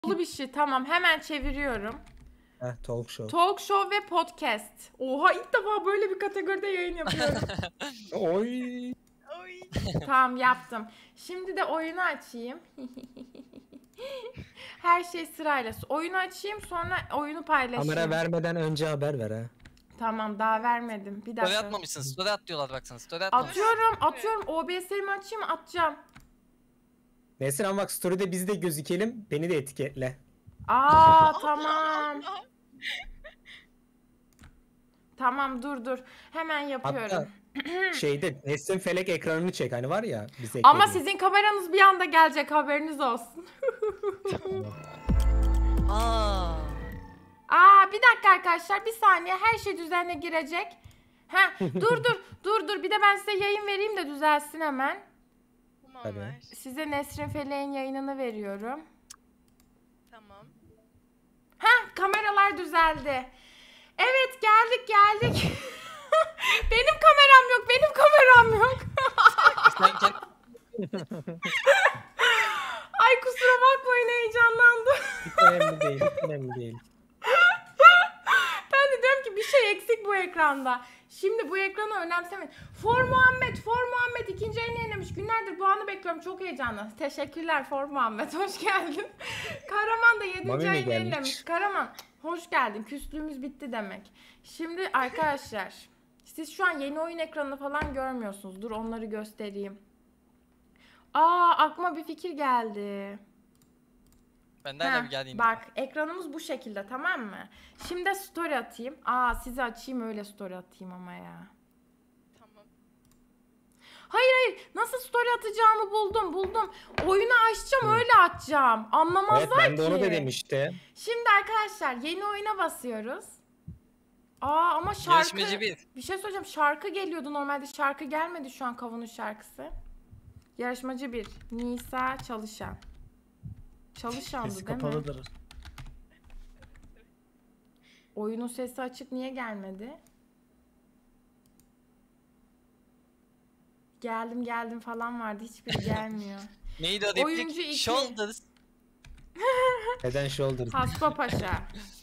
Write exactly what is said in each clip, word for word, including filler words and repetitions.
bir şey. Tamam, hemen çeviriyorum. Heh, talk show. Talk show ve podcast. Oha, ilk defa böyle bir kategoride yayın yapıyorum. Oy. Oy. Tamam, yaptım. Şimdi de oyunu açayım. Her şey sırayla. Oyunu açayım, sonra oyunu paylaşayım. Kamera vermeden önce haber ver ha. Tamam, daha vermedim. Bir Story dakika. atmamışsın. Story at diyorlar baksana. Story atmamışsın. Atıyorum, atıyorum. O B S'imi açayım, atacağım. Neyse ama bak story'de biz de gözükelim. Beni de etiketle. Aa, tamam. Tamam, dur dur. Hemen yapıyorum. Hatta şeyde Nesrin Felek ekranını çek hani var ya bize Ama eklediğin. sizin kameranız bir anda gelecek, haberiniz olsun. Aa. Aa, bir dakika arkadaşlar, bir saniye, her şey düzenine girecek. Ha, dur dur dur dur, bir de ben size yayın vereyim de düzelsin hemen. Tamam Tabii. ver. Size Nesrin Felek'in yayınını veriyorum. Tamam. Ha, kameralar düzeldi. Evet, geldik geldik. Benim kameram yok, benim kameram yok. Sen kend... Ay, kusura bakmayın, heyecanlandım. Hiç önemli değil, hiç önemli değil. Ben de diyorum ki bir şey eksik bu ekranda. Şimdi bu ekranı önemsemeyin. For Muhammed, For Muhammed ikinci yayını yayınlamış. Günlerdir bu anı bekliyorum. Çok heyecanlı. Teşekkürler For Muhammed. Hoş geldin. Karaman da yedinci Mami mi yayını gelmiş? yayınlamış. Karaman, hoş geldin. Küslüğümüz bitti demek. Şimdi arkadaşlar, siz şu an yeni oyun ekranını falan görmüyorsunuz. Dur, onları göstereyim. Aa, aklıma bir fikir geldi. Benden de Heh, bir geldiğini. bak, ekranımız bu şekilde, tamam mı? Şimdi story atayım. Aa, sizi açayım, öyle story atayım ama ya. Tamam. Hayır hayır, nasıl story atacağımı buldum buldum. Oyunu açacağım, öyle açacağım. Anlamazlar Evet ben de ki. onu dedim işte. Şimdi arkadaşlar, yeni oyuna basıyoruz. Aa, ama şarkı... Yarışmacı bir. Bir şey söyleyeceğim, şarkı geliyordu normalde, şarkı gelmedi şu an, Kavun'un şarkısı. Yarışmacı bir, Nisa Çalışan. Çalışandı Sesi değil mi? kapalıdır. Oyunun sesi açık, niye gelmedi? Geldim geldim falan vardı, hiçbiri gelmiyor. Neydi o replik? Oyuncu iki. Shoulders. Neden shoulder? Haspa Paşa.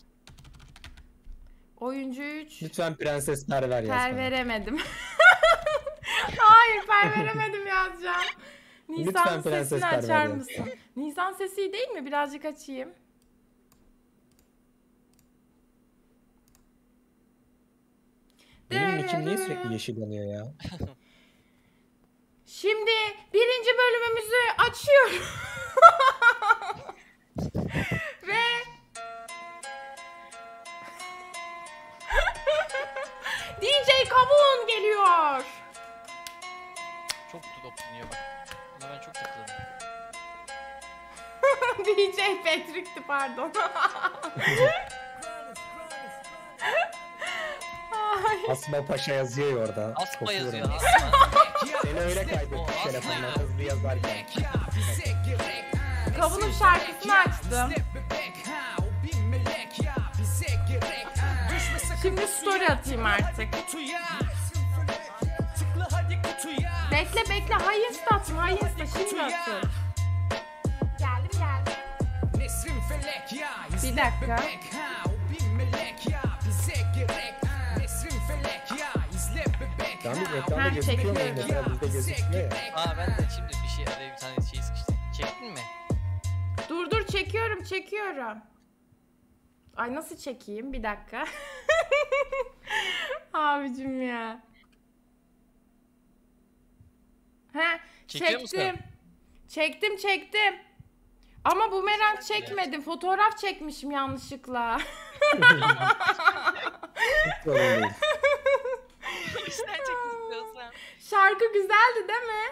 Oyuncu üç. Lütfen Prenses Perver yaz Per bana. veremedim. Hayır, per veremedim yazacağım. Lütfen Nisan'ın Prenses sesini Perver açar yaz. mısın? Nisan sesi iyi değil mi? Birazcık açayım. Benim nickim niye sürekli yeşil yanıyor ya? Şimdi birinci bölümümüzü açıyorum. Ve D J Kavun geliyor. Çok dokunuyor bak. Buna ben çok takıldım. D J Patrick'ti, pardon. Ay. Asma Paşa yazıyor ya orada. Asma Kokuyorum. yazıyor. Asma. Seni öyle kaydettim O telefonla Asma. hızlı yazarken. Kavun'un şarkısını açtım. Şimdi story atayım artık. Bekle bekle, Highest atın, Highest şimdi atın. Geldim geldim. Bir dakika. Tamam biz ekranda Ha, gözüküyor muyuz? çekiyorum. Mesela bizde gözükmüyor ya. Aa ben de şimdi bir şey araya bir tane şey sıkıştı. Çektin mi? Dur dur, çekiyorum çekiyorum. Ay, nasıl çekeyim? Bir dakika. Abicim ya. He, Çekiyor musun? çektim. Çektim çektim. Ama bumerang çekmedim. Fotoğraf çekmişim yanlışlıkla. Hiç sorun değil. İşten çek istiyorsan. Şarkı güzeldi değil mi?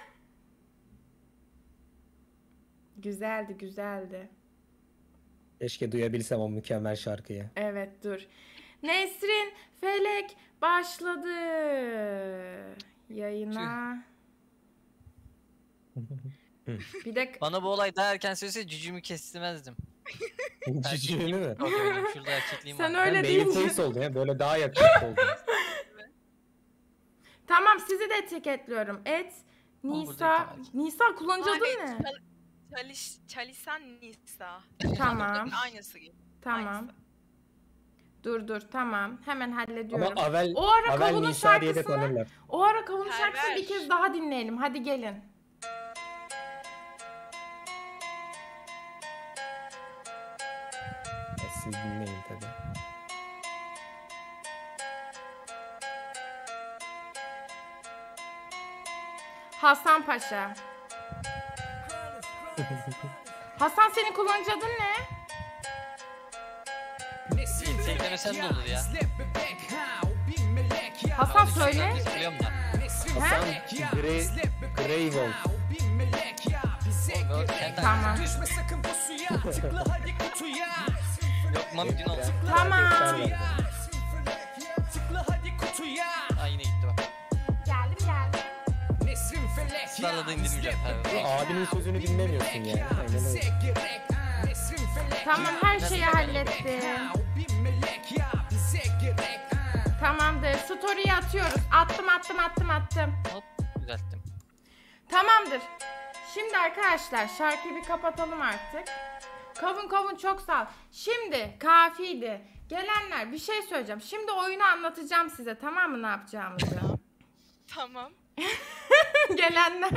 Güzeldi güzeldi. Keşke duyabilsem o mükemmel şarkıyı. Evet, dur. Nesrin Felek başladı. Yayına. Bir de Bana bu olay daha erken söylese cücümü kestirmezdim. Cücüğünü mü? Bakıyorum şurada erkekliğim sen var. öyle Ben deyince. babyface oldun ya böyle daha yakışıklı oldun. Tamam, sizi de etiketliyorum. Et Ama Nisa. burada Nisa kullanıcı Aa, adın evet, ne? çal- Çalis, Çalisan Nisa. Tamam. Aynısı gibi. Tamam. Aynısı. Dur dur tamam. Hemen hallediyorum. Ama Avel, O ara Avel Kavun'un Nisa diye de şarkısını, tanırlar. o ara Kavun'un Perver. şarkısını bir kez daha dinleyelim. Hadi gelin. E, siz dinleyin tabii. Hasan Paşa. Hasan senin kullanıcı adın ne? Teklemesen de olur ya. Hasan söyle. Biliyorum da. Hasan Grey, Greywold. O kendi Tamam. Yok Mami dün oldu. Tamam. Ha yine gitti bak. Geldim geldim. Israrla da indirmeyeceğim tabii. Bu abinin sözünü dinlemiyorsun yani. Aynen öyle. Tamam her şeyi hallettim. Tamamdır. Story'yi atıyoruz. Attım attım attım attım. Hop düzelttim. Tamamdır. Şimdi arkadaşlar şarkıyı bir kapatalım artık. Kavun kavun çok sağ ol. Şimdi kafiydi. Gelenler bir şey söyleyeceğim. Şimdi oyunu anlatacağım size, tamam mı, ne yapacağımızı? Tamam. Gelenler.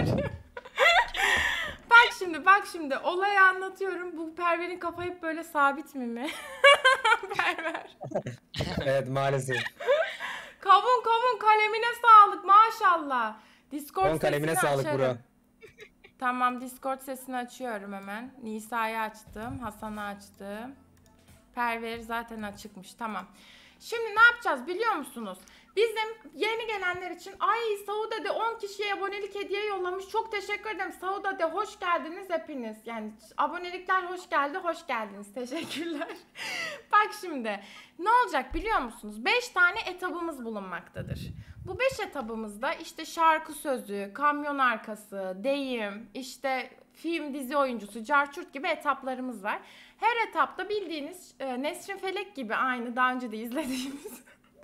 Bak şimdi bak şimdi olayı anlatıyorum. Bu Perver'in kafa hep böyle sabit mi mi? Perver. Evet maalesef. Kavun kavun kalemine sağlık maşallah. Discord On kalemine sesini sağlık açarım. bro. Tamam, Discord sesini açıyorum hemen. Nisa'yı açtım, Hasan'ı açtım. Perver zaten açıkmış, tamam. Şimdi ne yapacağız biliyor musunuz? Bizim yeni gelenler için ay Sauda de on kişiye abonelik hediye yollamış. Çok teşekkür ederim. Sauda de hoş geldiniz hepiniz. Yani abonelikler hoş geldi, hoş geldiniz. Teşekkürler. Bak şimdi ne olacak biliyor musunuz? beş tane etabımız bulunmaktadır. Bu beş etabımızda işte şarkı sözü, kamyon arkası, deyim, işte film, dizi oyuncusu, carçurt gibi etaplarımız var. Her etapta bildiğiniz e, Nesrin Felek gibi, aynı daha önce de izlediğimiz.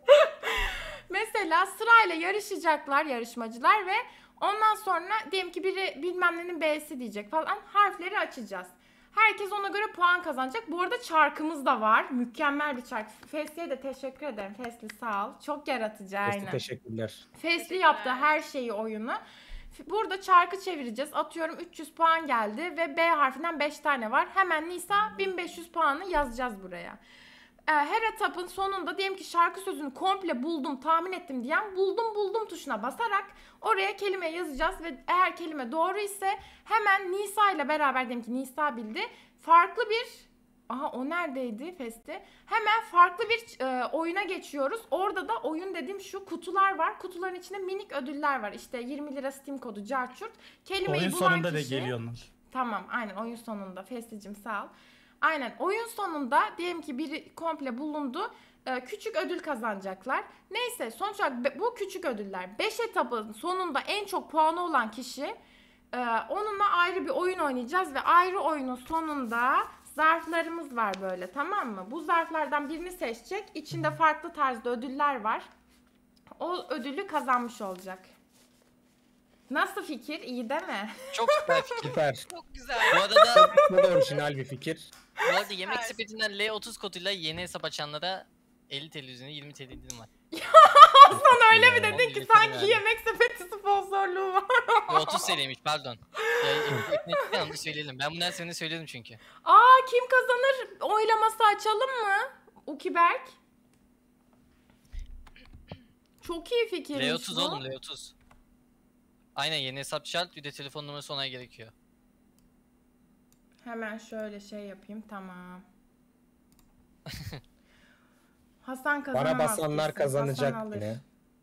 Mesela sırayla yarışacaklar yarışmacılar ve ondan sonra diyelim ki biri bilmem nenin B'si diyecek falan, harfleri açacağız. Herkes ona göre puan kazanacak. Bu arada çarkımız da var. Mükemmel bir çark. Fesli'ye de teşekkür ederim. Fesli sağ ol. Çok yaratıcı aynen. Teşekkürler. Fesli yaptı her şeyi, oyunu. Burada çarkı çevireceğiz. Atıyorum üç yüz puan geldi ve B harfinden beş tane var. Hemen Nisa bin beş yüz puanı yazacağız buraya. Her etapın sonunda diyelim ki şarkı sözünü komple buldum, tahmin ettim diyen buldum buldum tuşuna basarak oraya kelime yazacağız ve eğer kelime doğru ise hemen Nisa ile beraber, diyelim ki Nisa bildi, farklı bir, aha o neredeydi Festi? Hemen farklı bir e, oyuna geçiyoruz. Orada da oyun dediğim şu, kutular var. Kutuların içinde minik ödüller var. İşte yirmi lira Steam kodu, carçurt. Kelimeyi Oyun bulan sonunda kişi... da geliyorlar. Tamam, aynen oyun sonunda. Festi'cim sağ ol. Aynen oyun sonunda diyelim ki biri komple bulundu. E, küçük ödül kazanacaklar. Neyse sonuç olarak bu küçük ödüller. beş etapın sonunda en çok puanı olan kişi, e, onunla ayrı bir oyun oynayacağız ve ayrı oyunun sonunda zarflarımız var böyle, tamam mı? Bu zarflardan birini seçecek. İçinde farklı tarzda ödüller var. O ödülü kazanmış olacak. Nasıl fikir? İyi değil mi? Çok süper fikir. Süper. Çok güzel. Bu arada Bu da orijinal bir fikir. bu arada yemek Süper. sepetinden L otuz koduyla yeni hesap açanlara elli TL üzerine yirmi TL indirim var. Sen öyle mi dedin ki Elli sanki yani. yemek sepeti sponsorluğu var. Yo, otuz TL'ymiş pardon. Ya, ekmek yanlış söyleyelim. Ben bunu her seferinde söylüyordum çünkü. Aa, kim kazanır oylaması açalım mı? Ukiberk. Çok iyi fikirmiş L otuz bu. oğlum L otuz. Aynen yeni hesap şart, bir de telefon numarası ona gerekiyor. Hemen şöyle şey yapayım, tamam. Hasan kazanamaz. Bana basanlar kesin. Hasan kazanacak alır. yine.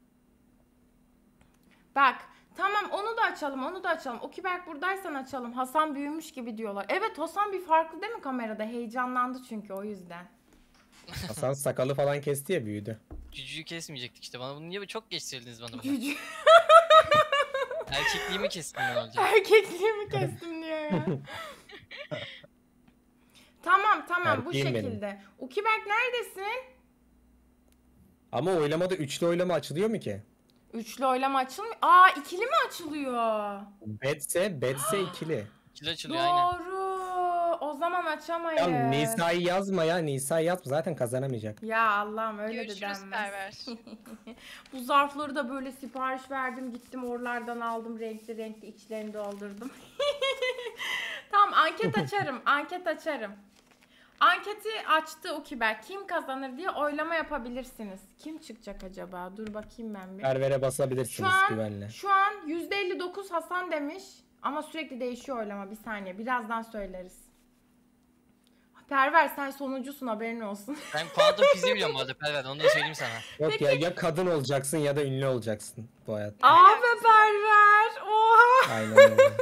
Bak tamam, onu da açalım onu da açalım. Ukiberk buradaysan açalım. Hasan büyümüş gibi diyorlar. Evet, Hasan bir farklı değil mi kamerada? Heyecanlandı çünkü, o yüzden. Hasan sakalı falan kesti ya, büyüdü. Cücüğü kesmeyecektik işte. Bana bunu niye çok geç söylediniz bana bunu? Gücü. Erkekliğimi kestim ben olacak. Erkekliğimi kestim diyor ya. Tamam tamam, bu Erkeğim benim. şekilde. Ukiberk neredesin? Ama oylamada üçlü oylama açılıyor mu ki? Üçlü oylama açılmıyor. Aa, ikili mi açılıyor? Betse, betse ikili. Kil açılıyor aynen. Doğru. O zaman açamayız. Ya Nisa'yı yazma ya. Nisa'yı yazma. Zaten kazanamayacak. Ya Allah'ım öyle de Görüşürüz denmez. Perver. Bu zarfları da böyle sipariş verdim. Gittim oralardan aldım. Renkli renkli içlerini doldurdum. Tamam, anket açarım. Anket açarım. Anketi açtı Ukiber. Kim kazanır diye oylama yapabilirsiniz. Kim çıkacak acaba? Dur bakayım ben bir. Perver'e Şu basabilirsiniz an, güvenle. şu an yüzde elli dokuz Hasan demiş. Ama sürekli değişiyor oylama. Bir saniye. Birazdan söyleriz. Perver sen sonuncusun, haberin olsun. Ben kuantum fiziği biliyorum bu arada Perver, onu da söyleyeyim sana. Yok ya, ya kadın olacaksın ya da ünlü olacaksın bu hayatta. Aa be Perver. Oha. Aynen öyle.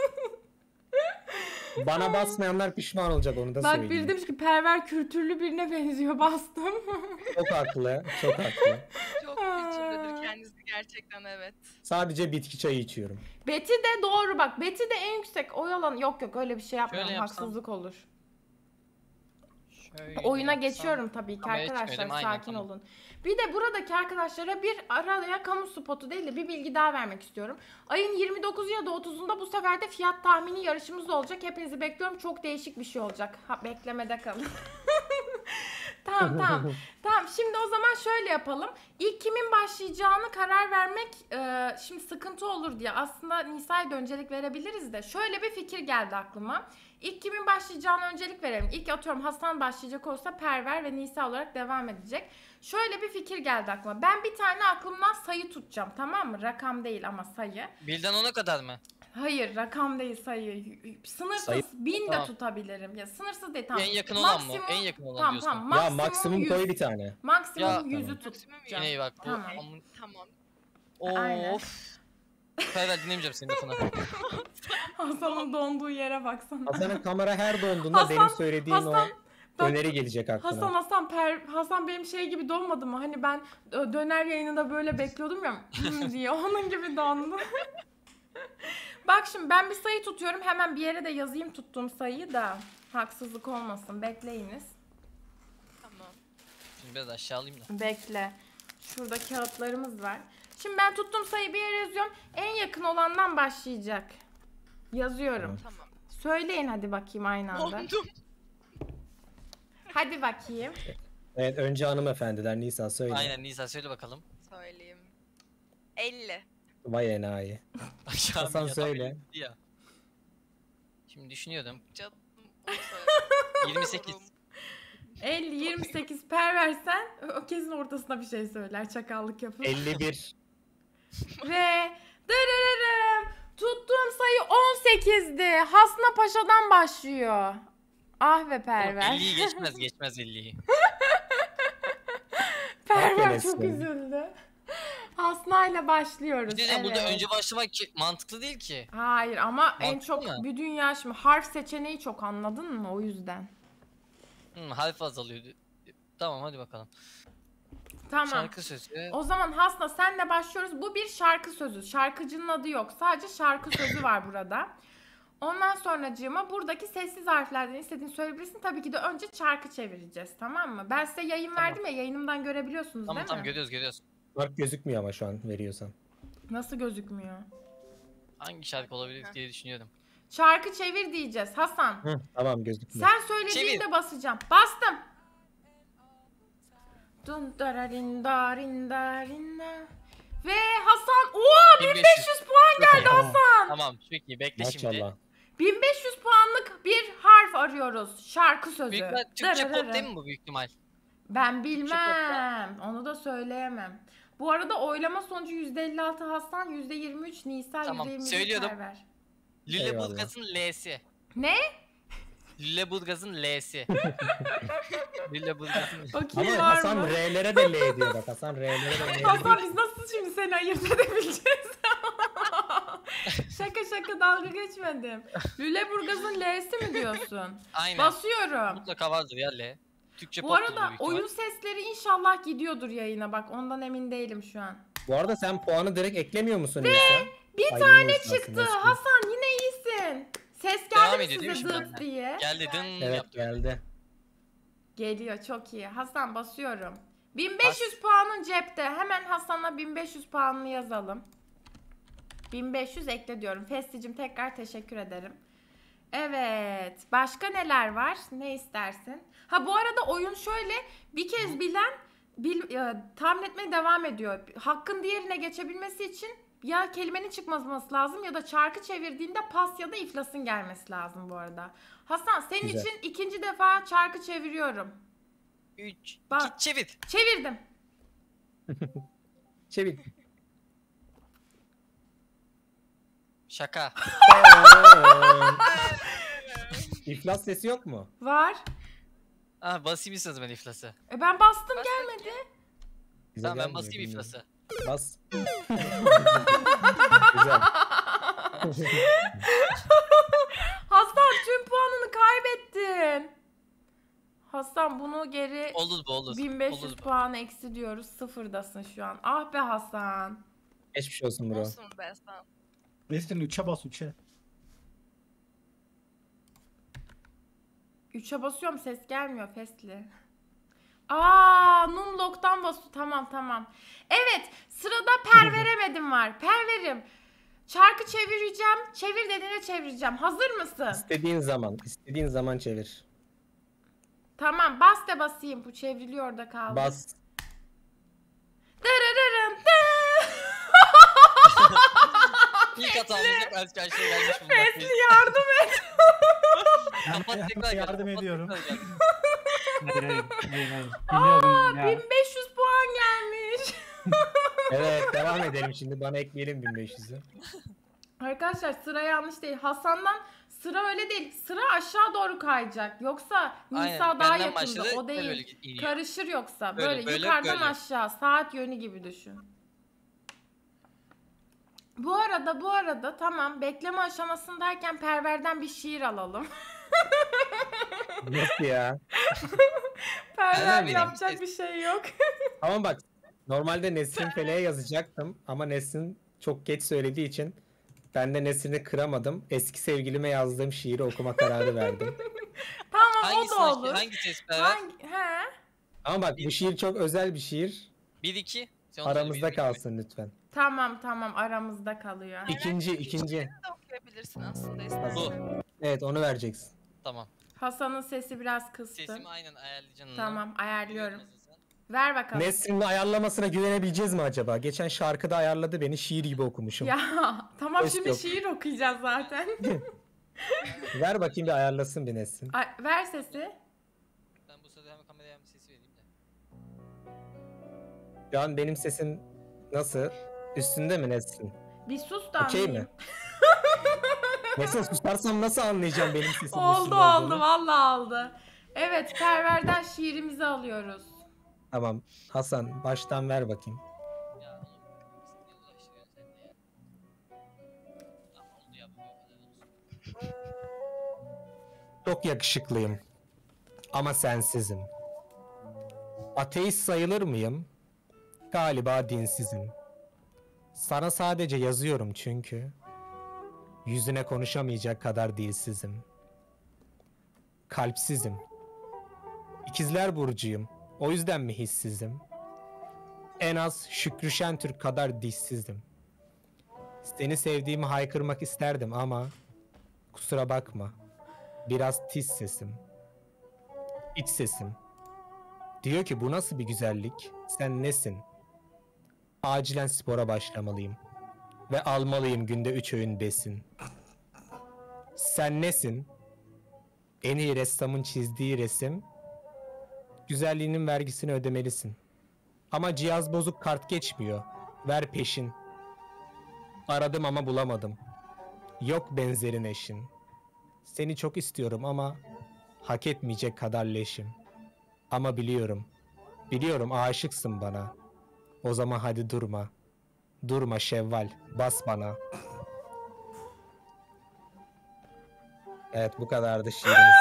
Bana basmayanlar pişman olacak, onu da Bak söyleyeyim. biri demiş ki Perver kültürlü birine benziyor, bastım. Çok haklı, çok haklı. Çok kültürlüdür kendisi gerçekten, evet. Sadece bitki çayı içiyorum. Beti de doğru bak. Beti de en yüksek oy alanı. Yok yok öyle bir şey yapmayalım. Şöyle yapsam. Haksızlık olur. Şöyle Oyuna yapsam. geçiyorum tabii ki Kameraya arkadaşlar, çıkmıyor değil mi? Aynen, sakin tamam. olun. Bir de buradaki arkadaşlara bir araya kamu spotu değil de bir bilgi daha vermek istiyorum. Ayın yirmi dokuzu ya da otuzunda bu sefer de fiyat tahmini yarışımız olacak. Hepinizi bekliyorum. Çok değişik bir şey olacak. Ha, beklemede kalın. Tamam tamam. Tamam, şimdi o zaman şöyle yapalım. İlk kimin başlayacağını karar vermek e, şimdi sıkıntı olur diye aslında Nisa'ya da öncelik verebiliriz de şöyle bir fikir geldi aklıma. İlk kimin başlayacağını öncelik verelim. İlk atıyorum Hasan başlayacak olsa Perver ve Nisa olarak devam edecek. Şöyle bir fikir geldi aklıma. Ben bir tane aklımdan sayı tutacağım, tamam mı? Rakam değil ama sayı. Birden ona kadar mı? Hayır, rakam değil, sayı. Sınırsız Sayı- bin de Tamam. tutabilirim. Ya sınırsız değil, tamam. En yakın olan mı? Maksimum- En yakın olan Tamam diyorsun. tamam. Ya Maksimum maksimum yüz. koy bir tane. Maksimum Ya- yüzü Maksimum tutacağım. Yine iyi bak. bu- Tamam. Aman- Tamam. Aynen. Of. Perver dinlemeyeceğim senin lafını. Hasan'ın donduğu yere baksana. Hasan'ın kamera her donduğunda Hasan- benim söylediğim Hasan- o bak- öneri gelecek aklına. Hasan Hasan per, Hasan benim şey gibi donmadı mı? Hani ben ö, döner yayınında böyle bekliyordum ya "Hmm" diye, onun gibi dondu. Bak şimdi ben bir sayı tutuyorum. Hemen bir yere de yazayım tuttuğum sayıyı da haksızlık olmasın. Bekleyiniz. Tamam. Şimdi biraz aşağı alayım da. Bekle. Şurada kağıtlarımız var. Şimdi ben tuttuğum sayıyı bir yere yazıyorum. En yakın olandan başlayacak. Yazıyorum. Tamam. Söyleyin hadi bakayım aynı anda. Dondum. Hadi bakayım. Evet, önce hanımefendiler, Nisa söyle. Aynen Nisa söyle bakalım. Söyleyeyim. elli. Vay enayi. Aşağı Hasan bir yatağa söyle. bile gitti ya. Şimdi düşünüyordum. Canım. onu söyle. yirmi sekiz. elli, yirmi sekiz per versen o kesin ortasına bir şey söyler. Çakallık yapıp. elli bir. Ve dırırırım. Tuttuğum sayı on sekizdi. Hasna Paşa'dan başlıyor. Ah be Perver. elliyi geçmez geçmez elliyi. Perver Affedersin. çok üzüldü. Hasna ile başlıyoruz. Bir de diyeceğim, burada evet. önce başlamak ki mantıklı değil ki. Hayır ama en Mantıklı çok mı? bir dünya şimdi harf seçeneği çok, anladın mı, o yüzden. Hı, harf azalıyor. Tamam hadi bakalım. Tamam. Şarkı sözü. O zaman Hasna senle başlıyoruz. Bu bir şarkı sözü. Şarkıcının adı yok. Sadece şarkı sözü var burada. Ondan sonracığıma buradaki sessiz harflerden istediğini söyleyebilirsin. Tabii ki de önce çarkı çevireceğiz, tamam mı? Ben size yayın Tamam. verdim ya, yayınımdan görebiliyorsunuz Tamam değil tamam mi? görüyoruz görüyoruz. Bak gözükmüyor ama şu an veriyorsan. Nasıl gözükmüyor? Hangi şarkı olabilir diye düşünüyorum. Çarkı çevir diyeceğiz Hasan. Hı, tamam gözükmüyor. Sen söylediğinde Çevir. basacağım. Bastım. Dun dararin darin darinda. Ve Hasan ooo bin beş yüz puan geldi Tamam. Hasan. Tamam çok iyi bekle şimdi. Maşallah. bin beş yüz puanlık bir harf arıyoruz. Şarkı sözü. Büyük ihtimal Türkçe Dararara. pop değil mi bu büyük ihtimal? Ben bilmem. Onu da söyleyemem. Bu arada oylama sonucu yüzde elli altı Hasan, yüzde yirmi üç Nisa, Tamam, yüzde yirmi üç söylüyorum. Perver. Lüleburgaz'ın L'si. Ne? Lüleburgaz'ın L'si. Lüleburgaz'ın Bakayım Ama var Hasan mı? R'lere de L diyor bak. Hasan R'lere de L diyor. Hasan biz nasıl şimdi seni ayırt edebileceğiz? şaka şaka, dalga geçmedim. Lüleburgaz'ın L'si mi diyorsun? Aynen. Basıyorum. Mutlaka vardır ya L. Türkçe Bu pop arada büyük ihtimal. oyun sesleri inşallah gidiyordur yayına, bak ondan emin değilim şu an. Bu arada sen puanı direkt eklemiyor musun Nisa? Bir Ay, tane ne olsun çıktı aslında. Hasan, yine iyisin. Ses Devam geldi mi ediyor değil mi size şimdi dıt benden? diye? Geldi dın Evet yaptı. geldi. Geliyor, çok iyi. Hasan basıyorum. bin beş yüz puanın cepte. Hemen Hasan'a bin beş yüz puanını yazalım. bin beş yüz ekle diyorum. Festicim tekrar teşekkür ederim. Evet. Başka neler var? Ne istersin? Ha bu arada oyun şöyle, bir kez bilen bil, e, tahmin etmeye devam ediyor. Hakkın diğerine geçebilmesi için ya kelimenin çıkması lazım ya da çarkı çevirdiğinde pas ya da iflasın gelmesi lazım bu arada. Hasan senin Güzel. için ikinci defa çarkı çeviriyorum. üç, Bak. iki, çevir. Çevirdim. Çevir. Şaka. İflas sesi yok mu? Var. Ah basayım istedim ben iflası. E ben bastım Bas gelmedi. Bize Tamam ben gelmiyor, basayım bilmiyorum. iflası. Bas. Güzel. Hasan tüm puanını kaybettin. Hasan bunu geri Olur bu olur. bin beş yüz Olur bu. puan eksi diyoruz. Sıfırdasın şu an. Ah be Hasan. Geçmiş olsun bro. Olsun be sen. Nesrin üçe bas üçe. üçe basıyorum ses gelmiyor Fesli. Aa, Numlock'tan bas. Tamam tamam. Evet, sırada Perveremedim var. Perverim. Çarkı çevireceğim. Çevir dediğinde çevireceğim. Hazır mısın? İstediğin zaman, istediğin zaman çevir. Tamam, bas da basayım. Bu çevriliyor da kaldı. Bas. Dırırırım, dı. İlk hatamızda ben karşıya gelmiş bunlar. Fesli yardım et. Kapat tekrar gel. Yardım kapat ediyorum. tekrar gel. Hayır hayır. Hayır hayır. Biliyordum ya. bin beş yüz puan gelmiş. Evet, devam edelim şimdi. Bana ekleyelim bin beş yüzü. Arkadaşlar sıra yanlış değil. Hasan'dan sıra öyle değil. Sıra aşağı doğru kayacak. Yoksa Aynen, Nisa daha benden yakında. başladı, O böyle değil. iniyor. Karışır yoksa. Böyle, Böyle, böyle, yukarıdan böyle. aşağı. Saat yönü gibi düşün. Bu arada bu arada tamam, bekleme aşamasındayken Perver'den bir şiir alalım. Nasıl ya? Perver Hemen yapacak vereyim. bir şey yok. Ama bak, normalde Nesrin Fele'ye yazacaktım ama Nesrin çok geç söylediği için ben de Nesrin'i kıramadım. Eski sevgilime yazdığım şiiri okuma kararı verdim. Tamam Hangisi o da olur. hangi tespitler? Hangi, he? Ama bak, bu şiir çok özel bir şiir. bir iki. Sen onu Aramızda bir- kalsın lütfen. Tamam tamam aramızda kalıyor. İkinci, ikinci. De okuyabilirsin aslında istersen. Bu. Evet, onu vereceksin. Tamam. Hasan'ın sesi biraz kıstı. Sesimi aynen ayarlayacaksın. Tamam ayarlıyorum. Biliyorum sen. Ver bakalım. Nesrin'in ayarlamasına güvenebileceğiz mi acaba? Geçen şarkıda ayarladı beni, şiir gibi okumuşum. Ya tamam Ses şimdi yok. şiir okuyacağız zaten. Ver bakayım, bir ayarlasın bir Nesrin. Ay, ver sesi. Ben bu sırada hemen kameraya bir sesi vereyim de. Şu an benim sesim nasıl? Üstünde mi Nesrin? Bir sus da Okey mi? anlayayım. Nesrin, susarsam nasıl anlayacağım benim sesim Oldu üstünde oldu olduğunu? vallahi oldu. Evet Perver'den şiirimizi alıyoruz. Tamam. Hasan, baştan ver bakayım. Ya oğlum. Niye uğraştırıyorsun sen de ya? Tamam oldu ya. Bu kadar olsun. Çok yakışıklıyım. Ama sensizim. Ateist sayılır mıyım? Galiba dinsizim. Sana sadece yazıyorum çünkü yüzüne konuşamayacak kadar dilsizim. Kalpsizim. İkizler burcuyum. O yüzden mi hissizim? En az Şükrü Şentürk kadar dişsizim. Seni sevdiğimi haykırmak isterdim ama kusura bakma. Biraz tiz sesim. İç sesim. Diyor ki bu nasıl bir güzellik? Sen nesin? Acilen spora başlamalıyım. Ve almalıyım günde üç öğün besin. Sen nesin? En iyi ressamın çizdiği resim. Güzelliğinin vergisini ödemelisin. Ama cihaz bozuk, kart geçmiyor. Ver peşin. Aradım ama bulamadım. Yok benzerin eşin. Seni çok istiyorum ama hak etmeyecek kadar leşim. Ama biliyorum. Biliyorum aşıksın bana. O zaman hadi durma. Durma Şevval. Bas bana. Evet, bu kadardı şiirimiz.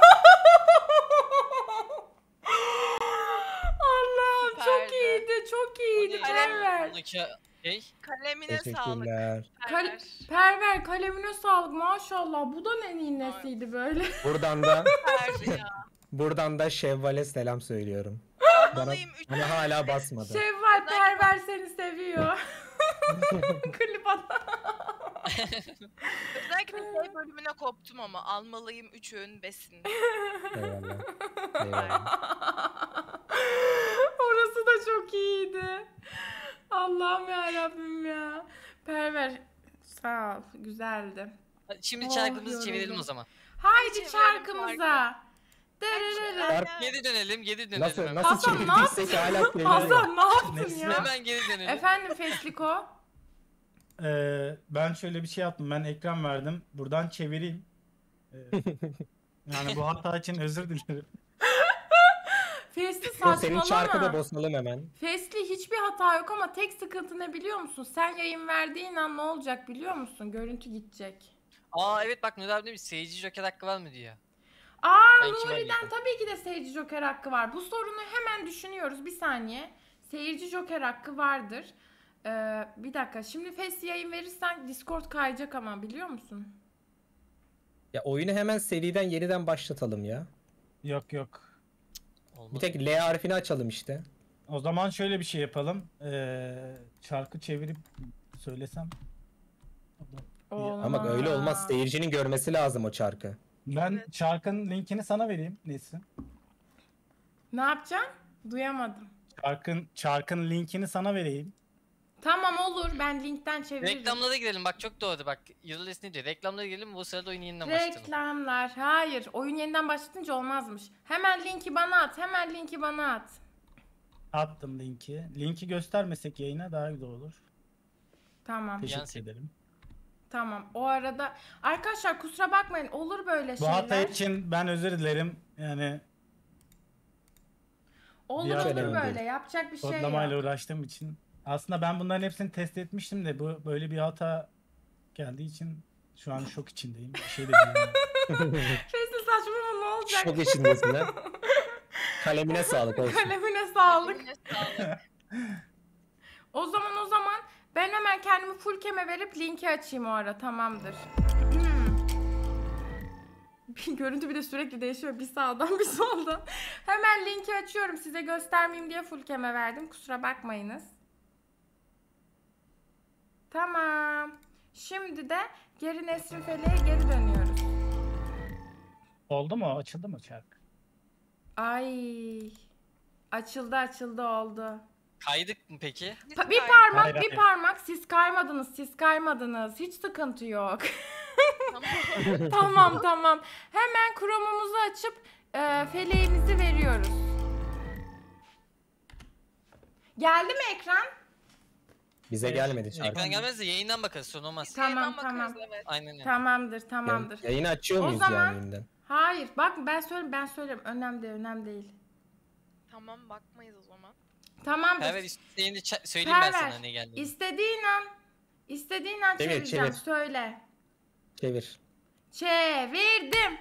Allah'ım çok Süperdi. iyiydi çok iyiydi O ne? Perver. Buradaki şey. Kalemine sağlık. Teşekkürler. Kal- Perver. Perver kalemine sağlık maşallah. Bu da ne neyin nesiydi böyle. Buradan da Süperdi ya. buradan da Şevval'e selam söylüyorum. Bana, Almalıyım üç. bana hala basmadı. Şevval Perver seni seviyor. Klip at. Özellikle şey bölümüne koptum ama almalıyım üç öğün besin. Eyvallah. Eyvallah. Orası da çok iyiydi. Allah'ım ya Rabbim ya. Perver sağ ol. Güzeldi. Şimdi Oh, çarkımızı çevirelim yoruldum. o zaman. Haydi çevirelim çarkımıza. Dırırırı. Çark- Geri dönelim, geri dönelim. Nasıl hemen. nasıl Hasan, ne çevirdiysek hala çeviriyor. Hasan ne yaptın Neyse. ya? Hemen geri dönelim. Efendim Fesliko. Ee, ben şöyle bir şey yaptım. Ben ekran verdim. Buradan çevireyim. Ee, yani bu hata için özür dilerim. Fesli O senin çarkı da saçmalama. bosalım hemen. Fesli hiçbir hata yok ama tek sıkıntı ne biliyor musun? Sen yayın verdiğin an ne olacak biliyor musun? Görüntü gidecek. Aa evet bak Nur abi demiş seyirci joker hakkı var mı diyor. Aa Ben kime Nuri'den diyeyim? tabii ki de seyirci joker hakkı var. Bu sorunu hemen düşünüyoruz. Bir saniye. Seyirci joker hakkı vardır. Ee, bir dakika. Şimdi Fesli yayın verirsen Discord kayacak ama biliyor musun? Ya oyunu hemen seriden yeniden başlatalım ya. Yok yok. Olmaz. Bir tek L harfini açalım işte. O zaman şöyle bir şey yapalım. Ee, çarkı çevirip söylesem. Olmaz. Ama öyle olmaz. Seyircinin görmesi lazım o çarkı. Ben Evet. çarkın linkini sana vereyim Nesrin. Ne yapacaksın? Duyamadım. Çarkın çarkın linkini sana vereyim. Tamam olur. Ben linkten çeviririm. Reklamlara girelim bak çok doğru bak. Yıldız ne diyor? Reklamlara girelim bu sırada oyunu yeniden başlayalım. Reklamlar. Hayır. Oyun yeniden başlatınca olmazmış. Hemen linki bana at. Hemen linki bana at. Attım linki. Linki göstermesek yayına daha güzel olur. Tamam. Teşekkür Yansın. ederim. Tamam. O arada arkadaşlar kusura bakmayın. Olur böyle Bu şeyler. hata için ben özür dilerim. Yani Olur Bir olur önemli böyle. değil. Yapacak bir şey kodlamayla yok. uğraştığım için. Aslında ben bunların hepsini test etmiştim de bu böyle bir hata geldiği için şu an şok içindeyim. Bir şey de diyemiyorum. Fesli saçmalama ne olacak? Şok içindesin ha. Kalemine sağlık olsun. Kalemine sağlık. Eline sağlık. O zaman o zaman ben hemen kendimi full keme verip linki açayım o ara. Tamamdır. Bir görüntü bir de sürekli değişiyor. Bir sağdan bir soldan. Hemen linki açıyorum. Size göstermeyeyim diye full keme verdim. Kusura bakmayınız. Tamam. Şimdi de geri Nesrin Fele'ye geri dönüyoruz. Oldu mu? Açıldı mı çark? Ay. Açıldı açıldı oldu. Kaydık mı peki? Pa- bir parmak Hayır, bir hayır. parmak siz kaymadınız siz kaymadınız. Hiç sıkıntı yok. Tamam. Tamam tamam. Hemen Chrome'umuzu açıp e, feleğimizi veriyoruz. Geldi mi ekran? Bize Evet. gelmedi çarkı. Ekran gelmez de yayından bakarız sorun olmaz. Tamam, Yayından tamam. bakarız, evet. Aynen öyle. Tamamdır tamamdır. Yani yayını açıyor O muyuz zaman- yani yeniden? Hayır bak ben söyleyeyim ben söyleyeyim. Önemli değil önemli değil. Tamam bakmayız o zaman. Tamamdır. Perver istediğini ça- söyleyeyim ben Perver, sana ne geldiğini. İstediğin an istediğin an Çevir, çevireceğim. çevir. Söyle. Çevir. Çevirdim.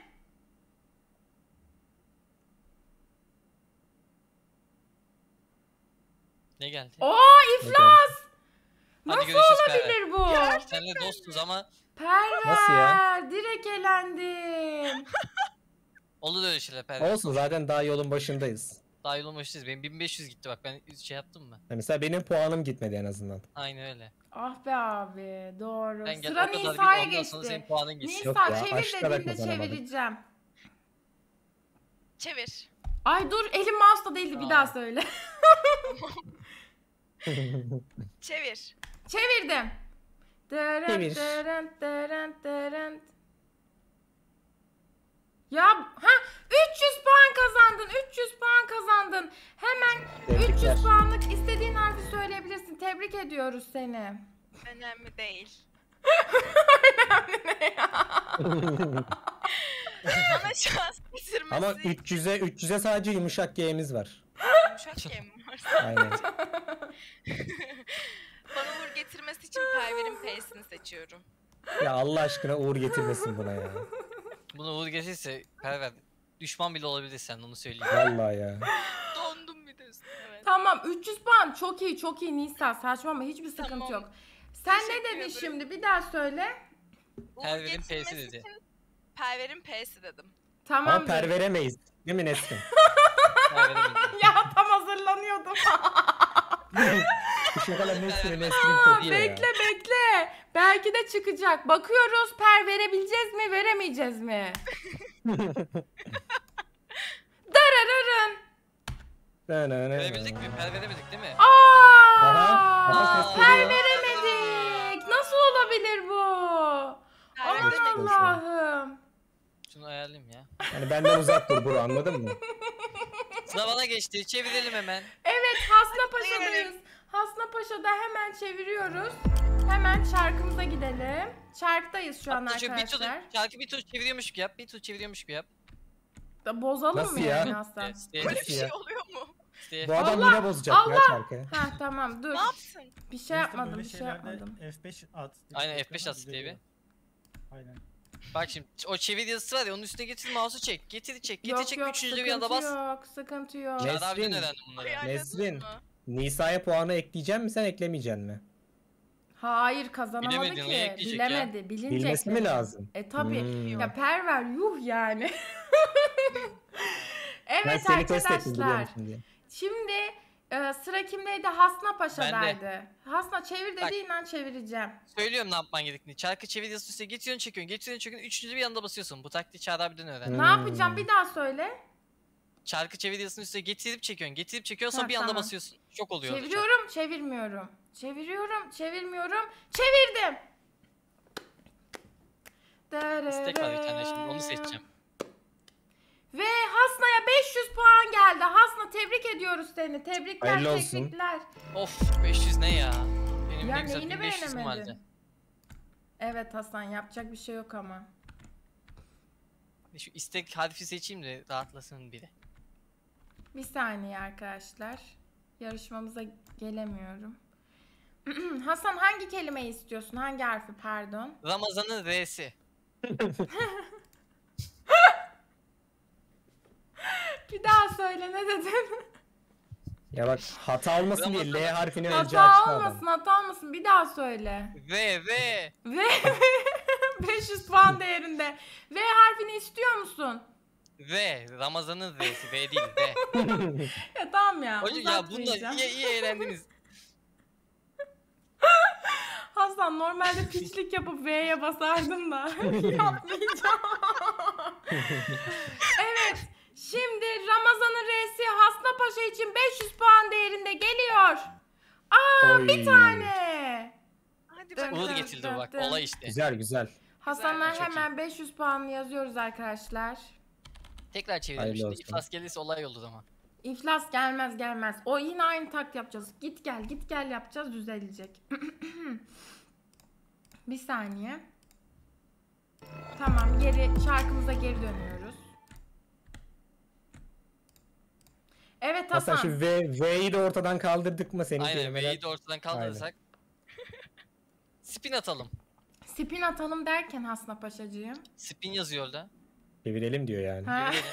Ne geldi? Oo Ne iflas. geldi? Hadi Nasıl görüşürüz Perver. olabilir bu? Seninle dostuz ama Perver. Nasıl ya? Direkt elendim. olur öyle şeyler Perver. Olsun zaten daha yolun başındayız. Daha yolun başındayız. Benim bin beş yüz gitti bak ben şey yaptım mı? Ya mesela benim puanım gitmedi en azından. Aynen öyle. Ah be abi doğru. Ben gel Sıra o kadar gibi Nisa'ya ondan sonra senin geçti. puanın geçsin. Yok Nisa ya, çevir aşklara dediğinde kazanamadım. çevireceğim. Çevir. Ay dur elim mouse'da değildi bir Aa. daha söyle. Çevir. Çevirdim. Dırın, Çevir. dırın, dırın, dırın. Ya ha üç yüz puan kazandın. üç yüz puan kazandın. Hemen Tebrikler. üç yüz puanlık istediğin harfi söyleyebilirsin. Tebrik ediyoruz seni. Önemli değil. Bana şans getirmesi. Ama üç yüze üç yüze sadece yumuşak G'miz var. Yumuşak yem var. Aynen. Bana uğur getirmesi için Perver'in P'sini seçiyorum. Ya Allah aşkına uğur getirmesin buna ya. Bunu uğur geçirse Perver düşman bile olabilir sen onu söyleyeyim. Vallahi ya. Dondum bir de üstüne. Evet. Tamam üç yüz puan çok iyi çok iyi Nisa saçmalama hiçbir sıkıntı Tamam. yok. Sen ne Teşekkür dedin ederim. şimdi bir daha söyle. Uğur Perver'in P'si getirmesi dedi. için Perver'in P'si dedim. Ama Tamamdır. per veremeyiz. Değil mi Nesrin? Perver'in P'si. Ya tam hazırlanıyordum. Şu kadar Nesrin Nesrin Aa, kokuyor ya. bekle bekle. Belki de çıkacak. Bakıyoruz, per verebileceğiz mi, veremeyeceğiz mi? Darararın. Verebildik mi? Per veremedik değil mi? Aa! Aha, aha, ses Per geliyor. veremedik. Nasıl olabilir bu? Aman veremedik. Allah'ım. Şunu ayarlayayım ya. Yani benden uzak dur Buru, anladın mı? Sıra bana geçti. Çevirelim hemen. Evet, Hasna Paşa'dayız. Hasna Paşa'da hemen çeviriyoruz. Hemen çarkımıza gidelim. Çarktayız şu an Hatta şu bir tur, arkadaşlar. şarkı bir tur çeviriyormuş gibi yap. Bir tur çeviriyormuş gibi yap. Da bozalım Nasıl mı ya? yani Hasan? Evet, isteye- Böyle bir şey ya? oluyor mu? isteye- Bu adam Allah, yine bozacak ya Allah. şarkıyı. Ha tamam dur. Ne yapsın? Bir şey Neyse, yapmadım, böyle bir şey şeylerde yapmadım. F beş at. Aynen Ekrana F beş at güzel diye bir. oluyor. Aynen. Bak şimdi o çevir yazısı var ya onun üstüne getir mouse'u çek. Getir çek. Getir Yok çek. yok, Üçüncü bir sıkıntı anda bas. yok, sıkıntı yok. Ne? Çağrı abiden Nesrin. öğrendim bunları. Ayarladın Nesrin. mı? Nisa'ya puanı ekleyecek mi sen eklemeyecek mi? Hayır, kazanamadı Bilemedi, ki. neye ekleyecek ya? Bilemedi, bilinecek. Bilmesi mi dedi. lazım? E tabi. Hmm. Ya perver yuh yani. Ben Evet seni test ettim biliyor arkadaşlar. musun diye. Şimdi e, sıra kimdeydi? Hasna Paşa'daydı. Bende. Hasna çevir Bak. dediğin an çevireceğim. Söylüyorum ne yapman gerektiğini. Çarkı çevir yazısı üstüne getiriyorsun çekiyorsun. Getiriyorsun çekiyorsun. Üçüncü bir anda basıyorsun. Bu taktiği Çağrı abiden öğren. Hmm. Ne yapacağım? Bir daha söyle. Çarkı çevir yazısının üstüne getirip çekiyorsun. Getirip çekiyorsun sonra Ha, bir anda tamam. basıyorsun. Şok oluyor. orada çark. Çeviriyorum, çevirmiyorum. Çeviriyorum, çevirmiyorum. Çevirdim. İstek var bir tane şimdi onu seçeceğim. Ve Hasna'ya beş yüz puan geldi. Hasna tebrik ediyoruz seni. Tebrikler, Hayırlı olsun. tebrikler. Of beş yüz ne ya? Benim Ya ne güzel neyini bin beş yüzüm beğenemedin? vardı. Evet Hasan, yapacak bir şey yok ama. Şu istek harfi seçeyim de rahatlasın biri. Bir saniye arkadaşlar. Yarışmamıza gelemiyorum. Hasan hangi kelimeyi istiyorsun? Hangi harfi pardon? Ramazan'ın R'si. Bir daha söyle, ne dedin? Ya bak hata olmasın diye L Ramazan- harfini önce Hata açtı olmasın, adam. hata olmasın. Bir daha söyle. V V. Ve beş yüz puan değerinde. V harfini istiyor musun? V. Ramazan'ın R'si. V değil V. Ya tamam ya. Hocam ya bunlar uzatmayacağım. iyi iyi eğlendiniz. Hasan normalde piçlik yapıp V'ye basardım da yapmayacağım. Evet. Şimdi Ramazan'ın R'si Hasna Paşa için beş yüz puan değerinde geliyor. Aa Oy. bir tane. Hadi Dön, bakalım. Uğur dön, getirdi dön, bak dön. olay işte. Güzel güzel. Hasan'a çok hemen beş yüz puan yazıyoruz arkadaşlar. Tekrar çevirelim Hayırlı şimdi. olsun. İflas gelirse olay olur ama. İflas gelmez gelmez. O yine aynı takt yapacağız. Git gel git gel yapacağız, düzelecek. Bir saniye. Tamam, geri şarkımıza geri dönüyoruz. Evet Hasan Hasan. şu V, V'yi de ortadan kaldırdık mı senin Aynen kelimeler? V'yi de ortadan kaldırırsak. Spin atalım. Spin atalım derken Hasna Paşacığım. Spin yazıyor orada. Çevirelim diyor yani. Ha? Çevirelim.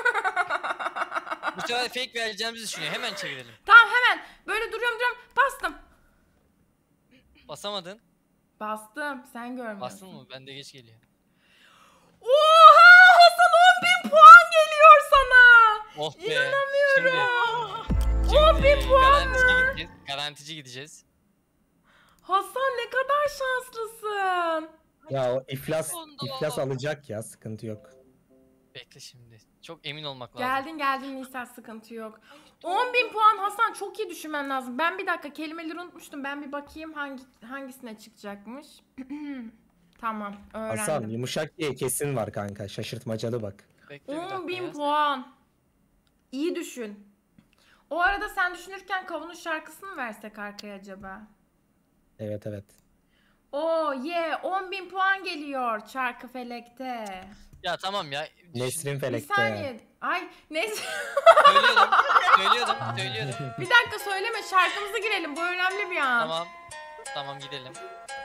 Bu sefer fake vereceğimizi düşünüyor. Hemen çevirelim. Tamam, hemen böyle duruyorum duruyorum. Bastım. Basamadın. Bastım. Sen görmüyorsun. Bastın mı? Bende geç geliyor. Oha! Hasan on bin puan geliyor sana. Oh be. İnanamıyorum. Şimdi, on bin şimdi puan mı? garantici gideceğiz. Garantici gideceğiz. Hasan ne kadar şanslısın. Ya o iflas Onda iflas o. alacak ya, sıkıntı yok. Bekle şimdi. Çok emin olmak lazım. Geldin geldin Nisa, sıkıntı yok. on bin puan Hasan, çok iyi düşünmen lazım. Ben bir dakika kelimeleri unutmuştum. Ben bir bakayım hangi hangisine çıkacakmış. Tamam, öğrendim. Hasan yumuşak diye kesin var kanka, şaşırtmacalı bak. Bekle bir dakika on bin ya. puan. İyi düşün. O arada sen düşünürken Kavun'un şarkısını mı versek arkaya acaba? Evet evet. Oo ye on bin puan geliyor Çarkı Felek'te. Ya tamam ya. Nesrin Bir Felek'te. saniye. Ay neyse. Söylüyordum. Söylüyordum. Söylüyordum. Bir dakika söyleme, şarkımıza girelim. Bu önemli bir an. Tamam. Tamam gidelim.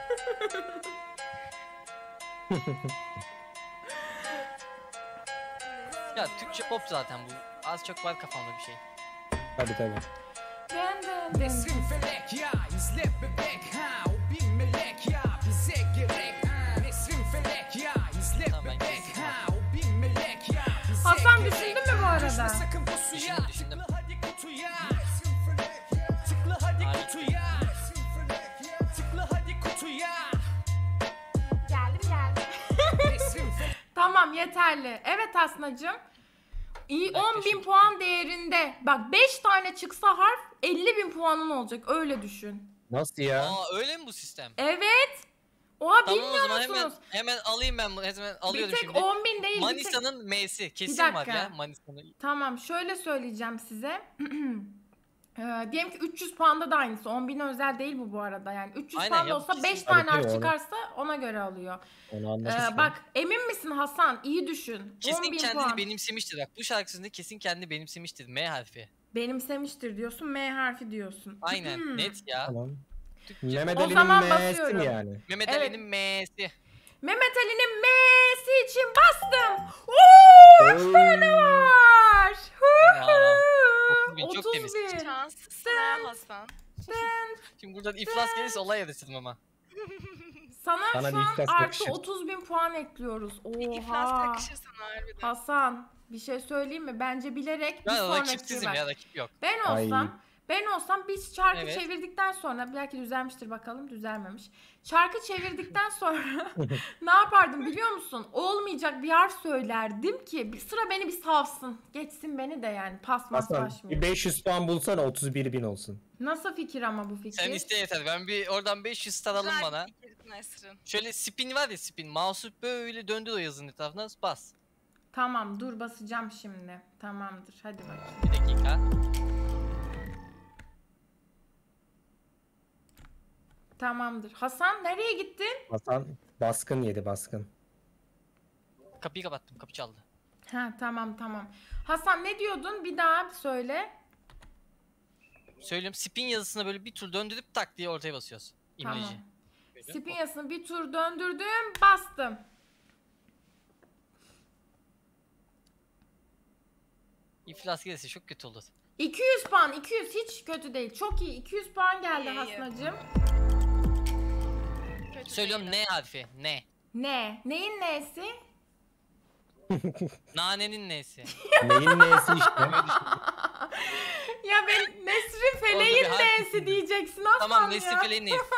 Ya Türkçe pop zaten bu. Az çok var kafamda bir şey. Tabii tabii. Dın dın dın. Nesrin felek ya izle bebek ha o bir melek ya bize gerek ha Nesrin felek ya izle Tamam, ben bebek kestim ha o bir melek ya bize Hasan gerek. düşündün mü bu arada? Düşme sakın pusuya Düşündüm, düşündüm. tıkla hadi kutuya Tıkla hadi Hayır. kutuya Tıkla hadi kutuya Tamam yeterli. Evet Asnacığım. İyi Bir dakika, on bin şimdi- puan değerinde. Bak beş tane çıksa harf elli bin puanın olacak. Öyle düşün. Nasıl ya? Aa öyle mi bu sistem? Evet. Oha Tamam o bilmiyor zaman hemen musunuz? hemen alayım ben bunu. Hemen Bir alıyorum tek şimdi. on bin değil. bir tek- Manisa'nın M'si kesin Bir var dakika. ya Manisa'nın. Tamam şöyle söyleyeceğim size. Ee, diyelim ki üç yüz puanda da aynısı. on bin özel değil bu bu arada. Yani üç yüz Aynen puanda ya, olsa kesin. beş Tabii, tane tabii, harf onu- çıkarsa ona göre alıyor. Onu Ee, anlaşıldı. bak emin misin Hasan? İyi düşün. Kesin on bin kendini puan. benimsemiştir bak. Bu şarkısında kesin kendini benimsemiştir. M harfi. Benimsemiştir diyorsun. M harfi diyorsun. Aynen net ya. Tamam. Türkçe. Mehmet O Ali'nin zaman M'si basıyorum. mi yani? Mehmet Evet. Ali'nin M'si. Mehmet Ali'nin M'si için bastım. Oo, üç Oy. tane var. Hu hu. otuz bin çok otuz temiz. bin. Şanslısın ha Hasan. Şimdi buradan iflas gelirse olay yarışırım ama. Sana, Sana şu bir an iflas artı yakışır. otuz bin puan ekliyoruz. Bir iflas Oha. yakışır sana harbiden. Hasan bir şey söyleyeyim mi? Bence bilerek bir Ben sonraki rakipsizim var. ya rakip yok. Ben Ay. olsam ben olsam biz çarkı Evet. çevirdikten sonra belki düzelmiştir bakalım düzelmemiş. Çarkı çevirdikten sonra ne yapardım biliyor musun? Olmayacak bir harf söylerdim ki bir sıra beni bir savsın. Geçsin beni de yani pas mas Hasan başmıyor. bir beş yüz puan bulsana otuz bir bin olsun. Nasıl fikir ama bu fikir? Sen iste yeter. Ben bir oradan beş yüz star alın Güzel bana. bir fikir Nesrin. Şöyle spin var ya spin. Mouse'u böyle döndür o yazının etrafına bas. Tamam dur basacağım şimdi. Tamamdır hadi bakayım. Bir dakika. Tamamdır. Hasan nereye gittin? Hasan baskın yedi baskın. Kapıyı kapattım. Kapı çaldı. Ha tamam tamam. Hasan ne diyordun? Bir daha söyle. Söylüyorum spin yazısına böyle bir tur döndürüp tak diye ortaya basıyoruz. İmleci. Tamam. Böyle. Spin yazısını bir tur döndürdüm, bastım. İflas gelirse çok kötü olur. iki yüz puan, iki yüz hiç kötü değil. Çok iyi. iki yüz puan geldi İyi, iyi. Hasnacığım. Kötü Söylüyorum değil. N harfi. N. Ne? Neyin nesi? Nanenin N'si. Neyin neyse işte. Ya ben Nesrin Orada Feleğin bir harf- nesi diyeceksin Hasan Tamam ya. Nesli Feleğin N'si.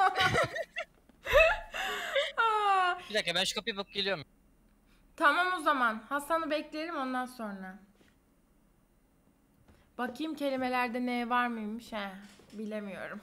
Aa, Bir dakika ben şu kapıya bakıp geliyorum. tamam o zaman. Hasan'ı bekleyelim ondan sonra. Bakayım kelimelerde ne var mıymış? He, bilemiyorum.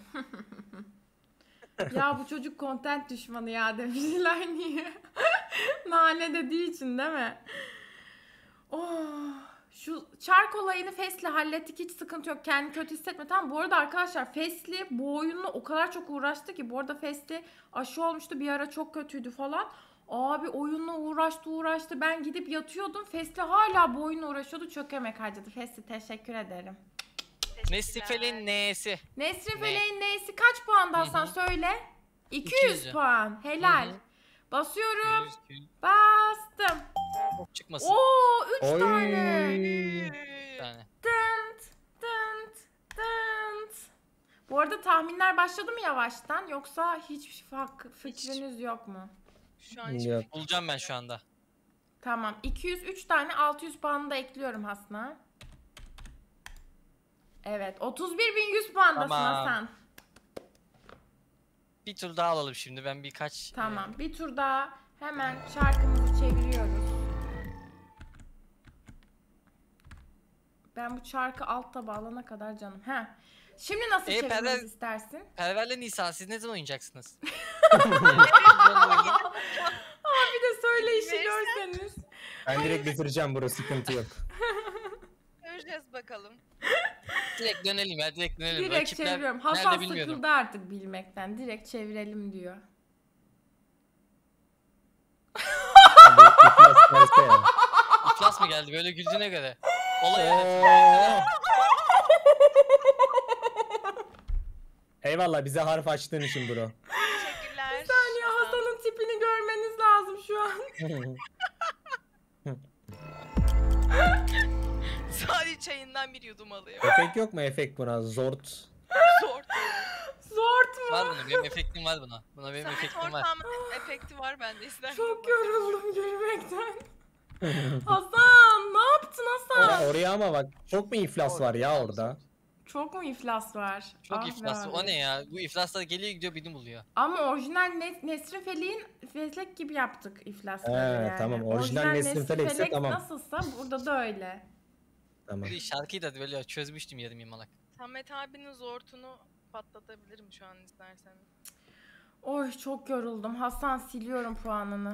Ya bu çocuk content düşmanı ya demişler niye? Nane dediği için değil mi? Oh, şu çark olayını Fesli hallettik hiç sıkıntı yok. Kendini kötü hissetme. Tamam bu arada arkadaşlar Fesli bu oyunla o kadar çok uğraştı ki bu arada Fesli aşı olmuştu bir ara çok kötüydü falan. Abi oyunla uğraştı uğraştı. Ben gidip yatıyordum. Fesli hala bu oyunla uğraşıyordu. Çok emek harcadı. Fesli teşekkür ederim. Nesli Teşekkürler. Feleğin N'si. Nesrin Ne? Feleğin neysi kaç puanda Hı hı. Hasan söyle. iki yüz iki yüz. puan. Helal. Hı hı. Basıyorum. Yüz, yüz, Bastım. çok çıkmasın. Oo üç Oy. tane. Bir tane. Dınt, dınt, dınt. Bu arada tahminler başladı mı yavaştan yoksa hiç fak- fikriniz yok mu? Şu an hiç Yok. Bulacağım ben şu anda. Tamam. iki yüz üç tane altı yüz puanı da ekliyorum Hasna. Evet. otuz bir bin yüz puandasın Tamam. Hasan. Bir tur daha alalım şimdi. Ben birkaç... Tamam. Bir tur daha hemen çarkımızı çeviriyoruz. Ben bu çarkı alt tabağa alana kadar canım. Heh. Şimdi nasıl E, çevirmemizi Perver- istersin? E, Perver'le Nisa siz ne zaman oynayacaksınız? Bir de söyle işi Verirsen- görseniz. Ben direkt bitireceğim burası sıkıntı yok. göreceğiz bakalım. Direkt dönelim ya direkt dönelim. Direkt Rakipler çeviriyorum. Hasan nerede bilmiyorum. sıkıldı artık bilmekten. Direkt çevirelim diyor. Hadi iflas verse ya. İflas mı geldi böyle güldüğüne göre? Olay evet. Oo. Eyvallah bize harf açtığın için bro. Teşekkürler. Yani Hasan. Hasan'ın tipini görmeniz lazım şu an. Sadece çayından bir yudum alıyor. Efekt yok mu efekt buna? Zort. Zor. Zort mu? Var bunun benim efektim var buna. Buna benim Samet efektim var. ortam efekti var bende ister. Çok yoruldum gülmekten. Hasan ne yaptın Hasan? Ya oraya ama bak çok mu iflas var ya orada? Çok mu iflas var? Çok Ah be iflas. abi. O ne ya? Bu iflaslar geliyor gidiyor birini buluyor. Ama orijinal Ne- Nesrin Felek'in Felek gibi yaptık iflasları He, yani. tamam, orijinal Nesrin Felek'se Felek tamam. nasılsa burada da öyle. Tamam. Bir şarkıyı da böyle çözmüştüm yarım yamalak. Samet abinin zortunu patlatabilirim şu an isterseniz. Oy çok yoruldum. Hasan siliyorum puanını.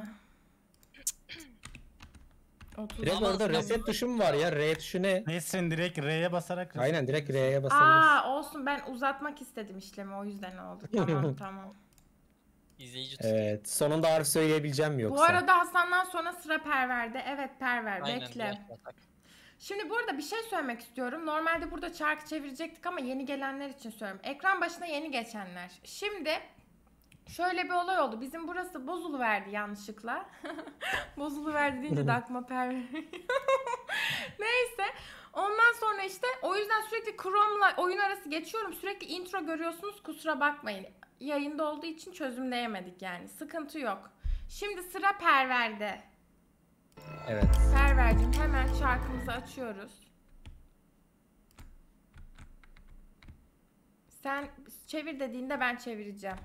otuz. Direkt Ama- orada reset tuşu mu var ya? R tuşu ne? Nesrin direkt R'ye basarak. Aynen direkt R'ye basabilirsin. Aa olsun, ben uzatmak istedim işlemi, o yüzden oldu. Tamam tamam. İzleyici tutuyor. Evet. Sonunda harf söyleyebileceğim mi yoksa? Bu arada Hasan'dan sonra sıra Perver'de. Evet Perver, Aynen, bekle. biraz batak. Şimdi burada bir şey söylemek istiyorum. Normalde burada çarkı çevirecektik ama yeni gelenler için söylüyorum. Ekran başına yeni geçenler. Şimdi şöyle bir olay oldu. Bizim burası bozuluverdi yanlışlıkla. Bozuluverdi deyince de aklıma Perver. Neyse. Ondan sonra işte o yüzden sürekli Chrome'la oyun arası geçiyorum. Sürekli intro görüyorsunuz. Kusura bakmayın. Yayında olduğu için çözümleyemedik yani. Sıkıntı yok. Şimdi sıra Perver'de. Evet. Perver'cim hemen şarkımızı açıyoruz. Sen çevir dediğinde ben çevireceğim.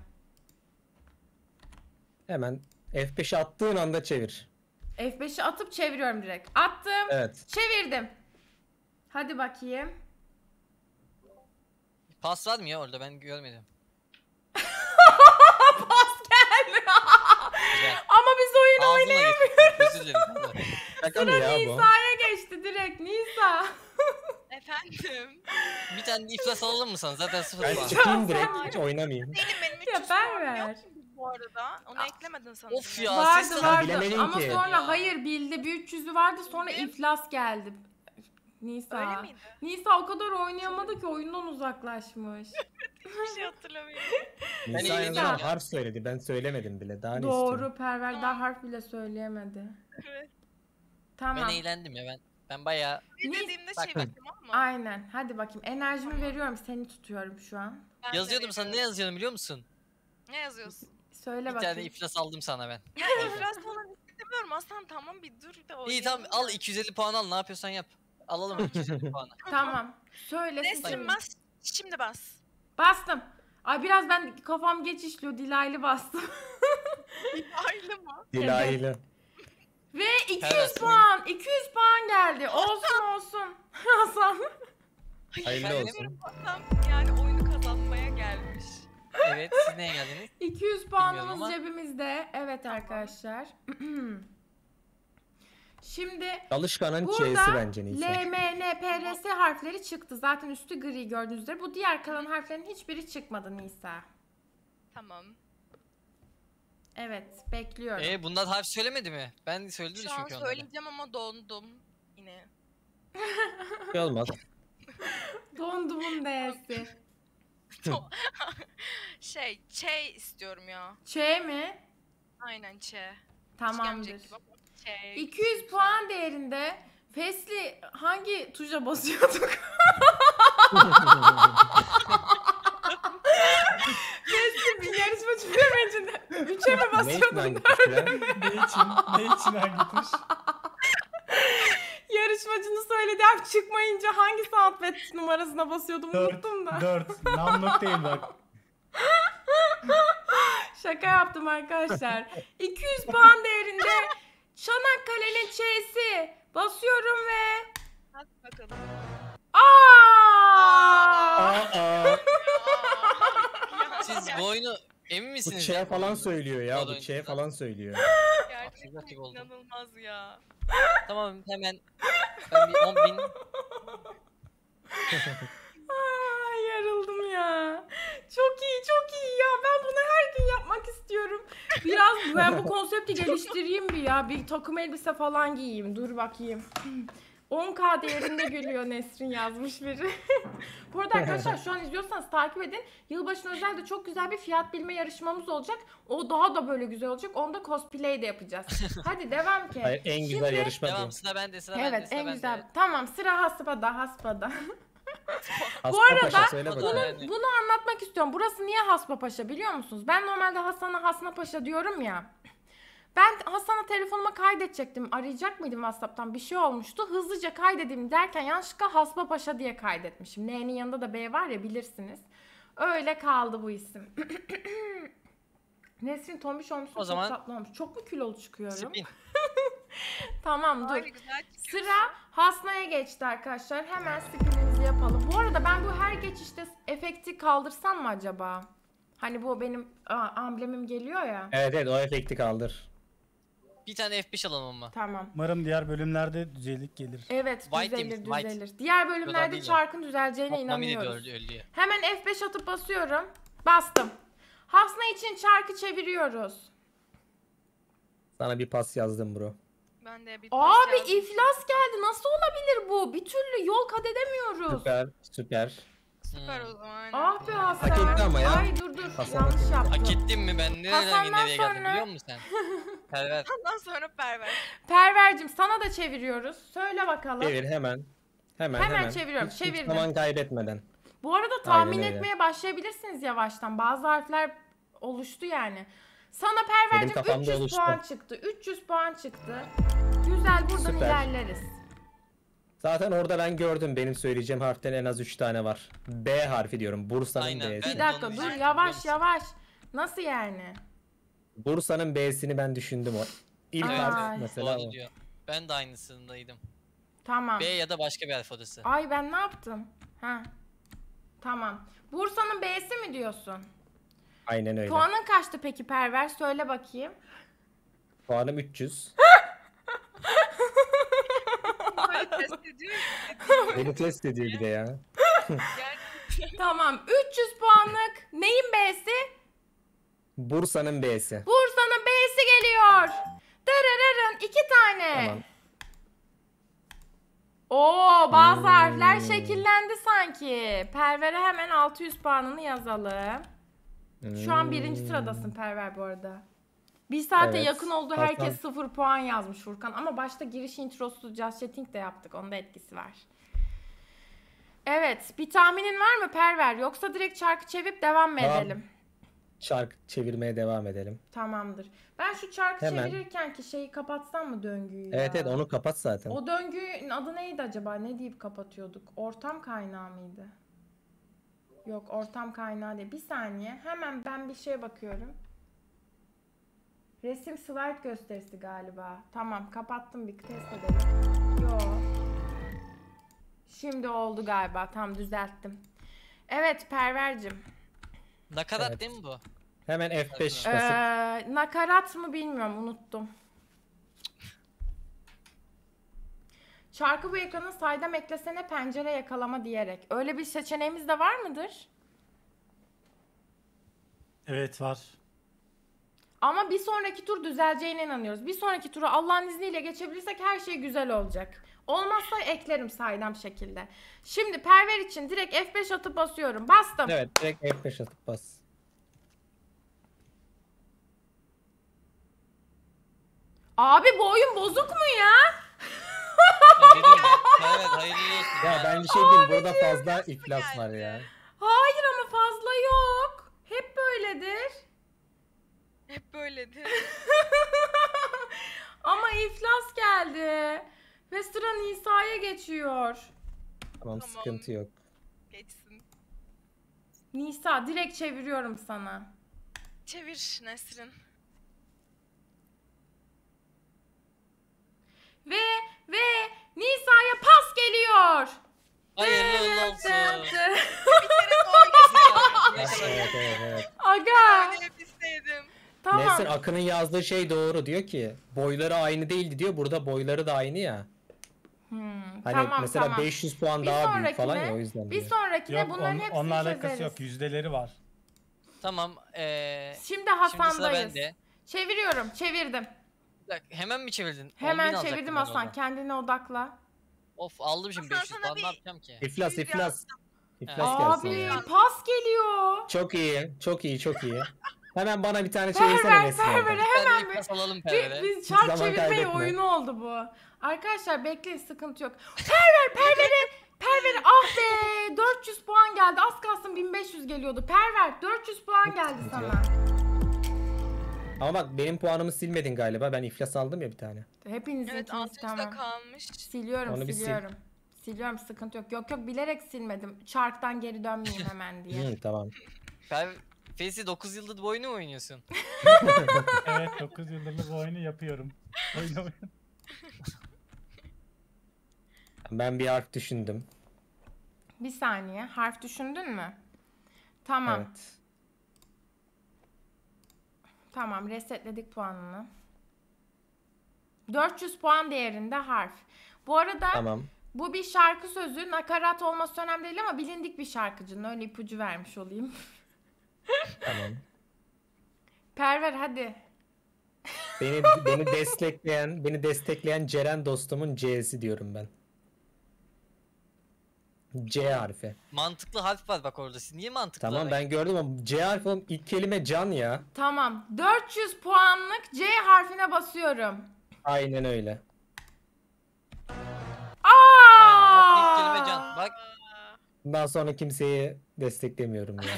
Hemen F beşi attığın anda çevir. F beşi atıp çeviriyorum direkt. Attım. Evet. Çevirdim. Hadi bakayım. Pas var mı ya orada ben görmedim. Pas geldi. Güzel. Ama biz oyun Ağzına oynayamıyoruz. getirdim. Özür dilerim. pardon. Şaka mı Sıra ya bu? Nisa'ya geçti direkt. Nisa. Efendim. Bir tane de iflas alalım mı sana? Zaten sıfır Ben puan. çıkayım direkt hiç oynamayayım. Benim benim üç Ya yüz ben puanım ver. yok mu bu arada? Onu eklemedin sanırım. Of ya. Vardı ses- Sen vardı bilemedin ama ki. sonra Ya. hayır bildi. Bir üç yüzü vardı, sonra Bildim. iflas geldi. Nisa. Öyle miydi? Nisa o kadar oynayamadı ki oyundan uzaklaşmış. Hiçbir şey hatırlamıyorum. Ben Nisa en eğlendim azından ya. harf söyledi. Ben söylemedim bile. Daha ne istiyorsun? Doğru, Perver daha harf bile söyleyemedi. Evet. Tamam. Ben eğlendim ya ben. Ben bayağı Bir Ni- dediğimde Bak, şey bak. bakayım ama. Aynen. Hadi bakayım. Enerjimi veriyorum. Seni tutuyorum şu an. Ben de yazıyordum sana, ne veriyorum. yazıyordum biliyor musun? Ne yazıyorsun? Söyle Bir bakayım. tane iflas aldım sana ben. Ya iflas falan istemiyorum Aslan, tamam bir dur da İyi tamam oynayalım al ya. iki yüz elli puan al, ne yapıyorsan yap. Alalım iki yüz elli puanı. Tamam. Söyle. Nesrin Nesrin bas. Şimdi bas. Bastım. Ay biraz ben kafam geç işliyor. Dilaylı bastım. Ayrı mı? Dilaylı. Ve iki yüz Evet. puan. iki yüz puan geldi. Olsun olsun. Hasan. Hayırlı Ben- olsun. Aslan yani oyunu kazanmaya gelmiş. Evet, siz neye geldiniz? iki yüz puanımız ama. cebimizde. Evet arkadaşlar. Şimdi Çalışkanın Ç'si burada bence Nisa. L, M, N, P, R, S harfleri çıktı. Zaten üstü gri gördüğünüz üzere. Bu diğer kalan harflerin hiçbiri çıkmadı Nisa. Tamam. Evet, bekliyorum. Ee bunlar harf söylemedi mi? Ben söyledim Şu an çünkü onları. söyleyeceğim ama dondum. Yine. Bir şey olmaz. Dondumun D'si. Şey, Ç istiyorum ya. Ç mi? Aynen Ç. Tamamdır. İşkemce gibi ama Ç. iki yüz puan değerinde Fesli hangi tuşa basıyorduk? Fesli bir yarışmacı bilemeyince üçe mi Ne için basıyordun? hangi tuşla? Ne için? Ne için hangi tuş? Yarışmacının söylediği harf çıkmayınca hangi soundpad numarasına basıyordum Dört. unuttum da. Dört. Namluk değil bak. Şaka yaptım arkadaşlar. iki yüz puan değerinde Çanakkale'nin Ç'si. Basıyorum ve... Hadi bakalım. Aa! Aa, Siz bu oyunu emin bu misiniz? Ç falan söylüyor ya. Bu Doğru, Ç doğru. falan söylüyor. Gerçekten Rakip oldu. inanılmaz ya. Tamam hemen ben bir on bin Ay yarıldım ya. Çok iyi çok iyi ya. Ben bunu her gün yapmak istiyorum. Biraz ben bu konsepti geliştireyim bir ya. Bir takım elbise falan giyeyim. Dur bakayım. on K değerinde gülüyor Nesrin yazmış biri. Bu arada arkadaşlar şu an izliyorsanız takip edin. Yılbaşına özel de çok güzel bir fiyat bilme yarışmamız olacak. O daha da böyle güzel olacak. Onda cosplay de yapacağız. Hadi devam ki. Hayır, en güzel Şimdi- yarışma bu. devam, sıra bende, sıra bende, Evet sıra en bende. güzel. Tamam sıra haspada haspada. Haspa arada Paşa, söyle bunu- bakalım. Yani. Bunu anlatmak istiyorum. Burası niye Haspa Paşa biliyor musunuz? Ben normalde Hasan'a Hasna Paşa diyorum ya. Ben Hasan'a telefonuma kaydedecektim. Arayacak mıydım WhatsApp'tan? Bir şey olmuştu. Hızlıca kaydedeyim derken yanlışlıkla Hasba Paşa diye kaydetmişim. N'nin yanında da B var ya, bilirsiniz. Öyle kaldı bu isim. Nesrin tombiş olmuşsun, O çok zaman- tatlı olmuş. Çok mu kilolu çıkıyorum? Spin. Tamam dur. Ay, güzel çıkıyorsun. Sıra Hasna'ya geçti arkadaşlar. Hemen spinimizi yapalım. Bu arada ben bu her geçişte efekti kaldırsam mı acaba? Hani bu benim aa, amblemim geliyor ya. Evet evet, o efekti kaldır. Bir tane F beş alalım ama. Tamam. Umarım diğer bölümlerde düzeylik gelir. Evet, White düzelir demiş, white. düzelir. Diğer bölümlerde değil mi? çarkın düzeleceğine Mami de inanıyoruz. öldü, öldü ya. Hemen F beş atıp basıyorum. Bastım. Hasna için çarkı çeviriyoruz. Sana bir pas yazdım bro. Ben de bir Abi yazdım. iflas geldi. Nasıl olabilir bu? Bir türlü yol kat edemiyoruz. Süper süper. Süper Hmm. o zaman. aynen. Ah be Hasan. Hak etti ama ya. Ay dur dur. Hasan Yanlış hak etti. yaptım. Hak ettin mi? Ben nereden Hasan'dan nereye geldim sonra- biliyor musun sen? Perver. Ondan sonra perver. Perver'cim sana da çeviriyoruz. Söyle bakalım. Çevir hemen. Hemen Hemen hemen. çeviriyorum, Hiç- hiç çevirdim. zaman kaybetmeden. Bu arada tahmin Aynen öyle. etmeye başlayabilirsiniz yavaştan. Bazı harfler oluştu yani. Sana Benim Perver'cim kafamda üç yüz oluştu. puan çıktı. üç yüz puan çıktı. Güzel, buradan Süper. ilerleriz. Zaten orada ben gördüm, benim söyleyeceğim harften en az üç tane var. B harfi diyorum. Bursa'nın Aynen, B'si. ben Bir de dakika onu dur, diyecektim, yavaş biliyor musun? yavaş. Nasıl yani? Bursa'nın B'sini ben düşündüm o. İlk Ay. harf mesela Doğru o. diyor. Ben de aynısındaydım. Tamam. B ya da başka bir harf odası. Ay ben ne yaptım? Ha. Tamam. Bursa'nın B'si mi diyorsun? Aynen öyle. Puanın kaçtı peki Perver? Söyle bakayım. Puanım üç yüz. Böyle test ediyor. Beni test ediyor bir de ya. Gerçekten. Tamam. üç yüz puanlık. Neyin B'si? Bursa'nın B'si. Bursa'nın B'si geliyor. Dırırırın. iki tane. Tamam. Oo, bazı Hmm. harfler şekillendi sanki. Perver'e hemen altı yüz puanını yazalım. Şu an birinci sıradasın Perver bu arada. Bir saate Hmm. Evet. yakın oldu, Hasan- herkes sıfır puan yazmış Furkan. Ama başta giriş introsu Just Chatting de yaptık. Onun da etkisi var. Evet. Bir tahminin var mı Perver? Yoksa direkt çarkı çevirip devam mı Tamam. edelim? Çark çevirmeye devam edelim. Tamamdır. Ben şu çarkı Hemen. çevirirken ki şeyi kapatsam mı döngüyü ya? Evet evet, onu kapat zaten. O döngünün adı neydi acaba? Ne deyip kapatıyorduk? Ortam kaynağı mıydı? Yok, ortam kaynağı değil. Bir saniye. Hemen ben bir şeye bakıyorum. Resim slide gösterisi galiba. Tamam, kapattım, bir test edelim. Yok. Şimdi oldu galiba. Tam düzelttim. Evet Perver'cim. Nakarat Evet. değil mi bu? Hemen F beş Ee, basıp nakarat mı bilmiyorum, unuttum. Çarkı bu ekrana saydam eklesene pencere yakalama diyerek. Öyle bir seçeneğimiz de var mıdır? Evet var. Ama bir sonraki tur düzeleceğine inanıyoruz. Bir sonraki turu Allah'ın izniyle geçebilirsek her şey güzel olacak. Olmazsa eklerim saydam şekilde. Şimdi Perver için direkt F beş atıp basıyorum. Bastım. evet, direkt F beş atıp bas. Abi bu oyun bozuk mu ya? Öyle değil mi? Evet, hayırlı olsun. Ya ben bir şey diyeyim, burada fazla iflas var ya. Hayır ama fazla yok. Hep böyledir. Hep böyledir. Ama iflas geldi. Ve sıra Nisa'ya geçiyor. Tamam, Tamam. sıkıntı yok. Geçsin. Nisa direkt çeviriyorum sana. Çevir Nesrin. Ve ve Nisa'ya pas geliyor. Hayırlı olsun. Bir kere doğru geçsin. Evet evet evet. Aga. Öyle bilseydim. Tamam. Nesrin, Akın'ın yazdığı şey doğru, diyor ki boyları aynı değildi diyor, burada boyları da aynı ya. Hmm, Hani tamam mesela tamam. beş yüz puan Bir daha büyük falan sonrakine- ya, o yüzden Bir diyor. sonrakine Yok bunların on, hepsini onunla alakası çözeriz. yok. Yüzdeleri var. Tamam. Ee, Şimdi şimdi sıra Hasan'dayız. bende. Çeviriyorum, çevirdim. Bir dakika, hemen mi çevirdin? on bin Hemen alacaktım çevirdim ben Hasan. orada. Kendine odakla. Of, aldım şimdi Hasan, beş yüz sana puan, bir- ne yapacağım ki? İflas Yüz iflas. İflas Abi, gelsin Abi ya. pas geliyor. Çok iyi, çok iyi, çok iyi. Hemen bana bir tane çevirsene Perver, Nesrin. Perver'e oradan. hemen Hemen bir... bir alalım Bir, Perver'e. biz çark zaman çevirmeyi kaybetme. oyunu oldu bu. Arkadaşlar bekleyin, sıkıntı yok. Perver, Perver'e, Perver'e ah be dört yüz puan geldi. Az kalsın bin beş yüz geliyordu. Perver dört yüz puan geldi sana. Ama bak benim puanımı silmedin galiba. Ben iflas aldım ya bir tane. Hepinizinkiniz Evet altı yüzde tamam. kalmış. Siliyorum Onu bir sil. siliyorum. Siliyorum sıkıntı yok. Yok yok bilerek silmedim. Çarktan geri dönmeyeyim hemen diye. Hı, tamam. Ben Feyzi dokuz yıldır bu oyunu mu oynuyorsun? Evet dokuz yıldır bu oyunu yapıyorum. Oyun oyun. Ben bir harf düşündüm. Bir saniye. Harf düşündün mü? Tamam. Evet. Tamam resetledik puanını. dört yüz puan değerinde harf. Bu arada Tamam. bu bir şarkı sözü. Nakarat olması önemli değil ama bilindik bir şarkıcının. Öyle ipucu vermiş olayım. Tamam. Perver hadi. Beni beni destekleyen, beni destekleyen Ceren dostumun C'si diyorum ben. C harfi. Mantıklı harf var bak orada. Siz niye mantıklı? Tamam olarak- ben gördüm ama C harfi oğlum, ilk kelime can ya. Tamam. dört yüz puanlık C harfine basıyorum. Aynen öyle. Aa! Aa, ilk kelime can. Bak Bundan sonra kimseyi desteklemiyorum ya.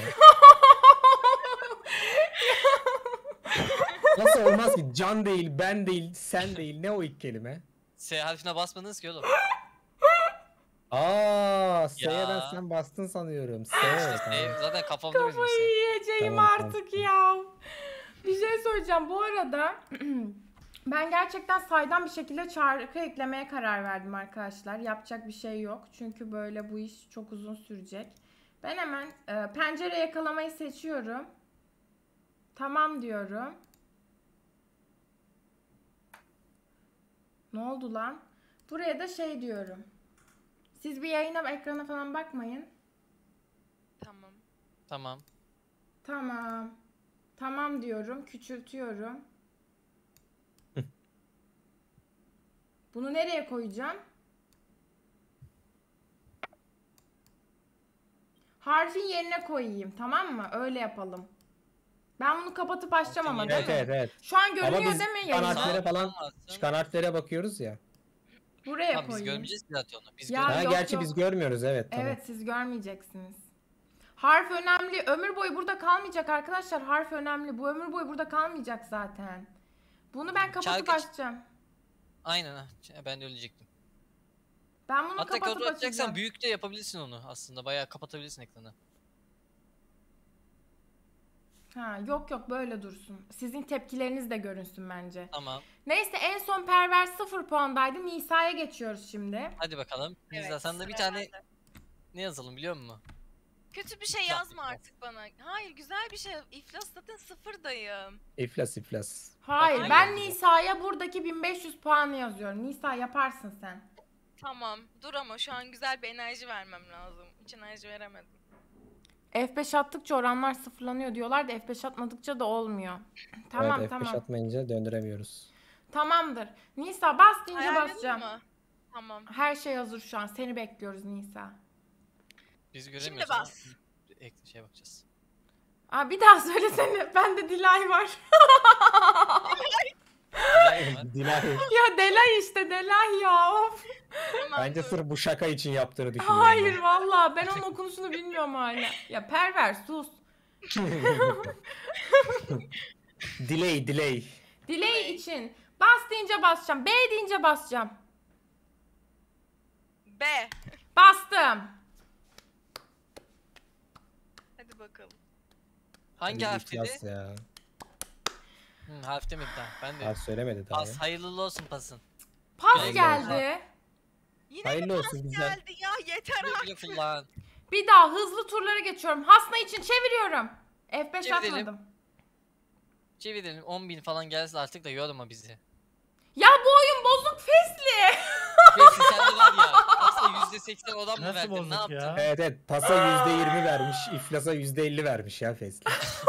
Nasıl olmaz ki? Can değil, ben değil, sen değil. Ne o ilk kelime? S harfine basmadınız ki oğlum. Aa, S'ye Ya. ben sen bastın sanıyorum. S. İşte tamam. S zaten kafamda benim o Kafayı S. yiyeceğim Tamam, artık ya. Bir şey söyleyeceğim. Bu arada ben gerçekten saydam bir şekilde şarkı eklemeye karar verdim arkadaşlar. Yapacak bir şey yok. Çünkü böyle bu iş çok uzun sürecek. Ben hemen e, pencere yakalamayı seçiyorum. Tamam diyorum. Ne oldu lan? Buraya da şey diyorum. Siz bir yayına ekrana falan bakmayın. Tamam. Tamam. Tamam. Tamam diyorum. Küçültüyorum. Bunu nereye koyacağım? Harfin yerine koyayım. Tamam mı? Öyle yapalım. Ben bunu kapatıp açacağım ama değil Evet mi? evet evet. Şu an Ama görünüyor biz değil mi çıkan yayında? harflere falan, Tamam, sen- çıkan harflere bakıyoruz ya. Buraya Tamam biz koyayım. görmeyeceğiz ki zaten onu. Biz Ya, görmeyeceğiz. Ha, yok, gerçi yok. biz görmüyoruz evet tamam. Evet siz görmeyeceksiniz. Harf önemli. Ömür boyu burada kalmayacak arkadaşlar. Harf önemli. Bu ömür boyu burada kalmayacak zaten. Bunu ben kapatıp Şarkı- açacağım. Aynen ha. Ben de öyle diyecektim. Ben bunu Hatta kapatıp kontrol edeceksen açacağım. büyük de yapabilirsin onu aslında. Bayağı kapatabilirsin ekranı. Ha, yok yok böyle dursun. Sizin tepkileriniz de görünsün bence. Tamam. Neyse en son Perver sıfır puandaydı. Nisa'ya geçiyoruz şimdi. Hadi bakalım. Evet, Nisa sen de bir sıra tane bende. ne yazalım biliyor musun? Kötü bir şey Güzel, yazma güzel. artık bana. Hayır güzel bir şey. İflas zaten sıfırdayım. İflas iflas. Hayır Bak, ben ne geldi? Nisa'ya buradaki bin beş yüz puanı yazıyorum. Nisa yaparsın sen. Tamam. Dur ama şu an güzel bir enerji vermem lazım. Hiç enerji veremedim. F beş attıkça oranlar sıfırlanıyor diyorlar da F beş atmadıkça da olmuyor. Tamam evet, tamam. F beş atmayınca döndüremiyoruz. Tamamdır. Nisa bas deyince Ayarladın basacağım. mı? Tamam. Her şey hazır şu an. Seni bekliyoruz Nisa. Biz Şimdi göremiyoruz ama bas. ek şeye bakacağız. Aa, bir daha söylesene. Bende Dilay var. Dilay var. Dilay Ya Delay işte Delay ya. Of. Tamam, bence dur. sırf bu şaka için yaptığını düşünüyorum. Hayır vallahi ben onun okunuşunu bilmiyorum hala. Ya Perver sus. Delay delay. Delay için bas deyince basacağım. B deyince basacağım. B. Bastım. Hadi bakalım. Hangi Bir harf dedi? iflas ya. Hı, harf demedi daha. Ben de. Harf söylemedi daha. Pas hayırlı olsun pasın. Pas Güle güle. geldi. Yine Hayırlı mi olsun pas güzel. geldi ya? Yeter Güle artık. güle kullan. Bir daha hızlı turlara geçiyorum. Hasna için çeviriyorum. F beş Çevirelim. atmadım. Çevirelim on bin falan gelse artık da yorma bizi. Ya bu oyun bozuk fesli. Neyse sen de var ya. Pasta yüzde seksen oran mı Nasıl verdin? Ne bozuk yaptın? ya? Evet evet pasa yüzde yirmi vermiş, iflasa yüzde elli vermiş ya Fesli.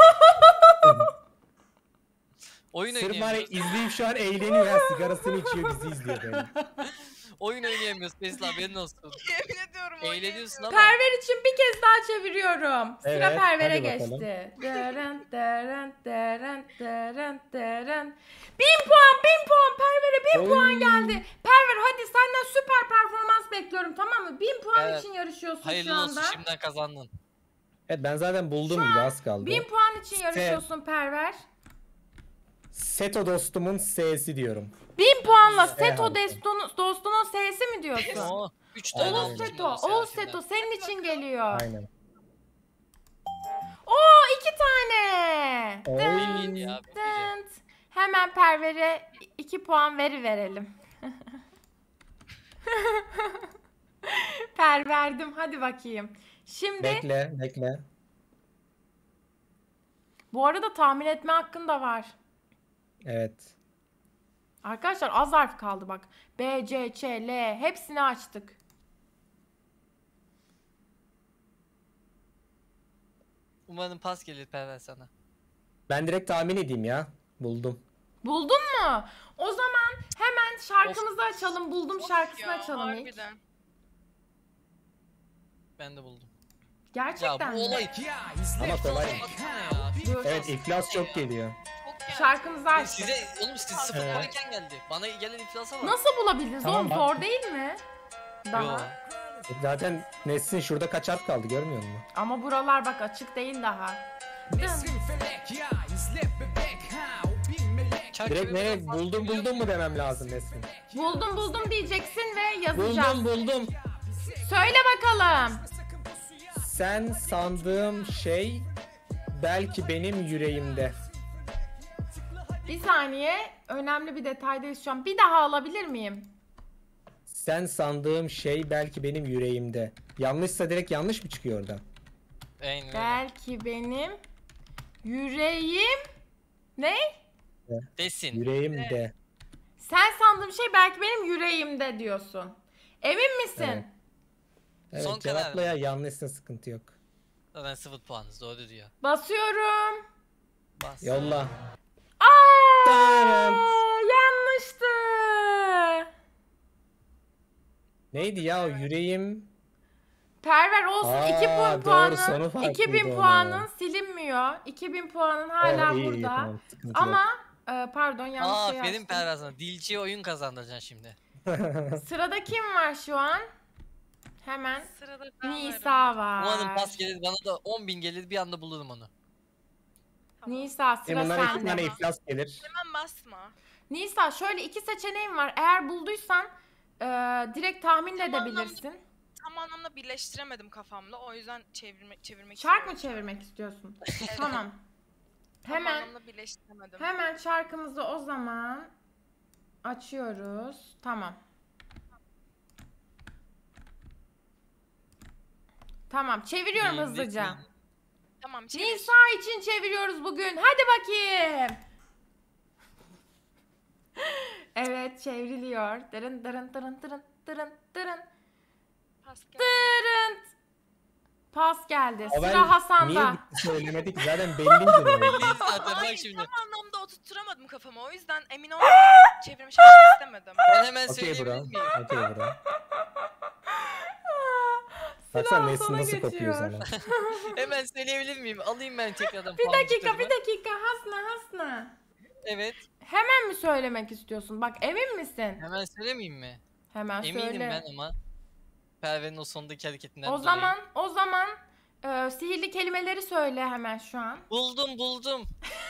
Oyun Sırf hani oynayamıyoruz. izleyip şu an eğleniyor ya, sigarasını içiyor bizi izliyor böyle. Oyun oynayamıyoruz Tesla haberin olsun. Yemin ediyorum. Eğleniyorsun ama. Perver için bir kez daha çeviriyorum. Sıra Evet, Perver'e hadi bakalım. geçti. Dırın, dırın, dırın, dırın, dırın. Bin puan, bin puan Perver'e bin Oy. puan geldi. Perver hadi senden süper performans bekliyorum tamam mı? Bin puan Evet. için yarışıyorsun şu Hayırlı olsun anda. şimdiden kazandın. Evet ben zaten buldum gibi az kaldı. Bin puan için Se- yarışıyorsun Perver. Seto dostumun S'si diyorum. Bin puanla S Seto harfi. dostunu, dostunun S'si mi diyorsun? Oo, üç tane Oğuz almışım Seto, Oğuz Oğuz harfinden. Seto senin için geliyor. Aynen. Oo iki tane. Oy. Dın, Ya, dın. Hemen Perver'e iki puan veri verelim. Per verdim. Hadi bakayım. Şimdi Bekle, bekle. bu arada tahmin etme hakkın da var. Evet. Arkadaşlar az harf kaldı bak. B, C, Ç, L hepsini açtık. Umarım pas gelir Perver sana. Ben direkt tahmin edeyim ya. Buldum. Buldun mu? O zaman hemen şarkımızı açalım. Buldum şarkısını Ya, açalım ilk. harbiden. Ben de buldum. Gerçekten Ya bu mi? olay Ya izle Ama kolay. bebek Baksana ha. ya. Dur. Evet, iflas çok geliyor. Çok yani. Şarkımızı açtık. Size oğlum siz sıfır Evet. puanken geldi. Bana gelen iflasa bak. Nasıl bulabildiniz Tamam, oğlum? bak. Zor değil mi? Daha. Yo. Zaten Nesin şurada kaç harf kaldı görmüyor musun? Ama buralar bak açık değil daha. Nesrin felek ya izle bebek ha. O bir melek. Çark Direkt çevirmeden ne pas buldum geliyor. buldum mu demem lazım Nesin? Buldum buldum diyeceksin ve yazacağız. Buldum buldum. Söyle bakalım. Sen sandığım şey belki benim yüreğimde. Bir saniye. Önemli bir detaydayız şu an. Bir daha alabilir miyim? Sen sandığım şey belki benim yüreğimde. Yanlışsa direkt yanlış mı çıkıyor oradan? Aynen öyle. Belki benim yüreğim... Ne? Desin. Yüreğimde. Sen sandığım şey belki benim yüreğimde diyorsun. Emin misin? Evet. Evet, Son cevapla karar. ya, yanlışsa sıkıntı yok. Zaten sıfır puanız doğru diyor. Basıyorum. Bas. Yolla. Aa, Tarım. yanlıştı. Neydi ya o yüreğim? Perver olsun Aa, iki bin doğru, puanın sonu farklıydı iki bin onun. puanın silinmiyor. iki bin puanın hala Oh, iyi, iyi, burada. tamam, sıkıntı yok. Ama e, pardon yanlış Aa şey benim yazdım. Perver sana. Dilciye oyun kazandıracaksın şimdi. Sırada kim var şu an? Hemen Sırada ben varım. Nisa var. Umarım pas gelir bana da on bin gelir bir anda bulurum onu. Tamam. Nisa E sıra bundan iki sende. tane iflas gelir. Hemen basma. Nisa şöyle iki seçeneğim var. Eğer bulduysan e, direkt tahmin de Tamam, edebilirsin. Tam anlamda birleştiremedim kafamda. O yüzden çevirmek çevirmek Şark mı istiyorum. çevirmek istiyorsun? Tamam. Tam Hemen anlamda birleştiremedim. hemen şarkımızı o zaman açıyoruz. Tamam. Tamam, çeviriyorum Bildik hızlıca. mi? Tamam çevir. Nisa için çeviriyoruz bugün. Hadi bakayım. Evet, çevriliyor. Dırın dırın dırın dırın dırın dırın Pas gel. dırın. Pas geldi. Ama ben Sıra Hasan'da. Niye gitti söylemedik? Zaten belliydi ne oldu. Zaten bak Hayır şimdi. tam anlamda oturtturamadım kafama. O yüzden emin olmadan çevirmiş olmak istemedim. Ben hemen Okey söyleyebilir bro. miyim? Okey bro. Sıra Baksana Nesin Hasan'a nasıl kopuyor geçiyor. sana. Hemen söyleyebilir miyim? Alayım ben tekrardan Bir dakika, puancıklarımı. bir dakika. Hasna, Hasna. Evet. Hemen mi söylemek istiyorsun? Bak emin misin? Hemen söylemeyeyim mi? Hemen Eminim söyle. ben ama. Perver'in o sondaki hareketinden O dolayı. zaman, o zaman e, sihirli kelimeleri söyle hemen şu an. Buldum buldum.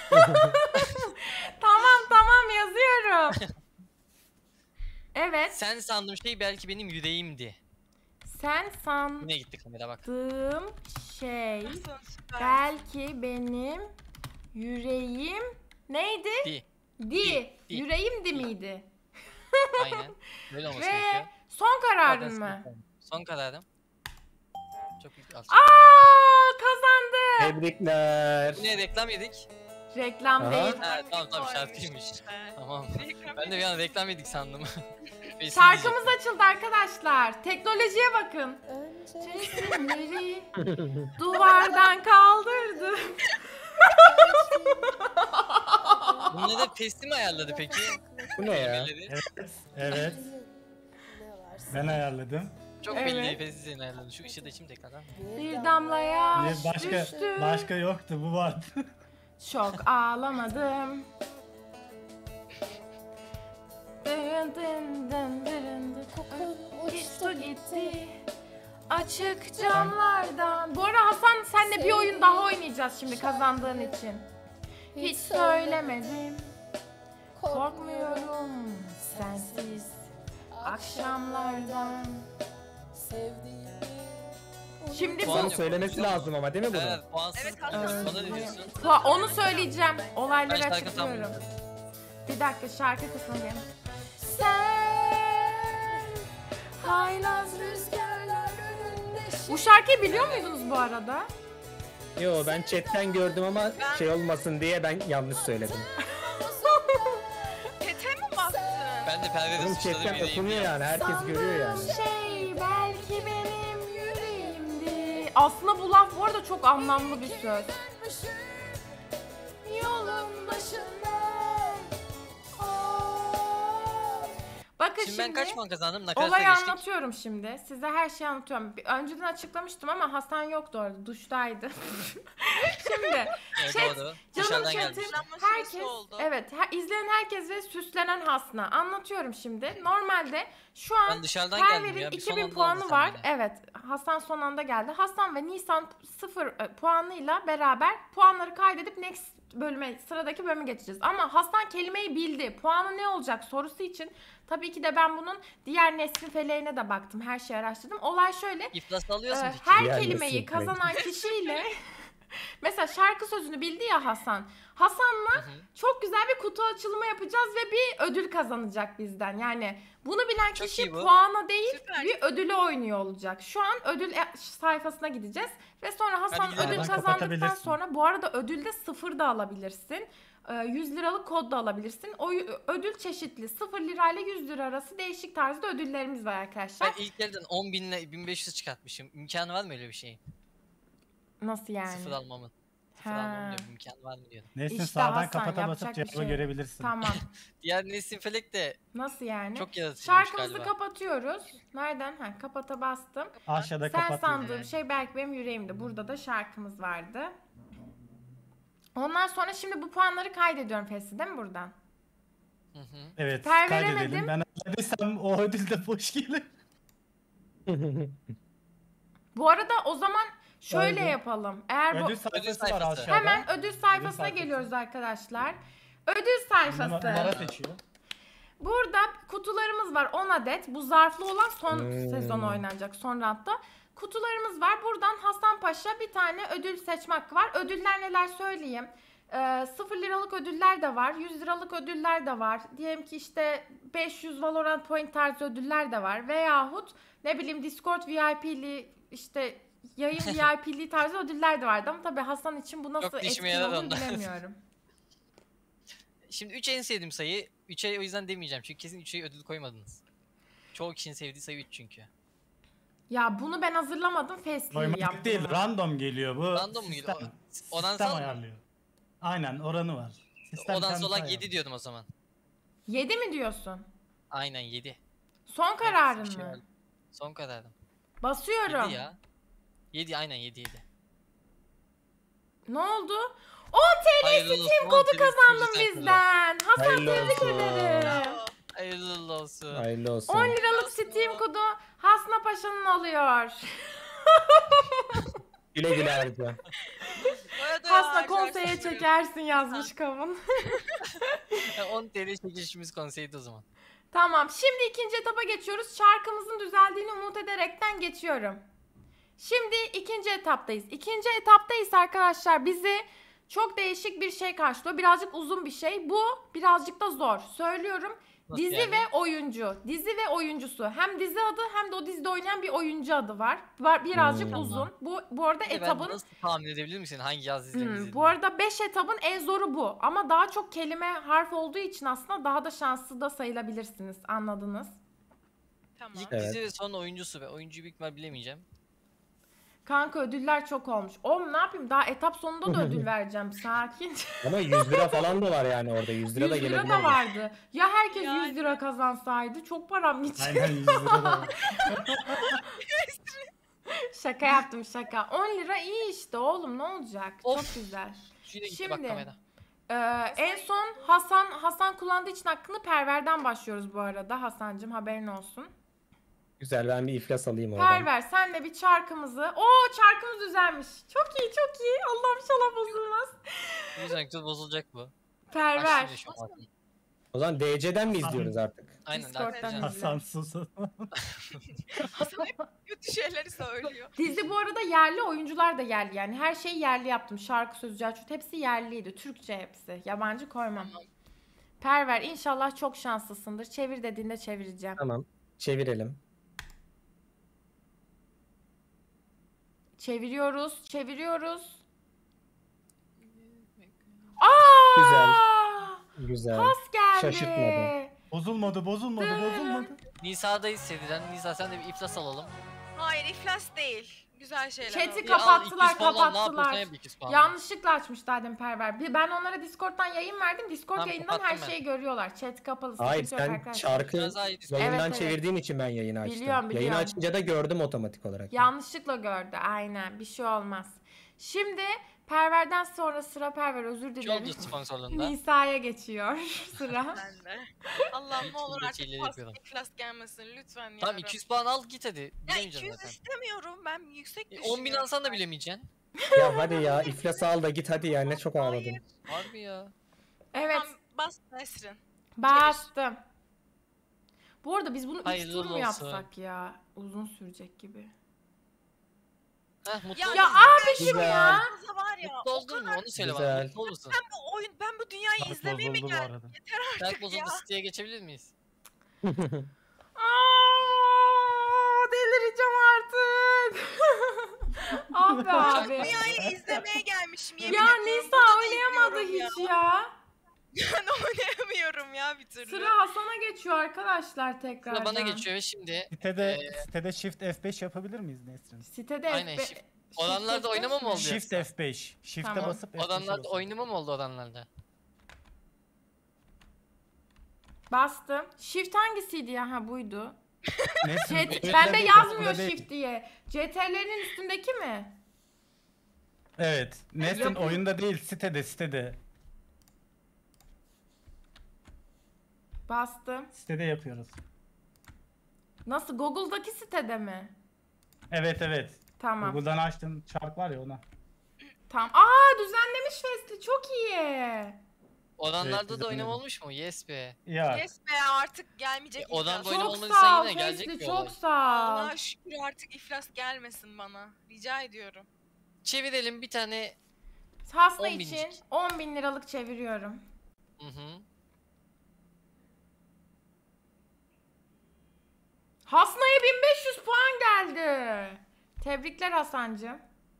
Tamam, tamam yazıyorum. Evet. Sen sandığım şey belki benim yüreğimdi. Sen sandığım Yine gitti kamera bak. şey Nasıl süper. belki benim yüreğim neydi? Di. Di. Di. Yüreğim di miydi? Aynen. Böyle olması Ve gerekiyor. son kararın Zaten mı? son- Son kararım. Çok büyük alçak. Aa, kazandı. Tebrikler. Bu ne reklam yedik? Reklam Aha. değil. Ha tamam tamam şarkıymış. Tamam. Ben de bir an reklam yedik sandım. Besin Şarkımız açıldı arkadaşlar. Teknolojiye bakın. Resimleri duvardan kaldırdım. diyecektim. Bunları Pesti mi ayarladı peki? Bu ne ya? Kelimeleri. Evet. Evet. Ben ayarladım. Çok Evet. belli Pesti senin ayarladı. Şu ışığı da açayım tekrardan. Bir damla yaş Ne başka düştü. başka yoktu bu vardı. Çok ağlamadım. Dın dın dın dın dın. Uçtu gitti. Açık camlardan. Bu arada Hasan senle bir oyun daha oynayacağız şimdi kazandığın için. Hiç söylemedim. Korkmuyorum sensiz akşamlardan. Şimdi Puanı bu söylemesi lazım ama değil mi bunu? Evet, puansız. Evet, Evet, haklısın. Bana ne diyorsun? Pu- onu söyleyeceğim. Olayları Ben şarkı tam açıklıyorum. Bir dakika şarkı kısmına gelin. Sen haylaz rüzgarlar önünde. Bu şarkıyı biliyor muydunuz bu arada? Yo ben chatten gördüm ama şey olmasın diye ben yanlış söyledim. Pete mi bastın? Ben de perdede Oğlum suçladım chatten yüreğimi okunuyor ya. yani herkes görüyor yani. Şey belki benim yüreğimdi. Aslında bu laf bu arada çok anlamlı bir söz. Yolun başında. Bakın Şimdi ben kaç puan kazandım? Nakarat'a olayı geçtik. anlatıyorum şimdi. Size her şeyi anlatıyorum. Bir- Önceden açıklamıştım ama Hasan yoktu orada. Duştaydı. Şimdi Evet, chat, doğru. canım Dışarıdan chatim, gelmiş. Ama süresi herkes, oldu. evet her, izleyen herkes ve süslenen Hasna. Anlatıyorum şimdi. Normalde şu an Ben dışarıdan geldim Perver'in ya. Bir iki son bin anda puanı aldın var. sen beni. Evet. Hasan son anda geldi. Hasan ve Nisan sıfır e, puanıyla beraber puanları kaydedip next bölüme, sıradaki bölüme geçeceğiz. Ama Hasan kelimeyi bildi. Puanı ne olacak sorusu için tabii ki de ben bunun diğer Nesrin Feleğine de baktım. Her şeyi araştırdım. Olay şöyle. İflas alıyorsun Ee, peki. her Yani kelimeyi kesinlikle. kazanan kişiyle mesela şarkı sözünü bildi ya Hasan. Hasan'la Hı hı. çok güzel bir kutu açılımı yapacağız ve bir ödül kazanacak bizden. Yani bunu bilen Çok kişi iyi bu. puana değil Süper. bir ödülü oynuyor olacak. Şu an ödül e- sayfasına gideceğiz ve sonra Hasan Hadi gidelim. ödül Oradan kazandıktan kapatabilirsin. sonra bu arada ödülde sıfır da alabilirsin. Ee, yüz liralık kod da alabilirsin. O y- ödül çeşitli. sıfır lirayla yüz lira arası değişik tarzda ödüllerimiz var arkadaşlar. Ben ilk elden on bin ile bin beş yüz çıkartmışım. İmkanı var mı öyle bir şeyin? Nasıl yani? Sıfır almamın. Sıfır Ha. almamın diyorum. İmkanı var mı diyorum. Nesin İşte sağdan Hasan, kapata basıp yapacak bir cevabı şey yok. görebilirsin. Tamam. Diğer Nesin Felek de Nasıl yani? çok yaratıcıymış Şarkımızı galiba. kapatıyoruz. Nereden? Ha, kapata bastım. Aşağıda Sen kapat. sandığım yani. şey belki benim yüreğimde. Burada da şarkımız vardı. Ondan sonra şimdi bu puanları kaydediyorum Fesli değil mi buradan? Hı hı. Evet Per kaydedelim. veremedim. Ben ödesem o ödül de boş gelir. Bu arada o zaman şöyle Öyle. yapalım. Eğer bu Ödül sayfası var sayfası. aşağıda. hemen ödül sayfasına sayfası. geliyoruz arkadaşlar. Ödül sayfası. Numara seçiyor. Burada kutularımız var on adet. Bu zarflı olan son Hmm. sezon oynanacak son roundda. Kutularımız var. Buradan Hasan Paşa bir tane ödül seçme hakkı var. Ödüller neler söyleyeyim. Ee, sıfır liralık ödüller de var. yüz liralık ödüller de var. Diyelim ki işte beş yüz Valorant Point tarzı ödüller de var. Veyahut ne bileyim Discord V I P'li işte yayın V I P'li tarzı ödüller de vardı. Ama tabii Hasan için bu nasıl Çok da işime etkili yarar olur onlar. bilemiyorum. Şimdi üç en sevdiğim sayı. üçe o yüzden demeyeceğim. Çünkü kesin üçe ödül koymadınız. Çoğu kişinin sevdiği sayı üç çünkü. Ya bunu ben hazırlamadım. Fesli Koymak yaptım. değil random geliyor bu. Random mu geliyor? sistem. O- oransal Sistem mı? ayarlıyor. Aynen oranı var. Sistem Odan kendisi sola ayarlıyor. yedi diyordum o zaman. yedi mi diyorsun? Aynen yedi. Son kararın bir şey mı? var. Son kararım. Basıyorum. yedi ya. yedi aynen yedi yedi. Ne oldu? on T L Hayırlı Steam olsun, kodu on T L kazandın Steam kodu. bizden. Hasan Hayırlı tebrik olsun. ederim. Hayırlı olsun. Hayırlı olsun. on liralık Steam kodu Hasna Paşa'nın alıyor. Güle güle harca. Bu arada Hasna ya, konseye arkadaşlar, çekersin yazmış kavun. on T L çekilişimiz konseydi o zaman. Tamam şimdi ikinci etapa geçiyoruz. Şarkımızın düzeldiğini umut ederekten geçiyorum. Şimdi ikinci etaptayız. İkinci etaptayız arkadaşlar. Bizi çok değişik bir şey karşılıyor. Birazcık uzun bir şey. Bu birazcık da zor. Söylüyorum. Nasıl Dizi yani? ve oyuncu. Dizi ve oyuncusu. Hem dizi adı hem de o dizide oynayan bir oyuncu adı var. Var- Birazcık Hmm. uzun. Bu bu arada Bir de ben etabın nasıl tahmin edebilir misin hangi yaz Hmm, dizimizi? bu arada beş etabın en zoru bu. Ama daha çok kelime harf olduğu için aslında daha da şanslı da sayılabilirsiniz. Anladınız? Tamam. İlk Evet. dizi ve son oyuncusu ve oyuncuyu büyük ihtimal bilemeyeceğim. Kanka ödüller çok olmuş. Oğlum ne yapayım? Daha etap sonunda da ödül vereceğim. Sakin. Ama yüz lira falan da var yani orada. yüz lira da yüz lira gelebilir. da vardı. Ya herkes Yani. yüz lira kazansaydı çok param gidecek. Aynen yüz lira da var. Şaka yaptım şaka. on lira iyi işte oğlum ne olacak? Of. Çok güzel. Şöyle gitti bak Şimdi kamera. Ee, en son Hasan Hasan kullandığı için hakkını Perver'den başlıyoruz bu arada. Hasancığım haberin olsun. Güzel ben bir iflas alayım oradan. Perver sen de bir çarkımızı. Oo çarkımız düzelmiş. Çok iyi çok iyi. Allah'ım inşallah bozulmaz. Bu yüzden kötü bozulacak bu. Bak Perver. şimdi şu an. O zaman D C'den mi Hasan- izliyoruz artık? Aynen. Discord'dan Discord'dan. izle. Hasan sus. Hasan hep kötü şeyleri söylüyor. Dizi bu arada yerli, oyuncular da yerli yani. Her şeyi yerli yaptım. Şarkı, söz, carçut hepsi yerliydi. Türkçe hepsi. Yabancı koymam. Tamam. Perver inşallah çok şanslısındır. Çevir dediğinde çevireceğim. Tamam. Çevirelim. Çeviriyoruz, çeviriyoruz. Aa! Güzel. Güzel. Pas geldi. Şaşırtmadı. Bozulmadı, bozulmadı, bozulmadı. Nisa'dayız seriden. Nisa sen de bir iflas alalım. Hayır iflas değil. Güzel şeyler. Chat'i oldu. Bir al, kapattılar, iki yüz falan, ne kapattılar. yapıyorsan yap iki yüz falan. Yanlışlıkla açmış daha demin Perver. Bir- Ben onlara Discord'dan yayın verdim. Discord Tamam, yayından her kapattım ben. şeyi görüyorlar. Chat kapalı. Hayır sıkıntı yok sen arkadaşlar. şarkı Biraz daha iyi Discord. yayından Evet, evet. çevirdiğin için ben yayını açtım. Biliyorum, biliyorum. Yayını açınca da gördüm otomatik olarak. Yanlışlıkla gördü. Aynen. Bir şey olmaz. Şimdi Perver'den sonra sıra Perver. Özür Üç dilerim. oldu sponsorluğunda. Nisa'ya geçiyor sıra. Ben de. Allah'ım ne olur Bütün artık şeyleri pas yapıyorum. iflas gelmesin lütfen ya. Tamam iki yüz puan al git hadi. Ya Bilemeyeceğim iki yüz zaten. istemiyorum. Ben yüksek E, düşünüyorum. on bin alsan da bilemeyeceksin. Ya hadi ya iflas al da git hadi ya ne çok ağladın. Hayır. Harbi ya. Evet. Tamam, bas Nesrin. Bastım. Bu arada biz bunu üç Hayırlı tur mu olsun. yapsak ya? Uzun sürecek gibi. Heh, mutlu Ya- oldun Ya mu? abişim Güzel. ya. Kızı var ya. Mutlu O oldun mu? kadar Onu söyle Güzel. bana. Mutlu musun? bu oyun ben bu dünyayı Bak izlemeye mi bozuldu bu geldim? arada. Yeter Berk artık bozuldu ya. siteye geçebilir miyiz? Aa, delireceğim artık. ah be abi. Dünyayı izlemeye gelmişim yemin Ya ediyorum. Nisa Bunu da oynayamadı izliyorum hiç ya. Ben oynayamıyorum ya bir türlü. Sıra Hasan'a geçiyor arkadaşlar tekrardan. Sıra bana geçiyor ve şimdi Sitede, Ee, sitede Shift F beş yapabilir miyiz Nesrin? Sitede Aynen, F beş shift- olanlarda oynama mı oldu? Shift F beş. Shift'e Tamam. basıp F beşe odanlarda basın. oynama mı oldu odanlarda? Bastım. Shift hangisiydi ya? Ha buydu. Nesrin, Chat, Shift'le bende değil, yazmıyor Shift'le değil. shift diye. C T R'lerin üstündeki mi? Evet. Nesrin Yapayım. oyunda değil, sitede, sitede. Bastım. Sitede yapıyoruz. Nasıl? Google'daki sitede mi? Evet evet. Tamam. Google'dan açtığın çark var ya ona. Tamam. Aa düzenlemiş Fest'i. Çok iyi. Odanlarda Evet, da oynama güzel. olmuş mu? Yes be. Ya. Yes be artık gelmeyecek E, odan iflas. böyle Çok olmadıysa sağ ol yine gelecek Fest'i. bir Çok olay. sağ ol. Allah'a şükür artık iflas gelmesin bana. Rica ediyorum. Çevirelim bir tane. Hasna on için binlik. on bin liralık çeviriyorum. Hı hı. Hasna'ya bin beş yüz puan geldi. Tebrikler Hasancığım.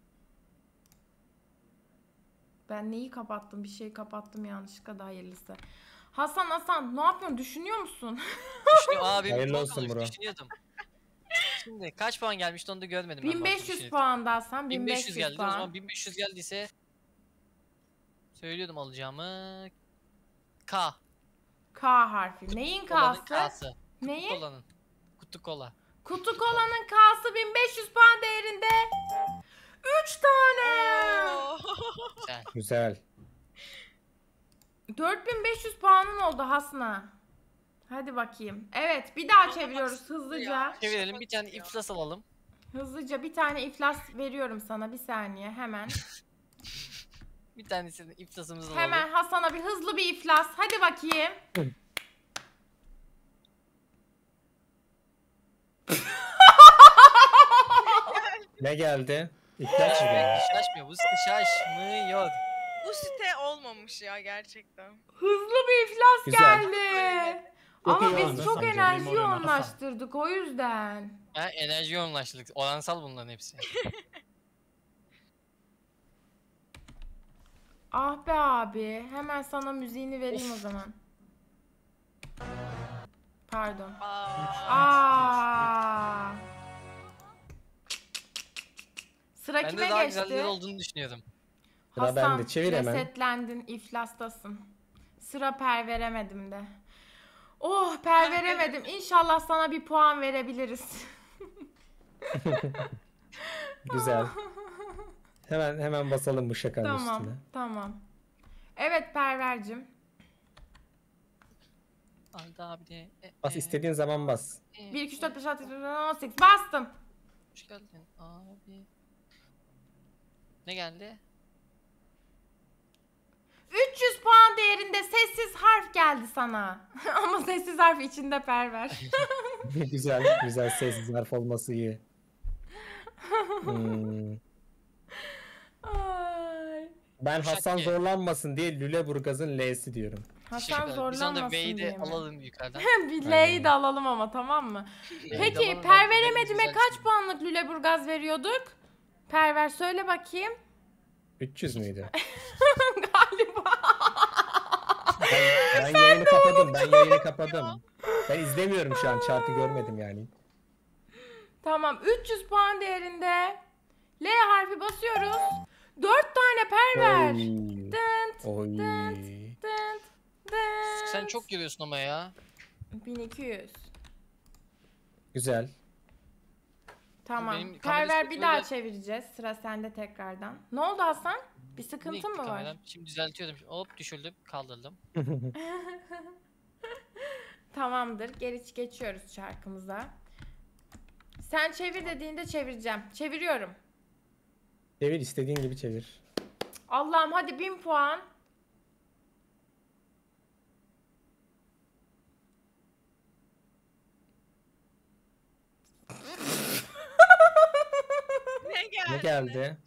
Ben neyi kapattım? Bir şey kapattım yanlışlıkla da hayırlısı. Hasan Hasan ne yapıyorsun? Düşünüyor musun? Düşünüyor, abi Hayırlı puan olsun almış, bro. Düşünüyordum. Şimdi kaç puan gelmişti onu da görmedim ben. bin baktım beş yüz şimdi. puan da Hasan. bin beş yüz geldi. O puan. zaman bin beş yüz geldiyse söylüyordum alacağımı. K. K harfi. Neyin Kolanın K'sı? K'sı. Neyin? Kolanın. Kutu kola. Kutu kolanın K'sı bin beş yüz puan değerinde. üç tane. Oo. Güzel. Güzel. dört bin beş yüz puanın oldu Hasna. Hadi bakayım. Evet bir daha Ama çeviriyoruz haksız hızlıca. ya. Çevirelim bir tane Ya. iflas alalım. Hızlıca bir tane iflas veriyorum sana bir saniye hemen. Bir tanesini iflasımızı alalım. Hemen Hasan'a bir hızlı bir iflas. Hadi bakayım. Ne geldi? İflas mı geldi? Şaşmıyor. Bu site şaşmıyor. Bu site olmamış ya gerçekten. Hızlı bir iflas Güzel. geldi. Çok Ama iyi biz oldu. çok Hasan, enerji benim oyun Hasan. yoğunlaştırdık o yüzden. Ha, enerji yoğunlaştırdık. Oransal bunların hepsi. Ah be abi. Hemen sana müziğini vereyim o zaman. Pardon. Aa. Aa. Sıra Ben de kime daha geçti? güzelleri olduğunu düşünüyordum. Sıra Hasan, bende. Çevir hemen. resetlendin, iflastasın. Sıra perveremedim de. Oh perveremedim. İnşallah sana bir puan verebiliriz. Güzel. Hemen hemen basalım bu şakanın Tamam, üstüne. tamam. Evet Perver'cim. Aldı abi de. E, Bas e, istediğin zaman bas. e, bir, iki, üç, e, dört, beş, altı, yedi, sekiz, on sekiz. Bastım. Hoş geldin abi. Ne geldi? üç yüz puan değerinde sessiz harf geldi sana. Ama sessiz harf içinde perver. güzel, güzel sessiz harf olması iyi. Hmm. Ay. Ben Uşak Hasan ye. zorlanmasın diye Lüleburgaz'ın L'si diyorum. Hasan Biz onu da zorlanmasın V'yi diye de mi? alalım yukarıdan. Bir L'yi de alalım ama, tamam mı? V'yi de Peki alalım, Perver'e bence Medim'e güzel kaç şey. puanlık Lüleburgaz veriyorduk? Perver söyle bakayım. üç yüz müydü? Galiba. Ben, ben yayını kapadım. Ben yayını kapadım. Ben izlemiyorum şu an. Çarkı görmedim yani. Tamam, üç yüz puan değerinde L harfi basıyoruz. dört tane perver. Oy. Dınt, Oy. dınt, dınt. Sen çok geliyorsun ama ya. bin iki yüz. Güzel. Tamam. Benim kamerayı Perver bir sürekli daha böyle- çevireceğiz. Sıra sende tekrardan. Ne oldu Hasan? Bir sıkıntın Gitti mı var? kameram. Şimdi düzeltiyordum. Hop düşürdüm, kaldırdım. Tamamdır. Geri geçiyoruz şarkımıza. Sen çevir dediğinde çevireceğim. Çeviriyorum. Çevir, istediğin gibi çevir. Allah'ım hadi bin puan. Ne geldi? Ne geldi?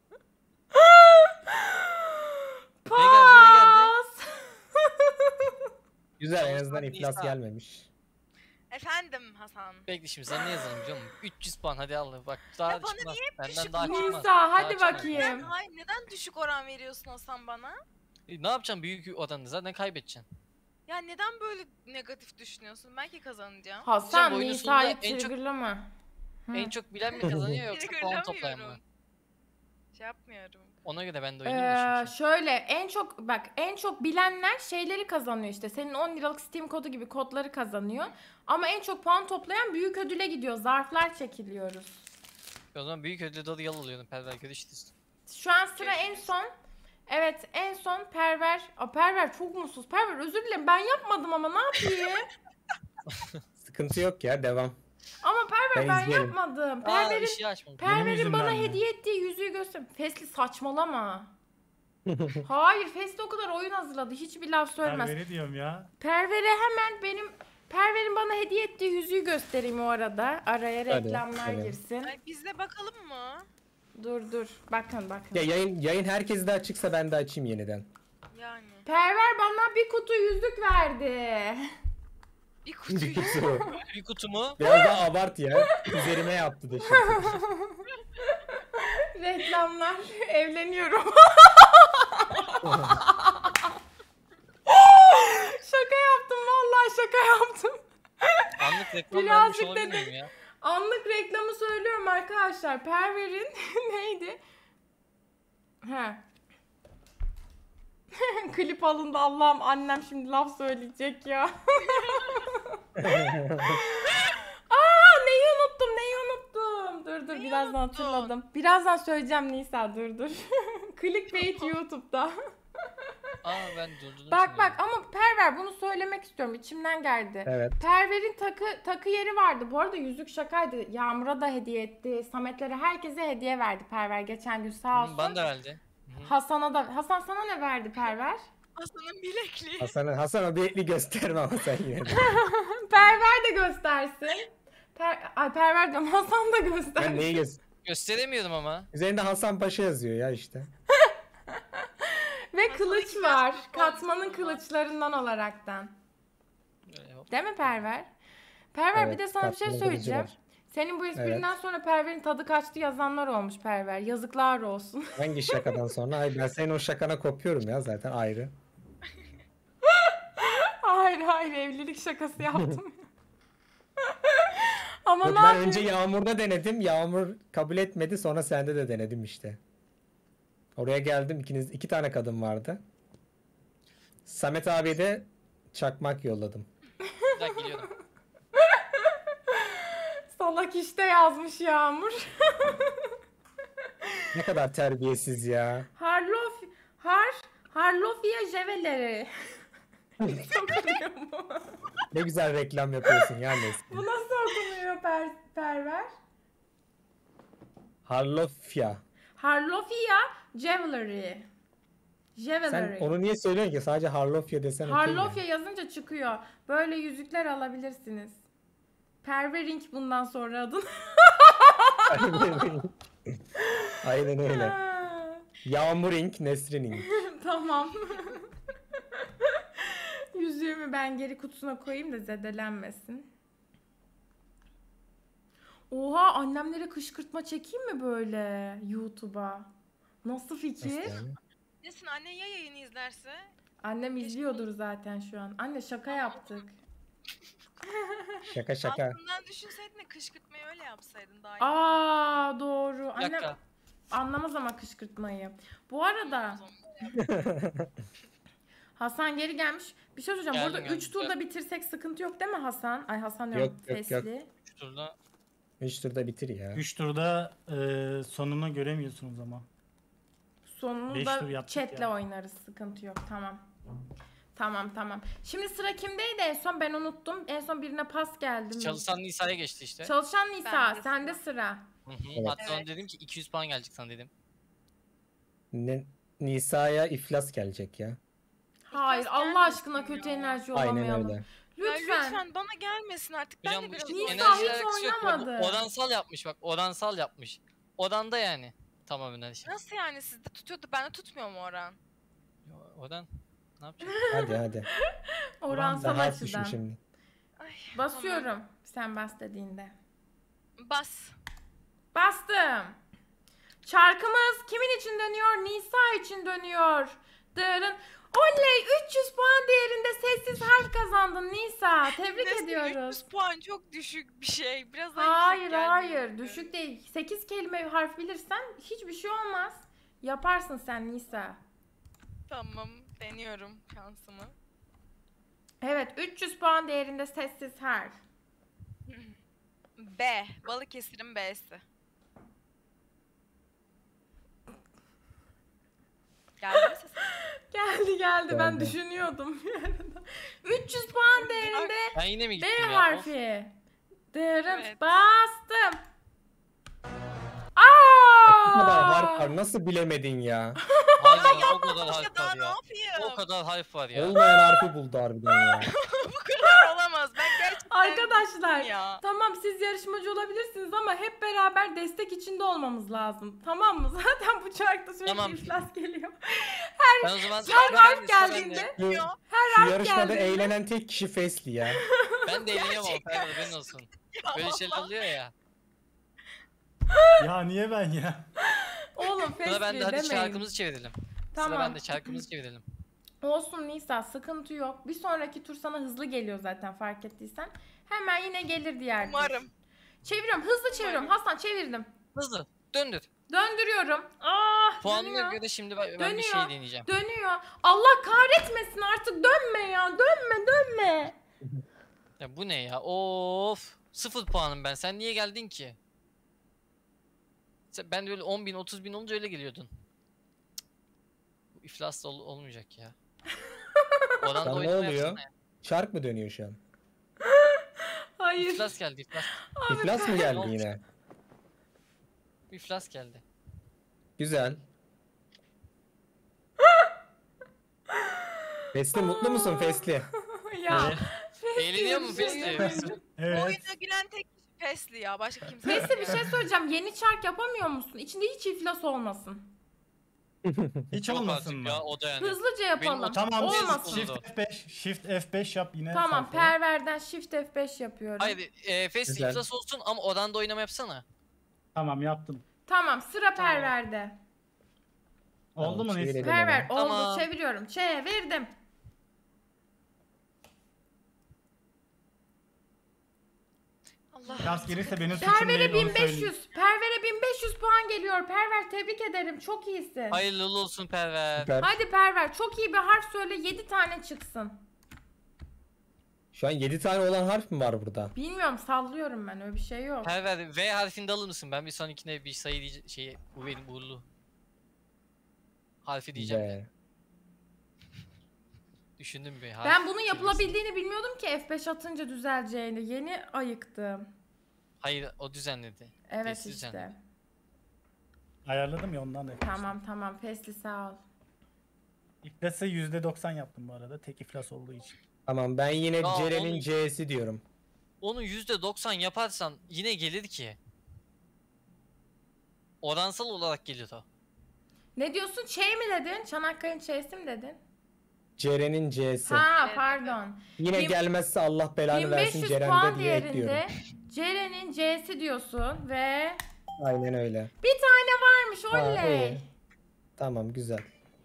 Ne geldi, ne geldi? Pas. Güzel, en Çalışmak azından iflas Nisa. gelmemiş. Efendim Hasan. Bekle şimdi sana ne yazalım biliyor musun? üç yüz puan hadi al bak daha Ya bana çıkmaz. niye Benden düşük daha puan? çıkmaz. Nisa Daha hadi çıkmaz. bakayım. Neden, hayır, neden düşük oran veriyorsun Hasan bana? E, ne yapacaksın büyük odanı zaten kaybedeceksin. Ya neden böyle negatif düşünüyorsun? Belki kazanacağım. Hasan oyunun Nisa'yı sonunda en çok- triggerlama. Hı. En çok bilen mi kazanıyor yoksa puan toplayan mı? Triggerlamıyorum. Şey yapmıyorum. Ona göre ben de oynayayım Ee, da şimdi. şöyle en çok bak en çok bilenler şeyleri kazanıyor işte. Senin on liralık Steam kodu gibi kodları kazanıyor. Ama en çok puan toplayan büyük ödüle gidiyor. Zarflar çekiliyoruz. O zaman büyük ödülü dolu yol alıyordum Perver görüşürüz. Şu an sıra en son. Evet en son Perver. Aa, Perver çok mutsuz. Perver özür dilerim ben yapmadım ama ne yapayım? Sıkıntı yok ya, devam. Ama Perver Ben ben, izlerim. yapmadım. Aa Perver'in ışığı açmadım. Benim Perver'in bana yüzümden mi? hediye ettiği yüzüğü göster. Fesli saçmalama. Hayır Fesli o kadar oyun hazırladı. Hiçbir laf söylemez. Perver'i diyorum ya. Perver'e hemen benim Perver'in bana hediye ettiği yüzüğü göstereyim o arada. Araya Hadi, reklamlar hadi. girsin. Ay, biz de bakalım mı? Dur dur. Bakın bakın. Ya yayın yayın herkes de açıksa ben de açayım yeniden. Yani. Perver bana bir kutu yüzük verdi. Bir kutuyu. Bir kutu mu? Biraz daha abart ya. Üzerime yaptı da şimdi. Reklamlar. Evleniyorum. Şaka yaptım vallahi şaka yaptım. Anlık reklam Birazcık vermiş olabilir dedi. miyim ya? Anlık reklamı söylüyorum arkadaşlar. Perver'in neydi? He. Klip alındı Allah'ım annem şimdi laf söyleyecek ya. Aa neyi unuttum neyi unuttum. Dur dur Neyi birazdan unuttun? hatırladım. Birazdan söyleyeceğim Nisa dur dur. Clickbait YouTube'da. Aa ben durdurdum Bak şimdi. bak ama Perver bunu söylemek istiyorum içimden geldi. Evet. Perver'in takı takı yeri vardı. Bu arada yüzük şakaydı. Yağmur'a da hediye etti. Sametlere herkese hediye verdi Perver geçen gün sağ olsun. Hı, bana da verdi. Hasan'a da Hasan sana ne verdi Perver? Hasan'ın bilekliği. Hasan'a Hasan'a bir ekli gösterme ama sen yine de. Perver de göstersin. Per Ay Perver diyorum Hasan da göstersin. Ben neyi göster? Gösteremiyordum ama. Üzerinde Hasan Paşa yazıyor ya işte. Ve Hasan'ın kılıç iki var. tane Katmanın kılıcı var. kılıçlarından olaraktan. Böyle hop. Değil mi Perver? Perver bir Evet, de sana bir şey Katmanın kılıcı söyleyeceğim. var. Senin bu esprinden sonra Perver'in tadı kaçtı yazanlar olmuş Perver. Yazıklar olsun. Hangi şakadan sonra? Ay ben senin o şakana kopuyorum ya zaten ayrı. hayır hayır evlilik şakası yaptım. Ama Yok, ne ben yapayım? önce Yağmur'da denedim. Yağmur kabul etmedi. Sonra sende de denedim işte. Oraya geldim. İkiniz iki tane kadın vardı. Samet abiye de çakmak yolladım. Bir dakika geliyorum. Salak işte yazmış Yağmur. Ne kadar terbiyesiz ya. Harlof Har Harlofia jeveleri. Çok okunuyor bu. Ne güzel reklam yapıyorsun ya Nesli. Bu nasıl okunuyor per Perver? Harlofya. Harlofia Jewelry. Sen Jewelry. onu niye söylüyorsun ki? Sadece Harlofya desen okey Harlofya yani. yazınca çıkıyor. Böyle yüzükler alabilirsiniz. Pervering bundan sonra adın. Aynen öyle. Yağmur Ink, Nesrin Ink. Tamam. Yüzüğümü ben geri kutusuna koyayım da zedelenmesin. Oha, annemlere kışkırtma çekeyim mi böyle YouTube'a? Nasıl fikir? Nasıl yani? Nesin anne ya yayını izlerse? Annem izliyordur zaten şu an. Anne şaka yaptık. Şaka şaka. Aklından düşünseydin de kışkırtmayı öyle yapsaydın daha iyi. Aa doğru. Bir Annem dakika. anlamaz ama kışkırtmayı. Bu arada Hasan geri gelmiş. Bir şey söyleyeceğim. Geldim, Burada geldim. üç turda bitirsek sıkıntı yok değil mi Hasan? Ay Hasan yok. Yok, yok, yok. Fesli. Şu turda Üç turda bitir ya. üç turda e, sonunu göremiyorsunuz ama. Sonunu Beş da tur yaptık chatle ya. oynarız. Sıkıntı yok. Tamam. Tamam tamam. Şimdi sıra kimdeydi en son? Ben unuttum. En son birine pas geldi. çalışan Nisa'ya geçti işte. Çalışan Nisa. Bende Sende sıra. Hı hı. Evet. Hatta ona Evet. dedim ki iki yüz puan gelecek sana dedim. Ne, Nisa'ya iflas gelecek ya. Hayır. İflas Allah gelmesin aşkına kötü ya. enerji Aynen yollamayalım. öyle. Ya Lütfen. lütfen bana gelmesin artık. Ben Hocam de bu biraz işte Nisa enerjiyle hiç alakası yok ya. Bu oynamadı. oransal yapmış bak. Oransal yapmış. Odanda yani. Tamamen her şey. Nasıl yani, sizde tutuyordu, bende tutmuyor mu Orhan? Odan ne yapacak? Hadi hadi. Oransal Daha açıdan. düşün şimdi. Ay, Basıyorum. Sen bas dediğinde. bas. Bastım. Çarkımız kimin için dönüyor? Nisa için dönüyor. Dırın. Oley, üç yüz puan değerinde sessiz harf kazandın Nisa. Tebrik Nesin, ediyoruz. üç yüz puan çok düşük bir şey. Biraz daha yüksek Hayır geldi. hayır, düşük değil. sekiz kelime harf bilirsen hiçbir şey olmaz. Yaparsın sen Nisa. Tamam, deniyorum şansımı. Evet, üç yüz puan değerinde sessiz harf. B. Balıkesir'in B'si. Geldi mi sesim? Geldi geldi, ben Geldi. düşünüyordum bir arada. üç yüz puan değerinde Ben yine mi B gittim ya? Of. harfi. Dırın, Evet. bastım. O kadar Aa! harf var. Nasıl bilemedin ya? Hayır ya, o kadar harf Daha var ne ya. yapayım? O kadar harf var ya. Olmayan harfi buldu harbiden ya. Bu kadar olamaz. Ben gerçekten Arkadaşlar, ya. tamam siz yarışmacı olabilirsiniz ama hep beraber destek içinde olmamız lazım. Tamam mı? Zaten bu çarkta sürekli Tamam. iflas geliyor. Ben o zaman Her ben harf de- ben de- geldiğinde Şu, Her şu harf yarışmada geldiğinde- eğlenen tek kişi Fesli ya. Ben de eğleniyorum ama Ferhat haberin olsun. Böyle şeyler oluyor ya. Ya niye ben ya? Oğlum Sıra fesli bende, hadi demeyin. çarkımızı çevirelim. Sıra Tamam. bende, çarkımızı çevirelim. Olsun Nisa, sıkıntı yok. Bir sonraki tur sana hızlı geliyor zaten, fark ettiysen. Hemen yine gelir diğer tur. Umarım. Çeviriyorum, hızlı çeviriyorum. Hasan çevirdim. Hızlı, döndür. Döndürüyorum. Ah, Puanına dönüyor. göre şimdi ben, ben bir Dönüyor. şey deneyeceğim. Dönüyor. Allah kahretmesin, artık dönme ya. Dönme dönme. Ya bu ne ya? Of. Sıfır puanım ben. Sen niye geldin ki? Sen, ben de öyle on bin, otuz bin olunca öyle geliyordun. Cık. Bu iflas da ol- olmayacak ya. Oradan da Lan ne oynama oluyor? yapsana ya. Çark mı dönüyor şu an? Hayır. İflas geldi, iflas. İflas mı Ne geldi olmuş? yine? İflas geldi. Güzel. Fesli mutlu musun Fesli? Ya. Eğleniyor mu bir şey Fesli? yapıyorum. Bu Evet. oyunda gülen tek kişi Pesli ya. Başka kimse Neyse, yok bir ya. şey söyleyeceğim. Yeni çark yapamıyor musun? İçinde hiç iflas olmasın. Hiç Yok olmasın artık mı? ya, o da yani. Hızlıca yapalım. o- Tamam, Olmasın. Shift F beş, Shift F beş yap yine. Tamam, sayfaya. perverden Shift F beş yapıyorum. Hayır, e, Fesli Güzel. iflas olsun ama odanda oynama yapsana. Tamam, yaptım. Tamam, sıra perverde. Oldu Tamam, mu çevirelim. neyse? Perver oldu, Tamam. çeviriyorum. Çevirdim. Allah. Şans gelirse benim suçum Perver'e değil, onu bin beş söyleyeyim. yüz. Perver'e bin beş yüz puan geliyor. Perver, tebrik ederim. Çok iyisin. Hayırlı uğurlu olsun Perver. Süper. Hadi Perver, çok iyi bir harf söyle, yedi tane çıksın. Şu an yedi tane olan harf mi var burada? Bilmiyorum, sallıyorum ben, öyle bir şey yok. Perver V harfinde alır mısın? Ben bir sonrakine bir sayı diye şey bu benim uğurlu. Harfi diyeceğim. Ve Düşündüm bir harf. Ben bunun kelimesi. yapılabildiğini bilmiyordum ki F beş atınca düzeleceğini. Yeni ayıktım. Hayır, o düzenledi. Evet Fesli işte. düzenledi. Ayarladım ya ondan da. Tamam tamam, Fesli sağ ol. İflası yüzde doksan yaptım bu arada. Tek iflas olduğu için. Tamam ben yine Ya Ceren'in onu- C'si diyorum. Onu yüzde doksan yaparsan yine gelir ki. Oransal olarak gelir o. Ne diyorsun? Şey mi dedin? Çanakkale'nin şeysi mi dedin? Ceren'in C'si. Ha Evet, pardon. Yine bin- gelmezse Allah belanı versin 1500 Ceren'de puan diye ekliyorum. değerinde Ceren'in C'si diyorsun ve Aynen öyle. bir tane varmış Ha, oley. iyi. Tamam güzel.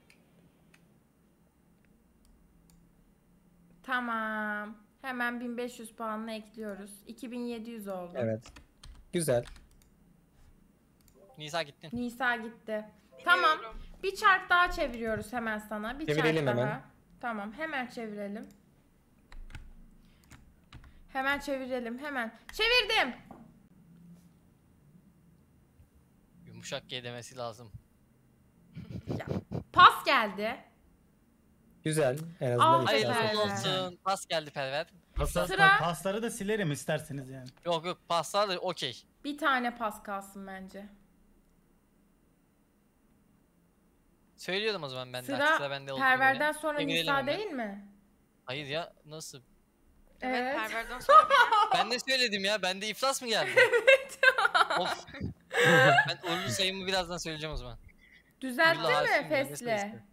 Tamam. Hemen bin beş yüz puanla ekliyoruz. iki bin yedi yüz oldu. Evet. Güzel. Nisa gittin. Nisa gitti. Tamam. Biliyorum. Bir çark daha çeviriyoruz hemen sana. Bir Çevirelim çark daha. hemen. Tamam, hemen çevirelim. Hemen çevirelim, hemen. Çevirdim. Yumuşak G demesi lazım. Pas geldi. Güzel. En azından Al, iki Hayırlı Perver. tane uğurlu olsun. olsun. Pas geldi Perver. Paslar, Sıra- pasları da silerim isterseniz yani. Yok yok paslar da okey. Bir tane pas kalsın bence. Söylüyorum o zaman ben de. Sıra, Artık sıra bende olduğu Perver'den gibi. sonra Çevirelim Nisa hemen. değil mi? Hayır ya nasıl? Evet, Evet. perverden sonra Ben de söyledim ya. Bende iflas mı geldi? Evet. Of. Ben uğurlu sayımı birazdan söyleyeceğim o zaman. Düzeltti Uğurlu harfim mi geldi, Fesli? sayısı.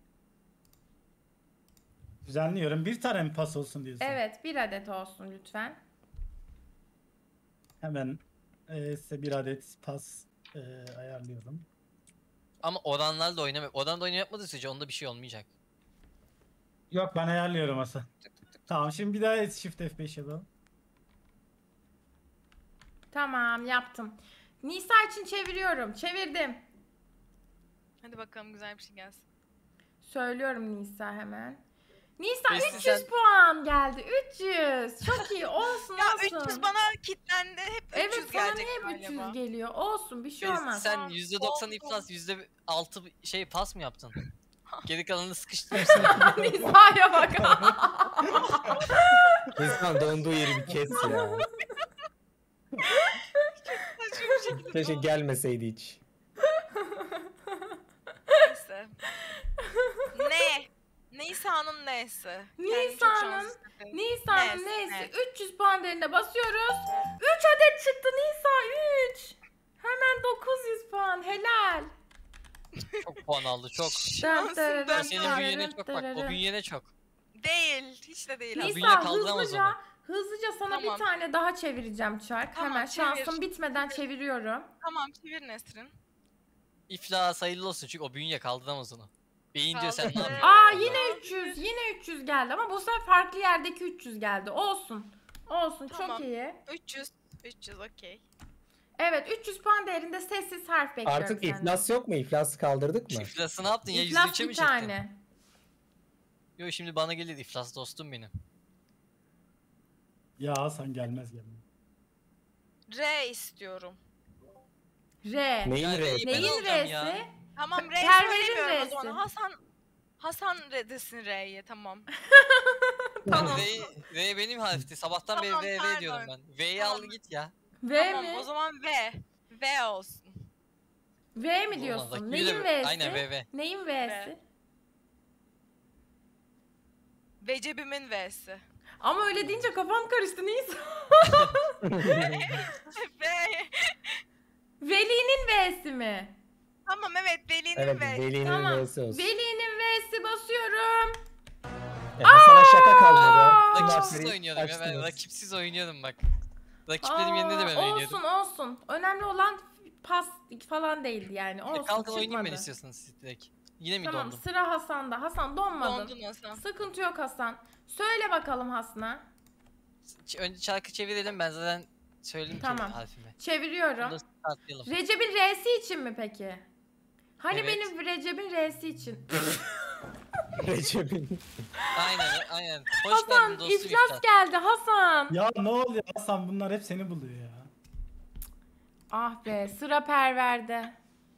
Düzenliyorum. Bir tane mi pas olsun diyorsun? Evet, bir adet olsun lütfen. Hemen e, size bir adet pas e, ayarlıyorum. Ama oranlarla oynamak. Oranla oynama yapmadığı sürece onda bir şey olmayacak. Yok ben ayarlıyorum Hasan. Tamam şimdi bir daha Shift F beş yapalım. Tamam, yaptım. Nisa için çeviriyorum. Çevirdim. hadi bakalım güzel bir şey gelsin. Söylüyorum Nisa hemen. Nisa Fesli üç yüz sen- puan geldi. üç yüz. Çok iyi. Olsun Ya olsun. üç yüz bana kitlendi. Hep üç yüz Evet, sana gelecek hep galiba. üç yüz geliyor. Olsun, bir şey Biz- olmaz. Sen Tamam, yüzde doksan oldu. iflas, yüzde altı şey pas mı yaptın? Geri kalanını sıkıştırırsın. Nisa'ya bak. İnsan donduğu yeri bir kes ya. Saçma bir şekilde Keşke oldu. gelmeseydi hiç. Neyse. Ne? Nisa'nın neyse. Kendimi çok Nisa'nın- şanslı hissettim. Nisa'nın Neyse, neyse evet. üç yüz puan değerinde basıyoruz. üç adet çıktı Nisa, üç. Hemen dokuz yüz puan. Helal. Çok puan aldı çok. Şansım O ben senin bünyene çok bak. O bünyene çok. Değil. Hiç de değil. Ya, aslında. bünye Nisa kaldıramaz hızlıca, onu. hızlıca sana Tamam. bir tane daha çevireceğim çark. Tamam, Hemen çevir. şansım bitmeden çeviriyorum. Tamam çevir Nesrin. İflas hayırlı olsun çünkü o bünye kaldıramaz onu. Beyin diyor sen ne Kaldırdı. yapıyorsun? Aa yine üç yüz, yine üç yüz geldi ama bu sefer farklı yerdeki üç yüz geldi. Olsun. Olsun, Tamam. çok iyi. üç yüz. üç yüz okey. Evet, üç yüz puan değerinde sessiz harf bekliyorum Artık senden. iflas yok mu? İflası kaldırdık mı? İflası ne yaptın ya? Yüzde İflas üçe mi bir çektin? tane. Yo şimdi bana gelir iflas dostum benim. Ya Hasan gelmez gelmez. R istiyorum. R. Neyin Ya, R'si? Ben Neyin alacağım R'si? ya. Tamam R Perver'in söylemiyorum o R'si. zaman. Hasan Hasan R desin R'ye tamam. Tamam. R, R benim harfti. Sabahtan beri Tamam, R, R pardon. diyorum ben. V'yi Tamam. al git ya. V tamam mi? o zaman V. V olsun. V mi Olmaz, diyorsun? bak, Neyin yine V. V'si? Aynen, V, V. Neyin V'si? Vecebimin V'si. Ama öyle deyince kafam karıştı. Neyse. V. Veli'nin V'si mi? Tamam evet Veli'nin Evet, V'si. Veli'nin Tamam. V'si olsun. Veli'nin V'si basıyorum. E, Hasan'a şaka kalmadı. Aa! Tüm Rakipsiz harfleri oynuyorum ya ben. açtınız. Rakipsiz oynuyorum bak. Rakiplerim yerine de ben Aa, oynuyordum. olsun olsun. Önemli olan pas falan değildi yani. E, Olsun, kalkın oynayayım ben çıkmadı. istiyorsanız siz direkt. Yine mi Tamam, dondum? sıra Hasan'da. Hasan donmadın. Dondun Hasan. Sıkıntı yok Hasan. Söyle bakalım Hasan'a. Ç- Önce çarkı çevirelim ben zaten söyleyeyim Tamam. ki harfimi. Çeviriyorum. Bunu tartlayalım. Recep'in R'si için mi peki? Hani Evet. benim Recep'in R'si için. Recep'in. Aynen aynen. Hoş Hasan geldin dostum iflas iflas. geldi Hasan. Ya ne oluyor Hasan bunlar hep seni buluyor ya. Ah be, sıra Perver'de.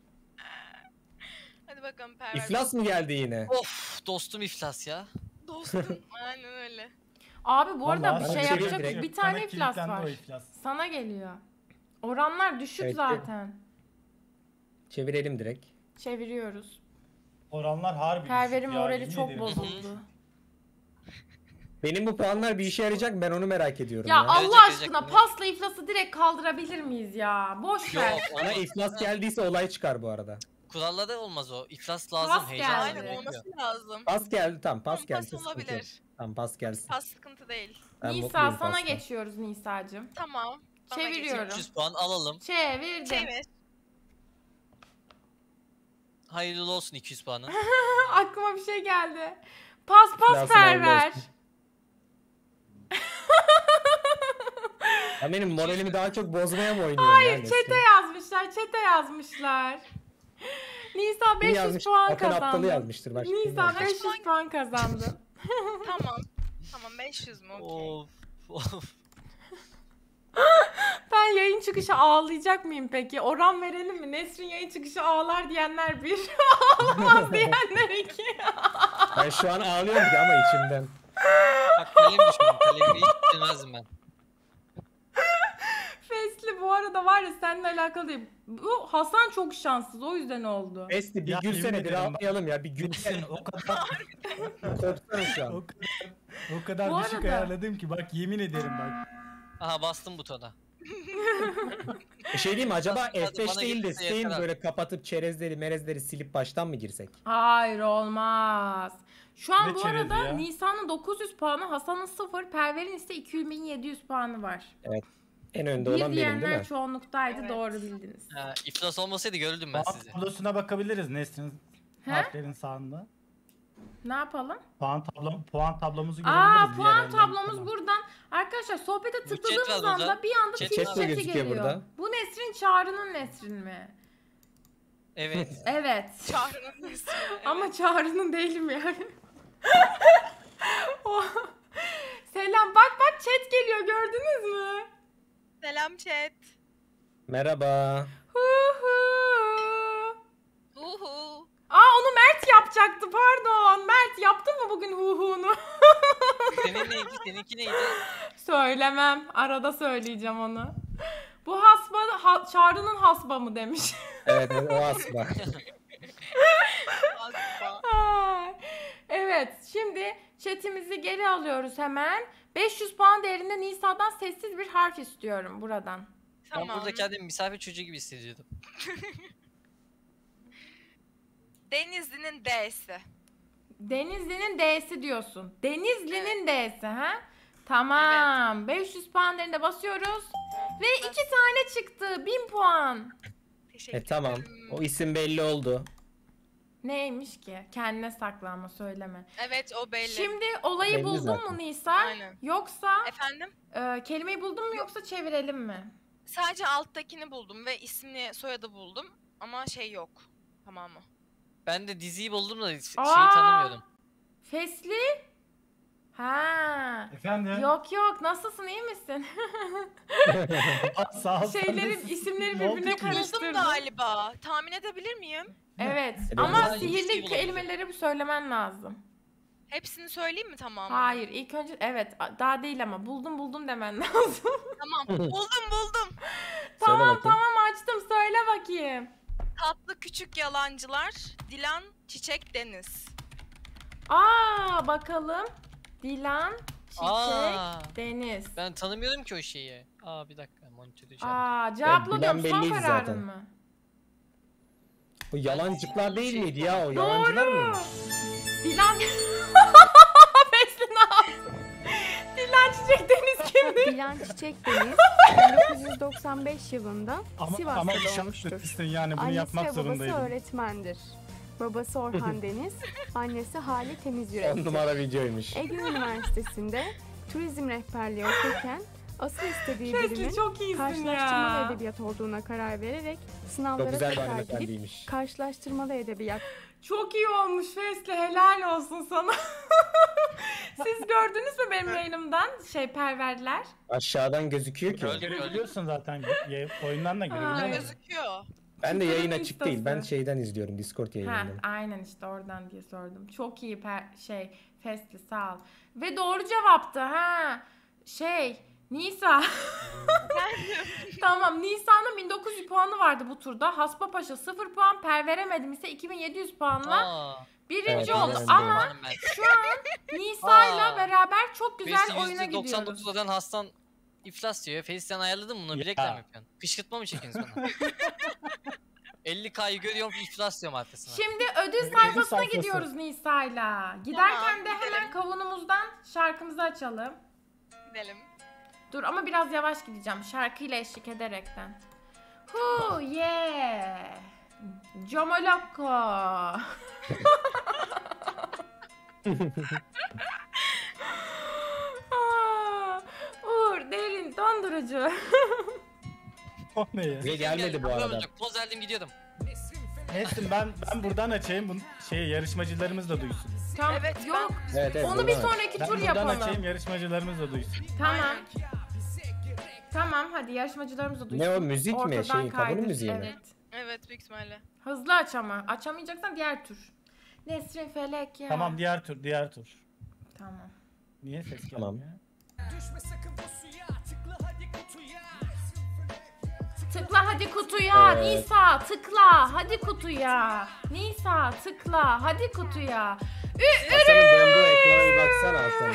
Hadi bakalım Perver. İflas mı geldi yine? Of dostum iflas ya. Dostum. Aynen öyle. Abi bu arada Vallahi bir bana şey çevir yapacak direkt. bir tane Bana iflas kilitlendi var. o iflas. Sana geliyor. Oranlar düşük Evet, zaten. Çevirelim direkt. Çeviriyoruz. Oranlar harbi Perver'in düşük ya, morali yemin çok ederim. bozuldu. Benim bu puanlar bir işe yarayacak mı? Ben onu merak ediyorum Ya ya. Allah Gelecek, aşkına gelecek. pasla iflası direkt kaldırabilir miyiz ya? Boş ver. Yok Bana ama iflas geldiyse olay çıkar bu arada. kurallarda olmaz o. İflas lazım. Pas Heyecan geldi. Aynen Evet. olması lazım. Pas geldi tamam pas Pas geldi. Sıkıntı yok. olabilir. Tamam pas gelsin. Pas sıkıntı değil. Ben Nisa mutluyum sana pasla. geçiyoruz Nisa'cığım. Tamam. Bana Çeviriyorum. üç yüz puan alalım. Çevirdim. Çevir. Hayırlı olsun iki yüz puanı. Aklıma bir şey geldi. Pas pas Lazım, hayırlı perver. olsun. Ya benim moralimi daha çok bozmaya mı oynuyorsun? Hayır ya çete yazmışlar. Çete yazmışlar. Nisa beş yüz yazmış? puan Akın aptalı kazandı. yazmıştır. Başka kim Nisa yazmış? beş yüz puan kazandı. Tamam. Tamam beş yüz mü? Okey. Of. Of. Ben yayın çıkışı ağlayacak mıyım peki? Oran verelim mi? Nesrin yayın çıkışı ağlar diyenler bir, ağlamaz diyenler iki. Ben şu an ağlıyorum ki ama içimden. Bak kalem düşürdüm. Kalemi hiç bilmezdim ben. Fesli bu arada var ya seninle alakalı değil. Bu Hasan çok şanssız o yüzden oldu. Esti bir Ya, gülsene yemin bir ederim bak. ağlayalım ya bir gülsene. Gülsene o kadar Korksana şu an. o kadar o kadar Bu düşük arada- ayarladım ki bak yemin ederim bak. Aha bastım butona. Bir şey diyeyim mi acaba Hadi F beş bana değil de gelirse Steam yeter böyle kapatıp çerezleri merezleri silip baştan mı girsek? Hayır olmaz. Şu an Ne bu çerezi arada ya? Nisan'ın dokuz yüz puanı, Hasan'ın sıfır, Perver'in ise iki bin yedi yüz puanı var. En önde Bir olan benim değil diyenler mi? çoğunluktaydı Evet. doğru bildiniz. Ha, iflas olmasaydı görürdüm ben Puan sizi. tablosuna bakabiliriz Nesrin He? harflerin sağında. Ne yapalım? Puan tablo puan tablomuzu görebiliriz. Aa diğer puan elden tablomuz falan. buradan. Arkadaşlar sohbete Bu chat tıkladığımız var burada. anda bir anda Chat Twitch var. chat'i gözüküyor geliyor. burada. Bu Nesrin Çağrı'nın Nesrin mi? Evet. Evet. Çağrı'nın ismi. Evet. Ama Çağrı'nın değilim yani. O- Selam bak bak chat geliyor gördünüz mü? Selam chat. Merhaba. Hu hu. Uhu. Aa onu Mert yapacaktı pardon. Mert yaptın mı bugün hu hu'nu? Senin neydi? Seninki neydi? Söylemem. Arada söyleyeceğim onu. Bu hasba, ha, Çağrı'nın hasba mı demiş. Evet evet, o asla. Asla. Ay. Evet şimdi chatimizi geri alıyoruz hemen. beş yüz puan değerinde Nisa'dan sessiz bir harf istiyorum buradan. Ben Tamam. burada kendimi misafir çocuğu gibi hissediyordum. Denizli'nin D'si. Denizli'nin D'si diyorsun. Denizli'nin D'si ha? Tamam. beş yüz puan değerinde basıyoruz. Ve iki tane çıktı. bin puan. Teşekkür E tamam. ederim. O isim belli oldu. Neymiş ki? Kendine saklanma söyleme. Evet o belli. Şimdi olayı Belli buldun zaten. mu Nisa? Aynen. Yoksa Efendim? e, kelimeyi buldun mu yoksa çevirelim mi? Sadece alttakini buldum ve ismini soyadı buldum. Ama şey yok. Tamam mı? Ben de diziyi buldum da şeyi Aa! tanımıyordum. Fesli? Ha. Efendim? Yok yok nasılsın iyi misin? Aa, sağ ol, sen Şeylerin nasılsın? isimleri Ne oldu birbirine ki? Buldum karıştırdı. galiba. Tahmin edebilir miyim? Evet Evet. ama Ben hiçbir şey sihirli bulamadım. kelimeleri bir söylemen lazım. Hepsini söyleyeyim mi tamam? Hayır ilk önce evet daha değil ama buldum buldum demen lazım. Tamam. Buldum buldum. tamam bakayım. tamam açtım söyle bakayım. Tatlı küçük yalancılar. Dilan, Çiçek, Deniz. Aa bakalım. Dilan, Çiçek, Aa, Deniz. ben tanımıyordum ki o şeyi. Aa bir dakika monitörü şey. Aa cevapla Evet, diyorum Dilan son belliydi kararın zaten. mı? O yalancıklar değil miydi ya? O yalancılar Doğru. mıymış? Dilan... Fesli ne yaptı? Dilan Çiçek Deniz kimdi? Dilan Çiçek Deniz bin dokuz yüz doksan beş yılında Ama, Sivas'ta ama doğmuştur. şanslısın yani bunu Annesi yapmak ve babası zorundaydım. öğretmendir. Babası Orhan Deniz, annesi Hale On Temizyürek. numara videoymuş. Ege Üniversitesi'nde turizm rehberliği okurken asıl istediği Fesli birimin çok iyisin karşılaştırmalı ya. edebiyat olduğuna karar vererek Çok sınavlara güzel bir tekrar girip hanımefendiymiş. karşılaştırmalı edebiyat Çok iyi olmuş Fesli helal olsun sana. Siz gördünüz mü benim yayınımdan şey perverler? Aşağıdan gözüküyor ki. Gördüm. Görebiliyorsun zaten ya- oyundan da Ha, görebiliyorsun. Gözüküyor. Ben de Twitter'ın yayın açık değil. Ben instası. şeyden izliyorum. Discord Ha, yayınından. aynen işte oradan diye sordum. Çok iyi per şey Fesli sağ ol. Ve doğru cevaptı ha. Şey Nisa. Tamam, Nisa'nın bin dokuz yüz puanı vardı bu turda. Haspa Paşa sıfır puan, Perveremedim ise iki bin yedi yüz puanla Aa, birinci Evet, oldu. evet, Ama puanım ben. şu an Nisa'yla Aa. beraber çok güzel Feris'in oyuna yüzde doksan gidiyoruz. dokuz zaten hastan iflas diyor. Feris sen ayarladın mı bunu? Ya. Bilekten mi yapıyorsun? Kışkırtma mı çekiyorsun bana? elli K'yı görüyorum iflas diyorum arkasına. Şimdi ödül Ödül sayfasına sayfası. gidiyoruz Nisa'yla. Giderken Tamam, de hemen gidelim. kavunumuzdan şarkımızı açalım. Gidelim. Dur ama biraz yavaş gideceğim şarkıyla eşlik ederekten. Hu yeah. Comoloko. Aa, Uğur derin dondurucu. O ne ya? Ve gelmedi bu Böyle arada. olacak. Poz verdim gidiyordum. Nesrin ben ben buradan açayım. Bunu şey yarışmacılarımız da duysun. Tamam. Evet, ben- Yok. Evet, evet, Onu bir buradan aç. sonraki Ben tur buradan yapalım. açayım yarışmacılarımız da duysun. Tamam. Aynen. Tamam hadi yarışmacılarımız da duysun. Ne o, müzik mi? Ortadan Şeyin, kavunun kaydır, müziği mi? Evet. Evet, büyük ihtimalle. Hızlı aç ama. Açamayacaksan diğer tur. Nesrin Felek ya. Tamam diğer tur diğer tur. Tamam. Niye ses gelmiyor? Tamam. Düşme sakın bu suya, tıkla hadi kutuya. Tıkla hadi kutuya. Evet. Nisa tıkla hadi kutuya. Nisa tıkla hadi kutuya. Hasan'ın donduğu ekrana bir baksana Hasan'ın.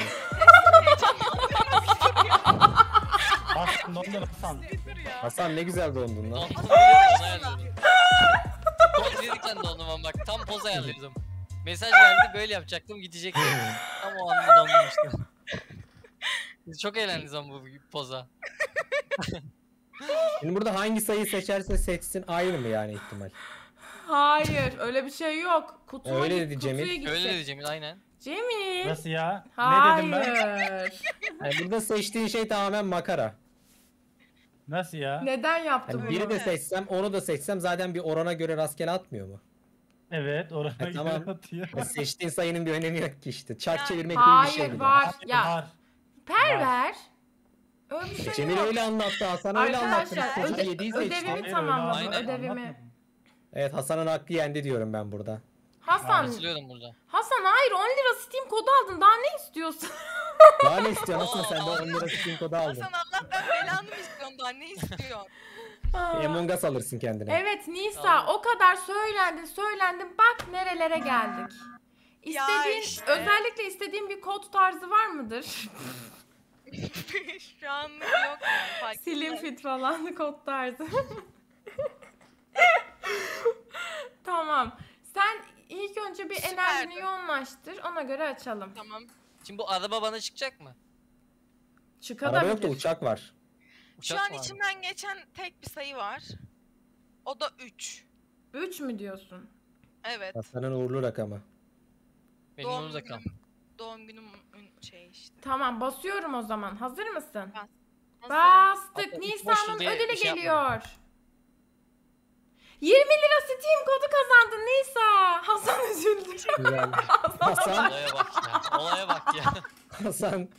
Hasan dondun Hasan. Hasan ne güzel dondun lan. Dondum dedim poz ayarladım. Poz dedikten dondum ama bak tam poz ayarladım. Mesaj geldi böyle yapacaktım gidecektim. Tam o anda dondum işte. Siz çok eğlendiniz ama bu poza. Şimdi burada hangi sayıyı seçerse seçsin aynı mı yani ihtimal? Hayır öyle bir şey yok. Kutuma Öyle git, dedi kutuya Cemil. gidecek. Öyle dedi Cemil aynen. Cemil. Nasıl ya? Ne Hayır. dedim ben? Yani burada seçtiğin şey tamamen makara. Nasıl ya? Neden yaptı Yani bunu? biri de seçsem onu da seçsem zaten bir orana göre rastgele atmıyor mu? Evet oraya E, tamam. göre atıyor. Ya seçtiğin sayının bir önemi yok ki işte. Çark Ya, çevirmek gibi bir Hayır şey bu da. var. Ya Var. Perver. Öyle bir şey Cemil yok. öyle anlattı, Hasan öyle anlattı. Arkadaşlar Çocuk öde- yediği seçti. ödevimi Hayır, tamamladım öyle Aynen. ödevimi. anlatmadım. Evet, Hasan'ın hakkı yendi diyorum ben burada. Hasan. Katılıyorum burada. Hasan hayır on lira Steam kodu aldın daha ne istiyorsun? Daha ne istiyorsun Hasan, sen de Aa, on lira Steam kodu aldın. Hasan Allah'tan belanı mı istiyorsun daha ne istiyorsun? Bir Among Us alırsın kendine. Evet Nisa Tamam. o kadar söylendin söylendin bak nerelere geldik. Ya İstediğin işte. özellikle istediğin bir kod tarzı var mıdır? Şu an yok yani fark Slim etmez. fit falan kod tarzı. Tamam. Sen ilk önce bir Süperdi. enerjini yoğunlaştır ona göre açalım. Tamam. Şimdi bu araba bana çıkacak mı? Çıkabilir. Araba yok da uçak var. Uçak Şu an mı abi? içimden geçen tek bir sayı var. O da üç. üç mü diyorsun? Evet. Hasan'ın uğurlu rakamı. Benim Doğum orada kal. günüm, doğum günüm şey işte. Tamam basıyorum o zaman. Hazır mısın? Bas. Hazırım. Bastık. Hatta üç Nisan'ın boşlu diye ödülü bir şey geliyor. yirmi lira Steam kodu kazandın Nisa. Hasan üzüldü. Güzel. Hasan, Olaya bak ya. Olaya bak ya. Hasan.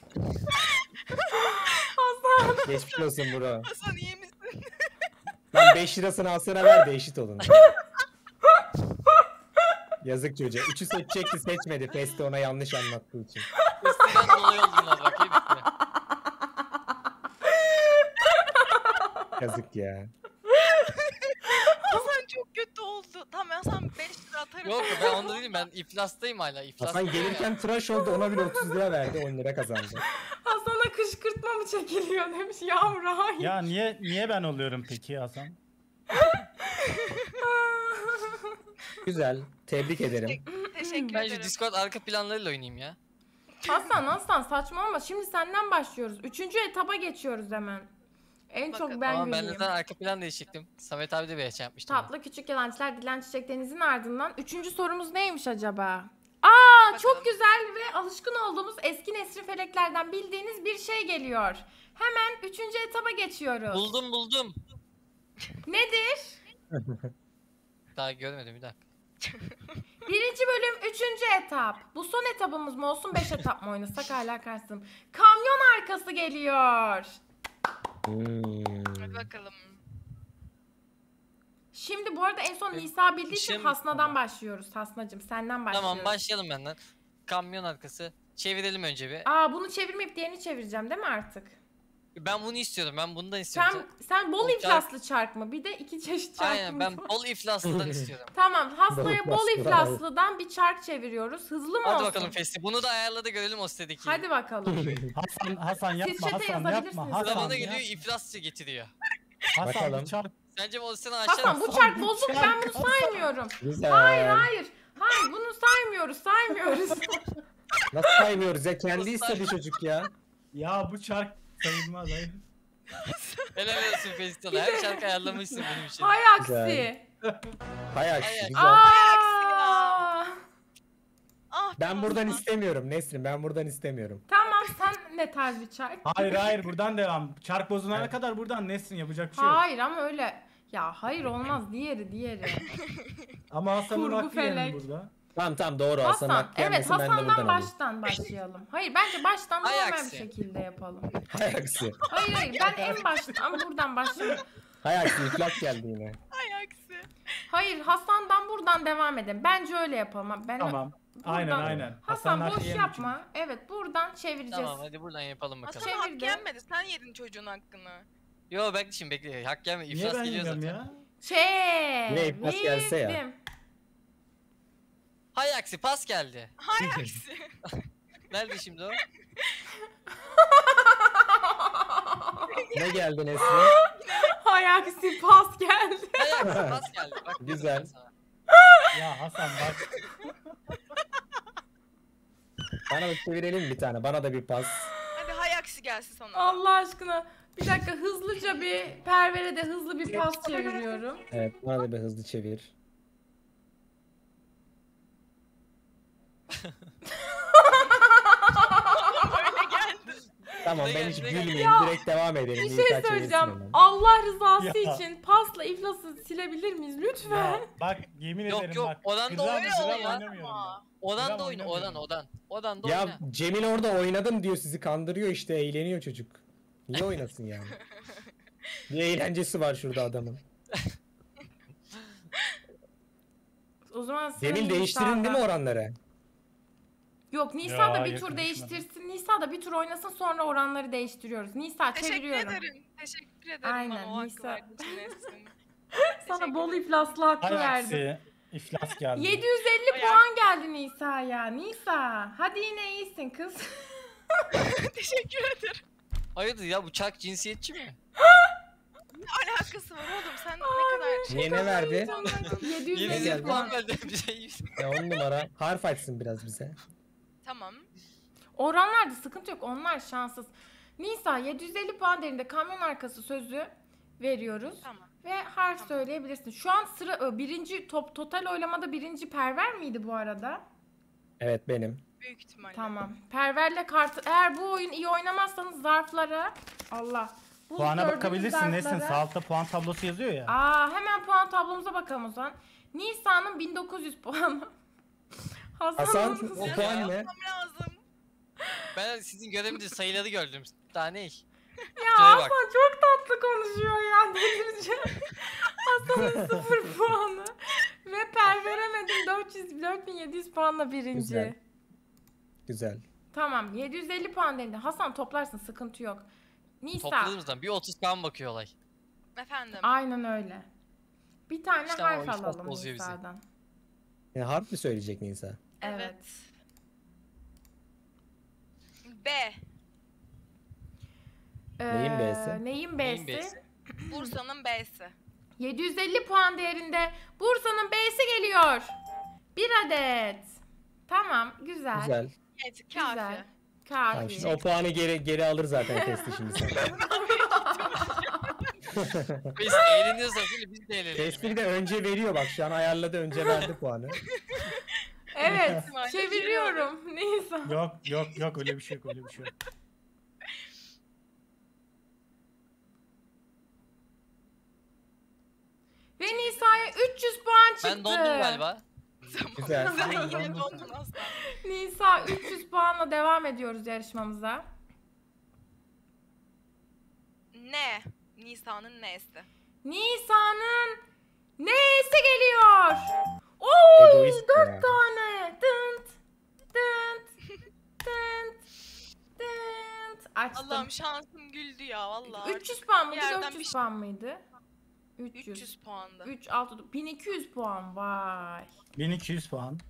Hasan. Geçmiş olsun bro. Hasan iyi misin? Lan beş lirasını Hasan'a ver de eşit olun. Yazık çocuğa. Üçü seçecekti seçmedi. Festi ona yanlış anlattığı için. Üstünden dolayı oldum lan bak hepsi. Yazık ya. Hasan çok kötü oldu. Tamam Hasan beş lira atarım. Yok ben onda değilim ben iflastayım hala. İflastayım Hasan gelirken tıraş oldu, ona bile otuz lira verdi, on lira kazandı. Hasan'a kışkırtma mı çekiliyor demiş. Yavru hayır. Ya niye niye ben oluyorum peki Hasan? Güzel. Tebrik ederim. Teşekkür Ben şu ederim. Discord arka planlarıyla oynayayım ya. Hasan Hasan saçmalama. Şimdi senden başlıyoruz. Üçüncü etaba geçiyoruz hemen. En Bakın, çok ben Tamam ben de güleyim. sana arka plan değişiktim. Samet abi de bir şey yapmıştı. bana. Tatlı küçük yalancılar dilen çiçeklerinizin ardından. Üçüncü sorumuz neymiş acaba? Aa Bakalım. çok güzel ve alışkın olduğumuz eski Nesrin Feleklerden bildiğiniz bir şey geliyor. Hemen üçüncü etaba geçiyoruz. Buldum buldum. Nedir? Daha görmedim bir dakika. Birinci bölüm üçüncü etap. Bu son etabımız mı olsun beş etap mı oynasak hala karşısım. Kamyon arkası geliyor. Hmm. Hadi bakalım. Şimdi bu arada en son Nisa bildiği için İşim- Hasna'dan başlıyoruz. Hasna'cığım senden başlıyoruz. Tamam başlayalım benden. Kamyon arkası. Çevirelim önce bir. Aa bunu çevirmeyip diğerini çevireceğim değil mi artık? Ben bunu istiyorum. Ben bundan istiyorum. Sen sen bol O çark- iflaslı çark mı? Bir de iki çeşit çarkımız Aynen ben var. bol iflaslıdan istiyorum. Tamam, hastaya Bol bol iflaslı, iflaslıdan bir çark çeviriyoruz. Hızlı mı Hadi olsun? bakalım Festi. Bunu da ayarladı görelim o sitedeki. Hadi bakalım. Hasan Hasan Siz yapma chat'e Hasan yazabilirsiniz. yapma. Sıra Sıra Hasan bana ya. geliyor iflasçı getiriyor. Hasan Bakalım. bir çarp. Sence o siteden aşağı Hasan bu mısın? çark bozuk, ben bunu saymıyorum. Güzel. Hayır hayır. Hayır bunu saymıyoruz, saymıyoruz. Nasıl saymıyoruz ya? Kendi Nasıl istedi çocuk ya. Ya bu çark sayılmaz hayır. Helal olsun Festi. Her şarkı ayarlamışsın benim için. Hay aksi. Güzel. Hay aksi Hay güzel. Aa! Ah, Ben buradan Hasan. istemiyorum Nesrin. Ben buradan istemiyorum. Tamam, sen ne tarz bir çark? Hayır hayır buradan devam. Çark bozulana Evet. kadar buradan Nesrin yapacak bir şey yok. Hayır ama öyle. Ya hayır olmaz, diğeri diğeri. Ama Hasan'ın Kurgu hakkı yani felek. burada. Tamam tamam doğru Hasan. Hasan, Hakkı evet yenmesin, ben de buradan Hasan'dan alayım. baştan başlayalım. Hayır bence baştan Hay normal bir aksi. şekilde yapalım. Hay aksi. Hayır hayır ben en baştan buradan başlayayım. Hay aksi iflas geldi yine. Ay aksi. Hayır Hasan'dan buradan devam edelim. Bence öyle yapalım. Ben Tamam. Aynen Buradan- aynen. Hasan hakkı boş yeme yapma. Evet buradan çevireceğiz. Tamam hadi buradan yapalım bakalım. Hasan hak Çevirdi. yenmedi. Sen yedin çocuğun hakkını. Yo bekle şimdi bekle. Hak gelme. çünkü. Niye İflas ben geliyor yemiyorum zaten. ya? Yine iflas gelse ya. Çevirdim. Hay aksi pas geldi. Hay aksi. Nerede şimdi o? Ne geldi Nesrin? Hay aksi pas geldi. Hay aksi pas geldi. Bak Güzel. sana. Ya Hasan bak. Bana da çevirelim bir tane. Bana da bir pas. Hadi hay aksi gelsin sana. Allah aşkına. Bir dakika hızlıca bir Perver'e de hızlı bir pas çeviriyorum. Evet bana da bir hızlı çevir. Öyle geldi. Tamam Ne ben geldi, hiç ne geldi? gülmeyeyim. Ya, Direkt devam edelim. Bir Nisa şey çevirsin söyleyeceğim. hemen. Allah rızası Ya. için pasla iflası silebilir miyiz lütfen? Ya, bak yemin Yok, ederim yok, bak. odan da Gram öyle gram oluyor oynamıyorum ama. Odan Gram da oyna. Odan oynamıyorum. odan. Odan da Ya oyna. Cemil orada oynadım diyor sizi kandırıyor işte eğleniyor çocuk. Niye oynasın yani? Bir eğlencesi var şurada adamın. O zaman sıra Cemil değiştirin Nisa'da. değil mi oranları? Yok Nisa Ya, da bir yakın tur düşmedi. değiştirsin. Nisa da bir tur oynasın sonra oranları değiştiriyoruz. Nisa Teşekkür çeviriyorum. ederim. Teşekkür ederim Aynen, bana o hakkı Nisa. verdiğin için Nesrin. Sana bol iflaslı hakkı Hay verdim. aksi. İflas geldi. yedi yüz elli Ay, puan geldi Nisa'ya. Nisa hadi yine iyisin kız. Teşekkür ederim. Hayırdır ya bu çark cinsiyetçi mi? Ne alakası var oğlum? Sen ne kadar... Niye ne verdi? yedi yüz Yedi elli geldi. puan. puan verdi bize yüz. Ya on numara. Harf açsın biraz bize. Tamam. Oranlarda sıkıntı yok. Onlar şanssız. Nisa yedi yüz elli puan değerinde kamyon arkası sözü veriyoruz. Tamam. Ve harf Tamam. söyleyebilirsin. Şu an sıra ö, birinci top total oylamada birinci Perver miydi bu arada? Evet benim. Büyük ihtimalle. Tamam. Perver'le kartı eğer bu oyun iyi oynamazsanız zarflara Allah. Bu Puana gördüğünüz bakabilirsin Nesrin. zarflara- Sağ altta puan tablosu yazıyor ya. Aa hemen puan tablomuza bakalım o zaman. Nisa'nın bin dokuz yüz puanı. Hasan Hasan'ın o puan ne? Yapmam lazım. Ben sizin görevinde sayıları gördüm. Daha ne? Ya Şuraya bak. Hasan çok tatlı konuşuyor ya delireceğim. Hasan'ın sıfır puanı. Ve Perveremed'in dört yüz dört bin yedi yüz puanla birinci. Güzel. Güzel. Tamam yedi yüz elli puan değerinde. Hasan toplarsın sıkıntı yok. Nisa. Topladığımızdan bir otuz puan bakıyor olay. Efendim. Aynen öyle. Bir tane İşte ama o harf iflas alalım bozuyor bizi. Nisa'dan. Yani harf mi söyleyecek Nisa? Evet. B. Neyin Ee, B'si? Neyin Neyin B'si? B'si? Bursa'nın B'si. yedi yüz elli puan değerinde Bursa'nın B'si geliyor. Bir adet. Tamam, güzel. Güzel. Evet, Güzel. kafi. Tamam, Kafi. şimdi o puanı geri geri alır zaten testi şimdi sen. Biz eğleniyorsak böyle biz de eğlenelim. Testi bir de önce veriyor bak şu an ayarladı önce verdi puanı. Evet, İhtimalle çeviriyorum. Nisa. Yok yok yok öyle bir şey yok öyle bir şey yok. Ve Nisa'ya üç yüz puan çıktı. Ben dondum galiba. Güzel. Sen Aynen, yine ben de- dondun asla. Nisa üç yüz puanla devam ediyoruz yarışmamıza. Ne? Nisa'nın N'si. Nisa'nın N'si geliyor. Oo, Egoist dört ya. tane. Dınt, dınt, dınt, dınt. Açtım. Allah'ım şansım güldü ya vallahi. üç yüz puan mıydı, yerden dört yüz bir şey- puan mıydı? üç yüz. üç yüz puanda. üç, altı, bin iki yüz puan. Vay. bin iki yüz puan.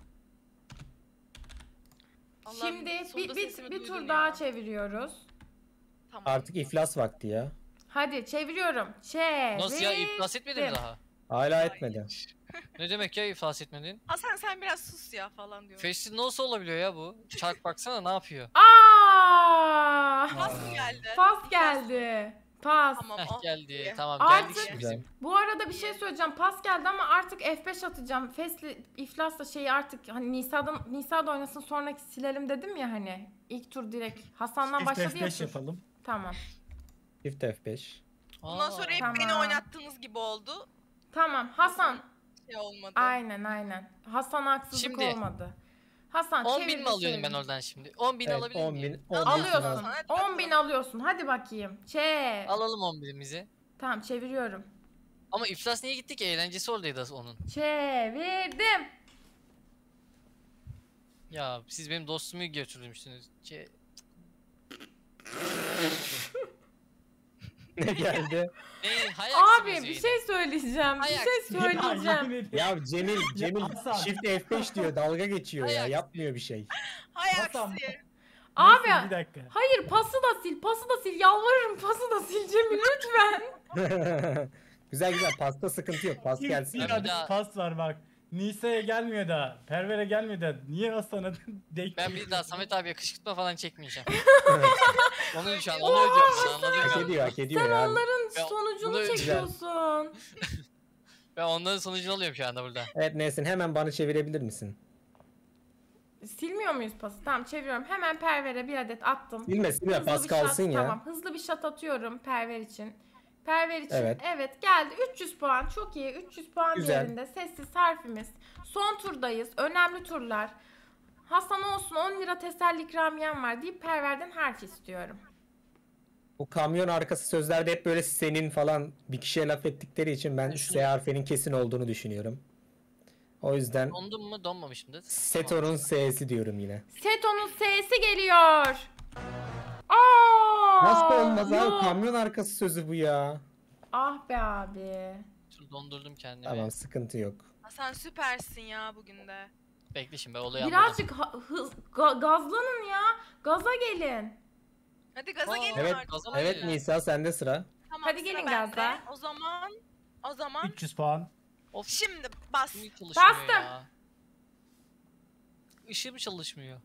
Allah'ım, Şimdi sonunda bir, bir, sesimi bir duydun tur ya. daha çeviriyoruz. Tamam. Artık iflas vakti ya. Hadi çeviriyorum. Çevir. Nasıl ya, iflas etmedin mi daha? Hala etmedi. Ne demek ya iflas etmedin? Hasan sen biraz sus ya falan diyor. Festin nasıl olabiliyor ya bu? Çark baksana ne yapıyor? Aa! Pas mı geldi? Pas geldi. Pas. Tamam. Heh oh. geldi. Tamam Artık- geldik Güzel. bizim. Bu arada bir şey söyleyeceğim. Pas geldi ama artık F beş atacağım. Fesli iflasla şeyi artık hani Nisa'dan Nisa'da oynasın sonraki silelim dedim ya hani. İlk tur direkt Hasan'dan Çift başladı F ya beş tur. yapalım. Tamam. Çift F beş. Bundan Aa, sonra hep Tamam. beni oynattığınız gibi oldu. Tamam Hasan. Şey olmadı. Aynen aynen. Hasan haksızlık Şimdi- olmadı. Hasan on çevir bin bir mi alıyorum şey. ben oradan şimdi? on bin Evet, alabilir on miyim? bin. on bin Alıyorsun. sınav. Hadi on bin bakalım. alıyorsun. Hadi bakayım. Çe. Alalım on binimizi. Tamam çeviriyorum. Ama iflas niye gittik? Eğlencesi oradaydı onun. Çevirdim. Ya siz benim dostumu götürmüşsünüz. Ce- Ne geldi? Ne? Hayak Abi sürüyoruz bir yine. şey söyleyeceğim. Bir Ayak. şey söyleyeceğim. yemin ederim. Ya Cemil, Cemil Hasan. Shift F beş diyor, dalga geçiyor ya. Ayak. Yapmıyor bir şey. Hay Hasan. aksi. Abi Neyse, bir dakika. hayır pası da sil. Pası da sil. Yalvarırım pası da sil Cemil lütfen. Güzel güzel, pasta sıkıntı yok. Pas Bir, gelsin. bir Bir adet daha- pas var bak. Nisa'ya gelmiyor da, Perver'e gelmiyor da. Niye Hasan'a denk Ben bir geliyor? daha Samet abiye kışkırtma falan çekmeyeceğim. Onu şu an onu ödüyorum ben anladın Hak mı? ediyor, hak ediyor Sen ya. onların Ya, sonucunu bunu- çekiyorsun. Ben onların sonucunu alıyorum şu anda burada. Evet Nesin, hemen bana çevirebilir misin? Silmiyor muyuz pası? Tamam çeviriyorum. Hemen Perver'e bir adet attım. Silme silme, Hızlı pas bir kalsın şat, ya. Tamam hızlı bir şat atıyorum Perver için. Perver için Evet. evet, geldi üç yüz puan çok iyi, üç yüz puan Güzel. değerinde sessiz harfimiz. Son turdayız, önemli turlar. Hasan olsun on lira teselli ikramiyem var deyip Perver'den harf istiyorum. Bu kamyon arkası sözlerde hep böyle senin falan bir kişiye laf ettikleri için ben S harfinin kesin olduğunu düşünüyorum. O yüzden Dondum mu donmamışımdır. Seto'nun S'si diyorum yine. Seto'nun S'si geliyor. Aa! Nasıl olmaz abi? yok. Kamyon arkası sözü bu ya. Ah be abi. Dur, dondurdum kendimi. Tamam, sıkıntı yok. Hasan süpersin ya bugün de. Bekle şimdi ben olayı anladım. Birazcık ha- hız, ga- gazlanın ya. Gaza gelin. Hadi gaza Aa, gelin Evet, artık. gaza evet gelin. Nisa sende sıra. Tamam, Hadi sıra gelin bende. gaza. O zaman o zaman üç yüz puan. Of şimdi bas. niye çalışmıyor Bastım. ya? Işığım çalışmıyor.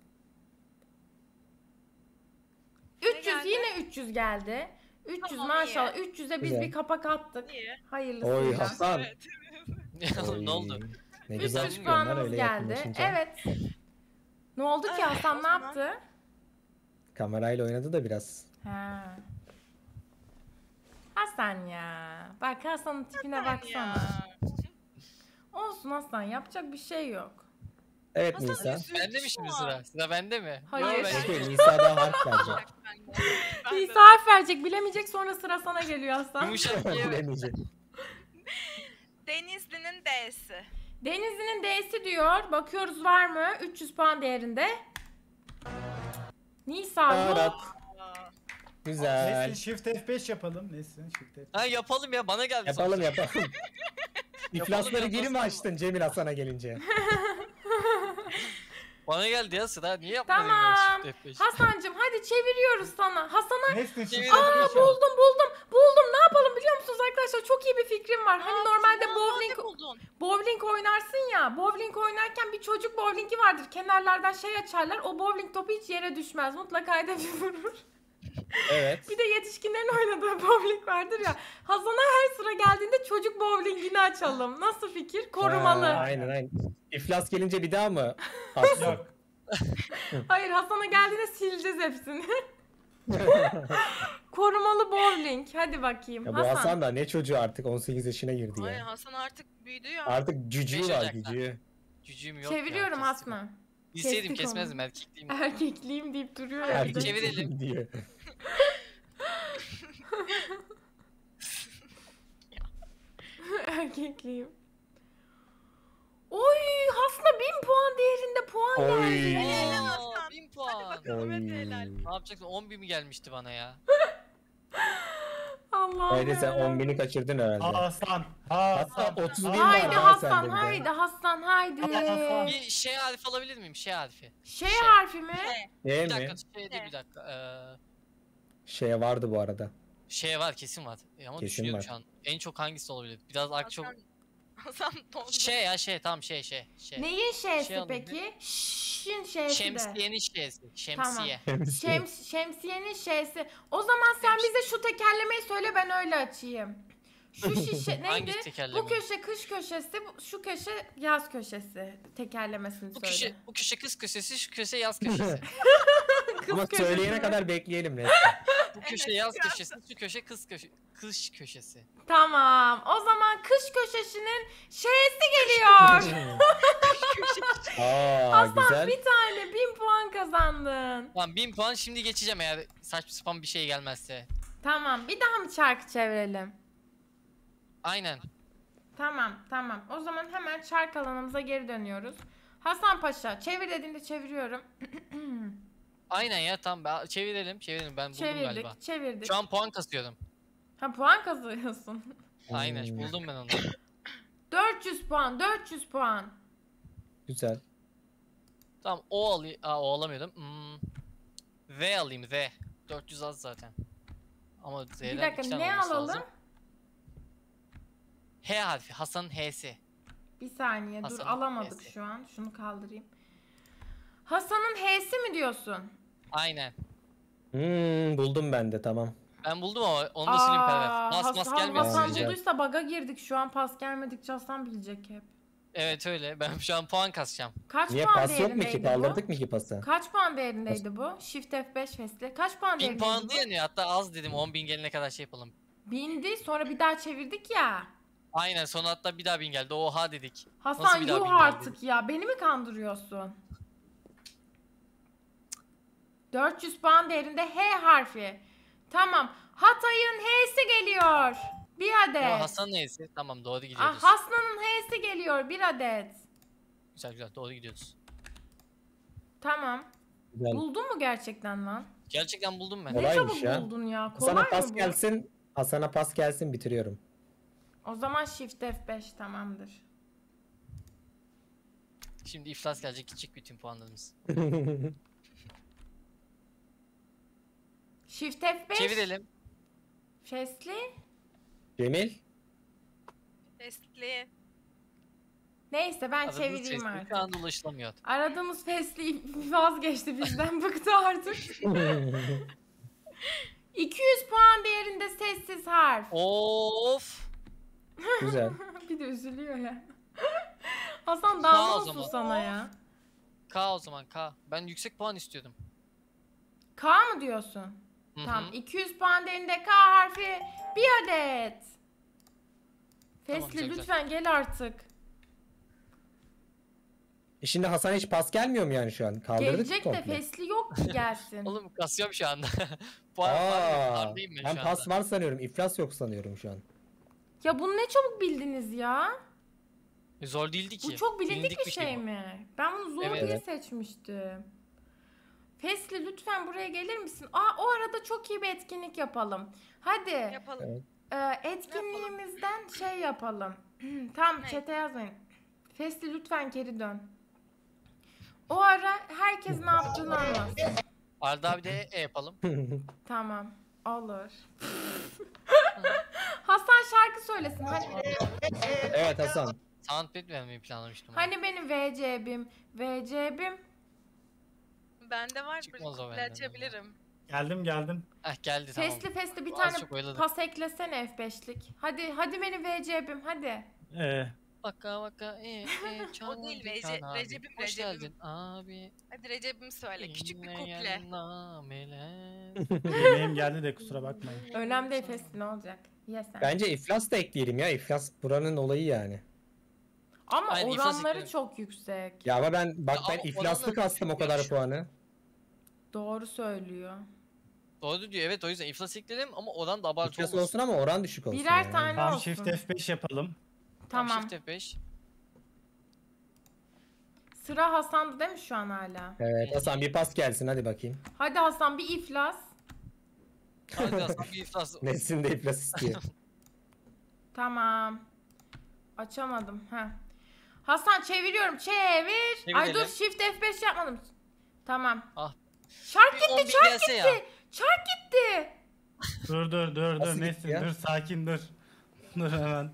üç yüz geldi? yine üç yüz geldi. üç yüz Tamam, maşallah. iyi. üç yüze biz Güzel. bir kapak attık. İyi. Hayırlısıyla. Oy Hasan. Evet. Ya oğlum ne Oy. oldu? Ne üç güzel yüz çıkıyorlar puanımız öyle geldi. yakınlaşınca. Evet. Ne oldu ki Ay, Hasan o ne zaman- yaptı? Kamerayla oynadı da biraz. Ha. Hasan ya. Bak Hasan'ın tipine Hasan baksana. ya. Olsun Hasan yapacak bir şey yok. Evet Hasan Nisa. üzüldü Bende mi şu şimdi an. sıra? Sıra bende mi? Hayır. Yo, ben- Peki Nisa daha harf verecek. Ben de. Ben de. Nisa harf verecek bilemeyecek sonra sıra sana geliyor Hasan. Yumuşak diye. Bilemeyecek. Denizli'nin D'si. Denizli'nin D'si diyor. Bakıyoruz var mı? üç yüz puan değerinde. Nisa yok. Evet. Aa, Güzel. Nesin Shift F beş yapalım. Nesin Shift F beş. Ha yapalım ya bana geldi. Yapalım sonuçta. yapalım. İflasları ya, geri mi dostum. açtın Cemil Hasan'a gelince? Bana geldi ya sıra. Niye yapmadın Tamam. ya Shift F beş? Hasancım hadi çeviriyoruz sana. Hasan'a Nesin Shift F beş Aa, Aa, yap. buldum buldum buldum. Ne yapalım biliyor musunuz arkadaşlar? Çok iyi bir fikrim var. Hani aa, normalde aa, bowling ne buldun? bowling oynarsın ya. Bowling oynarken bir çocuk bowlingi vardır. Kenarlardan şey açarlar. O bowling topu hiç yere düşmez. Mutlaka hedefi vurur. Evet. Bir de yetişkinlerin oynadığı bowling vardır ya. Hasan'a her sıra geldiğinde çocuk bowlingini açalım. Nasıl fikir? Korumalı. Ha, aynen aynen. İflas gelince bir daha mı? Atsın? Yok. Hayır Hasan'a geldiğinde sileceğiz hepsini. Korumalı bowling. Hadi bakayım. Ya bu Hasan. Hasan da ne çocuğu artık on sekiz yaşına girdi Ay ya. Hasan artık büyüdü ya. Artık cücüğü Beş var Ocak'ta. cücüğü. Cücüğüm yok Çeviriyorum ya. kestim. Hasan. Bilseydim Kestik kesmezdim onu. erkekliyim. Erkekliyim deyip duruyor ya. Hadi bir de. çevirelim. diyor. Erkekliyim. Oy aslında bin puan değerinde puan Oy. geldi. Helal Aa, Hasan. bin puan. Oy. Samet helal. Ne yapacaksın? on bin mi gelmişti bana ya? Allah'ım. Haydi sen on bini kaçırdın herhalde. Hasan. Hatta Hasan. otuz bin var Haydi daha Hasan, sende bir de. haydi Hasan, haydi. Hasan. Bir şey harfi alabilir miyim? Şey harfi. Şey Şey. harfi mi? Şey, Değil Bir dakika, mi? şey değil bir dakika. Ee, Şey vardı bu arada. şey var, kesin var. E, ama Kesin düşünüyorum var. şu an. En çok hangisi olabilir? Biraz ak çok... Hasan, Hasan dondu. Şey ya şey, tamam şey şey. şey. Neyin şeysi Şey alayım peki? Şşşin şeysi de. Şemsiyenin şeysi. Şemsiye. Şems, şemsiyenin şeysi. O zaman sen bize şu tekerlemeyi söyle, ben öyle açayım. Şu şişe Hangi neydi? tekerleme? Bu köşe kış köşesi, bu- şu köşe yaz köşesi tekerlemesini Bu söyle. köşe, bu köşe kız köşesi, şu köşe yaz köşesi. Ama köşesi söyleyene mi? kadar bekleyelim resmen. Bu köşe yaz köşesi, şu köşe kız köşe, kış köşesi. Tamam. O zaman kış köşesinin şeysi geliyor. Aa Hasan güzel. bir tane bin puan kazandın. Tamam bin puan şimdi geçeceğim eğer saçma sapan bir şey gelmezse. Tamam. Bir daha mı çarkı çevirelim? Aynen. Tamam, tamam. O zaman hemen çark alanımıza geri dönüyoruz. Hasan Paşa, çevir dediğinde çeviriyorum. Aynen ya tamam ben- çevirelim çevirelim ben buldum Çevirdik, galiba. çevirdik. Şu an puan kasıyorum. Ha, puan kazanıyorsun. Aynen Hmm, buldum ben onu. dört yüz puan, dört yüz puan. Güzel. Tamam o alayım. Aa o alamıyordum. Hmm. V alayım V. dört yüz az zaten. Ama Z'den Bir dakika, iki tane ne olması alalım? lazım. H harfi. Hasan'ın H'si. Bir saniye, dur Hasan'ın alamadık H'si. şu an. Şunu kaldırayım. Hasan'ın H'si mi diyorsun? Aynen. Hmm, buldum ben de tamam. Ben buldum ama onu da sileyim perver. Aa, Mas Has- mas Has- gelmiyor Hasan Güzel. bulduysa baga girdik şu an, pas gelmedikçe Hasan bilecek hep. Evet öyle. Ben şu an puan kasacağım. Kaç Niye puan pas yok mu değerindeydi ki? bu? Kaldırdık mı ki pası? Kaç puan değerindeydi bu? Shift F beş fesli. Kaç puan bin değerindeydi puan bu? diye ne? Hatta az dedim on bin gelene kadar şey yapalım. Bindi, sonra bir daha çevirdik ya. Aynen sonra hatta bir daha bin geldi. Oha dedik. Nasıl Hasan bir daha yuh bin geldi? artık ya. Beni mi kandırıyorsun? dört yüz puan değerinde H harfi. Tamam. Hatay'ın H'si geliyor. Bir adet. O Hasan neyse. Tamam doğru Ah, gidiyoruz. Hasna'nın H'si geliyor. Bir adet. Güzel güzel doğru gidiyoruz. Tamam. Güzel. Buldun mu gerçekten lan? Gerçekten buldum ben. Ne Kolaymış çabuk ya. buldun ya. Kolay Hasan'a mı pas bu? gelsin. Hasan'a pas gelsin bitiriyorum. O zaman Shift F beş tamamdır. Şimdi iflas gelecek gidecek bütün puanlarımız. Shift F beş. Çevirelim. Fesli. Cemil. Testli. Neyse ben Aradığımız çevireyim sesli artık. Şu anda ulaşılamıyor. Aradığımız Fesli vazgeçti bizden, bıktı artık. iki yüz puan değerinde sessiz harf. Of. Güzel. Bir de üzülüyor ya. Hasan Sağ daha o olsun zaman. sana ya. K o zaman K. Ben yüksek puan istiyordum. K mı diyorsun? Hı hı. Tamam. iki yüz puan değerinde K harfi bir adet. Tamam, Fesli güzel, güzel. lütfen gel artık. E şimdi Hasan hiç pas gelmiyor mu yani şu an? Kaldırdık Gelecek de komple. Fesli yok ki gelsin. Oğlum kasıyorum şu anda. puan Aa, puandayım ben, ben şu pas anda. var sanıyorum. İflas yok sanıyorum şu an. Ya bunu ne çabuk bildiniz ya. E, Zor değildi ki. Bu çok bilindik bir şey bu. mi? Ben bunu zor Evet. diye seçmiştim. Fesli lütfen buraya gelir misin? Aa, o arada çok iyi bir etkinlik yapalım. Hadi. Yapalım. Evet. Ee, etkinliğimizden şey yapalım. Tamam, Ne? chat'e yazmayın. Fesli lütfen geri dön. O ara herkes ne yaptığını anlasın. Arda abi de E yapalım. Tamam. Olur. Hasan şarkı söylesin hadi. Evet Hasan. Soundpad vermeyi planlamıştım. Hani benim V C B'im. V C B'im. Bende var bir Çıkmaz o kuple benden açabilirim. Geldim geldim. Heh geldi tamam. Fesli fesli bir Az tane çok oyaladım. pas eklesene F beşlik. Hadi hadi benim V C B'im hadi. Ee, Vaka vaka e e O değil, Can Rece- abi. Recep'im, Hoş Recep'im. geldin abi. Hadi Recep'im söyle. Küçük bir kuple. İnleyen nameler. yemeğim geldi de kusura bakmayın. Önemli değil Fesli, ne olacak? Ye sen. Bence iflas da ekleyelim ya. İflas buranın olayı yani. Ama Aynen, iflas oranları ekleyelim. çok yüksek. Ya ama ben bak Ya ben ama iflaslık oranlar astım o düşük kadar ya şu an. puanı. Doğru söylüyor. Doğru diyor evet o yüzden iflas ekledim ama oran da abartı İflas olmasın. olsun ama oran düşük olsun. Birer yani. tane Tamam olsun. Shift F beş yapalım. Tamam. Shift F beş. Sıra Hasan'da değil mi şu an hala? Evet Hasan bir pas gelsin hadi bakayım. Hadi Hasan bir iflas. Hadi Hasan bir iflas. Nesin de iflas istiyor. Tamam. Açamadım. Heh. Hasan çeviriyorum. Çevir. Ay dur Çevirelim. shift F beş yapmadım. Tamam. Ah. Çark Bir gitti, on bin çark gelse ya. gitti. Çark gitti. Dur dur dur Nasıl dur gitti Nesin ya? dur sakin dur. Dur hemen.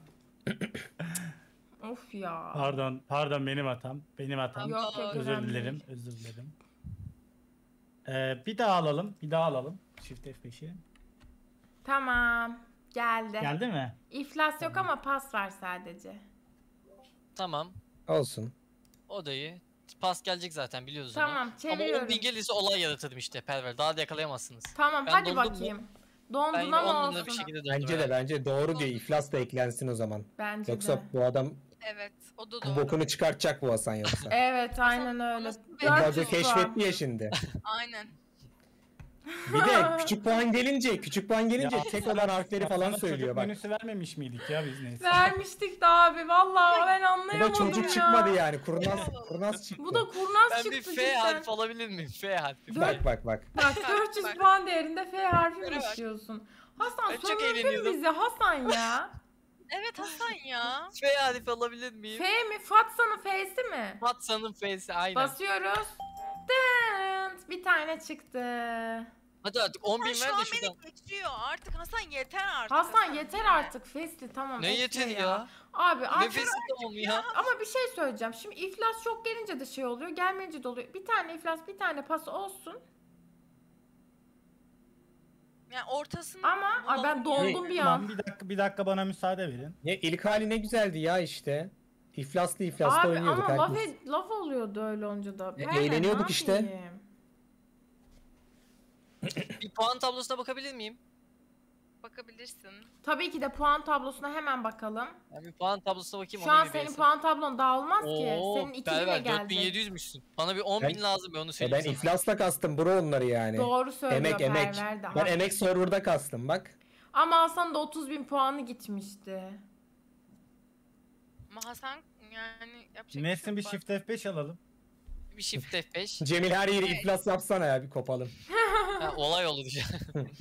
Of ya. Pardon pardon benim hatam. Benim hatam. Yok yok Özür önemli dilerim. değil. Özür dilerim. Ee, bir daha alalım. Bir daha alalım. Shift F beşi. Tamam. Geldi. Geldi mi? İflas yok ama pas var sadece. Tamam. Olsun. O da iyi. Pas gelecek zaten biliyoruz Tamam onu. Ama çeviriyorum. on bin gelirse olay yaratırım işte Perver. Daha da yakalayamazsınız. Tamam Ben hadi dondum mu? bakayım. Ben Dondun yine ama on olsun. binle bir şekilde döndüm. Bence de herhalde. bence doğru diyor. İflas da eklensin o zaman. Bence Yoksa de. bu adam Evet, o da bu doğru. bokunu çıkartacak bu Hasan yoksa. Evet aynen öyle. Nasıl Bu arada dört yüz puan. keşfetti ya şimdi. Aynen. Bir de küçük puan gelince, küçük puan gelince Ya, tek olan harfleri falan Sana söylüyor çocuk bak. menüsü vermemiş miydik ya biz neyse. Vermiştik de abi. Vallahi ben Bu da anlayamadım çocuk ya. çıkmadı yani. Kurnaz, kurnaz çıktı. Bu da kurnaz Ben bir çıktı F cidden. harfi alabilir miyim? F harfi. Dur. Bak bak bak. Bak dört yüz Bak. puan değerinde F harfi Göre mi bak. işiyorsun? Hasan Ben çok sömürdün eğleniyordum. bizi Hasan ya. Evet Hasan ya. F harfi alabilir miyim? F mi? Fatsa'nın F'si mi? Watson'ın F'si aynen. Basıyoruz. Dınt. Bir tane çıktı. Hadi artık on bin Hasan ver şu de an şuradan. beni geçiyor. Artık Hasan yeter artık. Hasan yeter artık Fesli tamam. Ne ekle yeter ya? Abi artık Nefesi tamam ya. ama bir şey söyleyeceğim. Şimdi iflas çok gelince de şey oluyor, gelmeyince de oluyor. Bir tane iflas, bir tane pas olsun. Yani ortasını Ama ay ben bulalım ya. dondum bir Tamam an. bir dakika bir dakika bana müsaade verin. Ya ilk hali ne güzeldi ya işte. İflaslı iflaslı Abi oynuyorduk ama laf, herkes. ed- laf oluyordu öyle olunca da. E, Ben de eğleniyorduk ne işte. yapayım? Bir puan tablosuna bakabilir miyim? Bakabilirsin. Tabii ki de puan tablosuna hemen bakalım. Ben bir puan tablosuna bakayım. Şu ona an bir senin beğensin. puan tablon dağılmaz ki. Oo, Senin iki bine Perver dört bin gelecek. yedi yüzmüşsün. Bana bir on Ben- bin lazım ben onu E söyleyeyim ben sana. iflasla kastım bro onları yani. Doğru söylüyor Emek emek. Perver de. Ben haklı. emek server'da kastım bak. Ama Hasan da otuz bin puanı gitmişti. Ama Hasan yani yapacak Nesin bir şey yok. shift F beş alalım. Bir shift F beş. Cemil her yeri iflas yapsana ya bir kopalım. Ha, olay oldu diyeceğim. Bir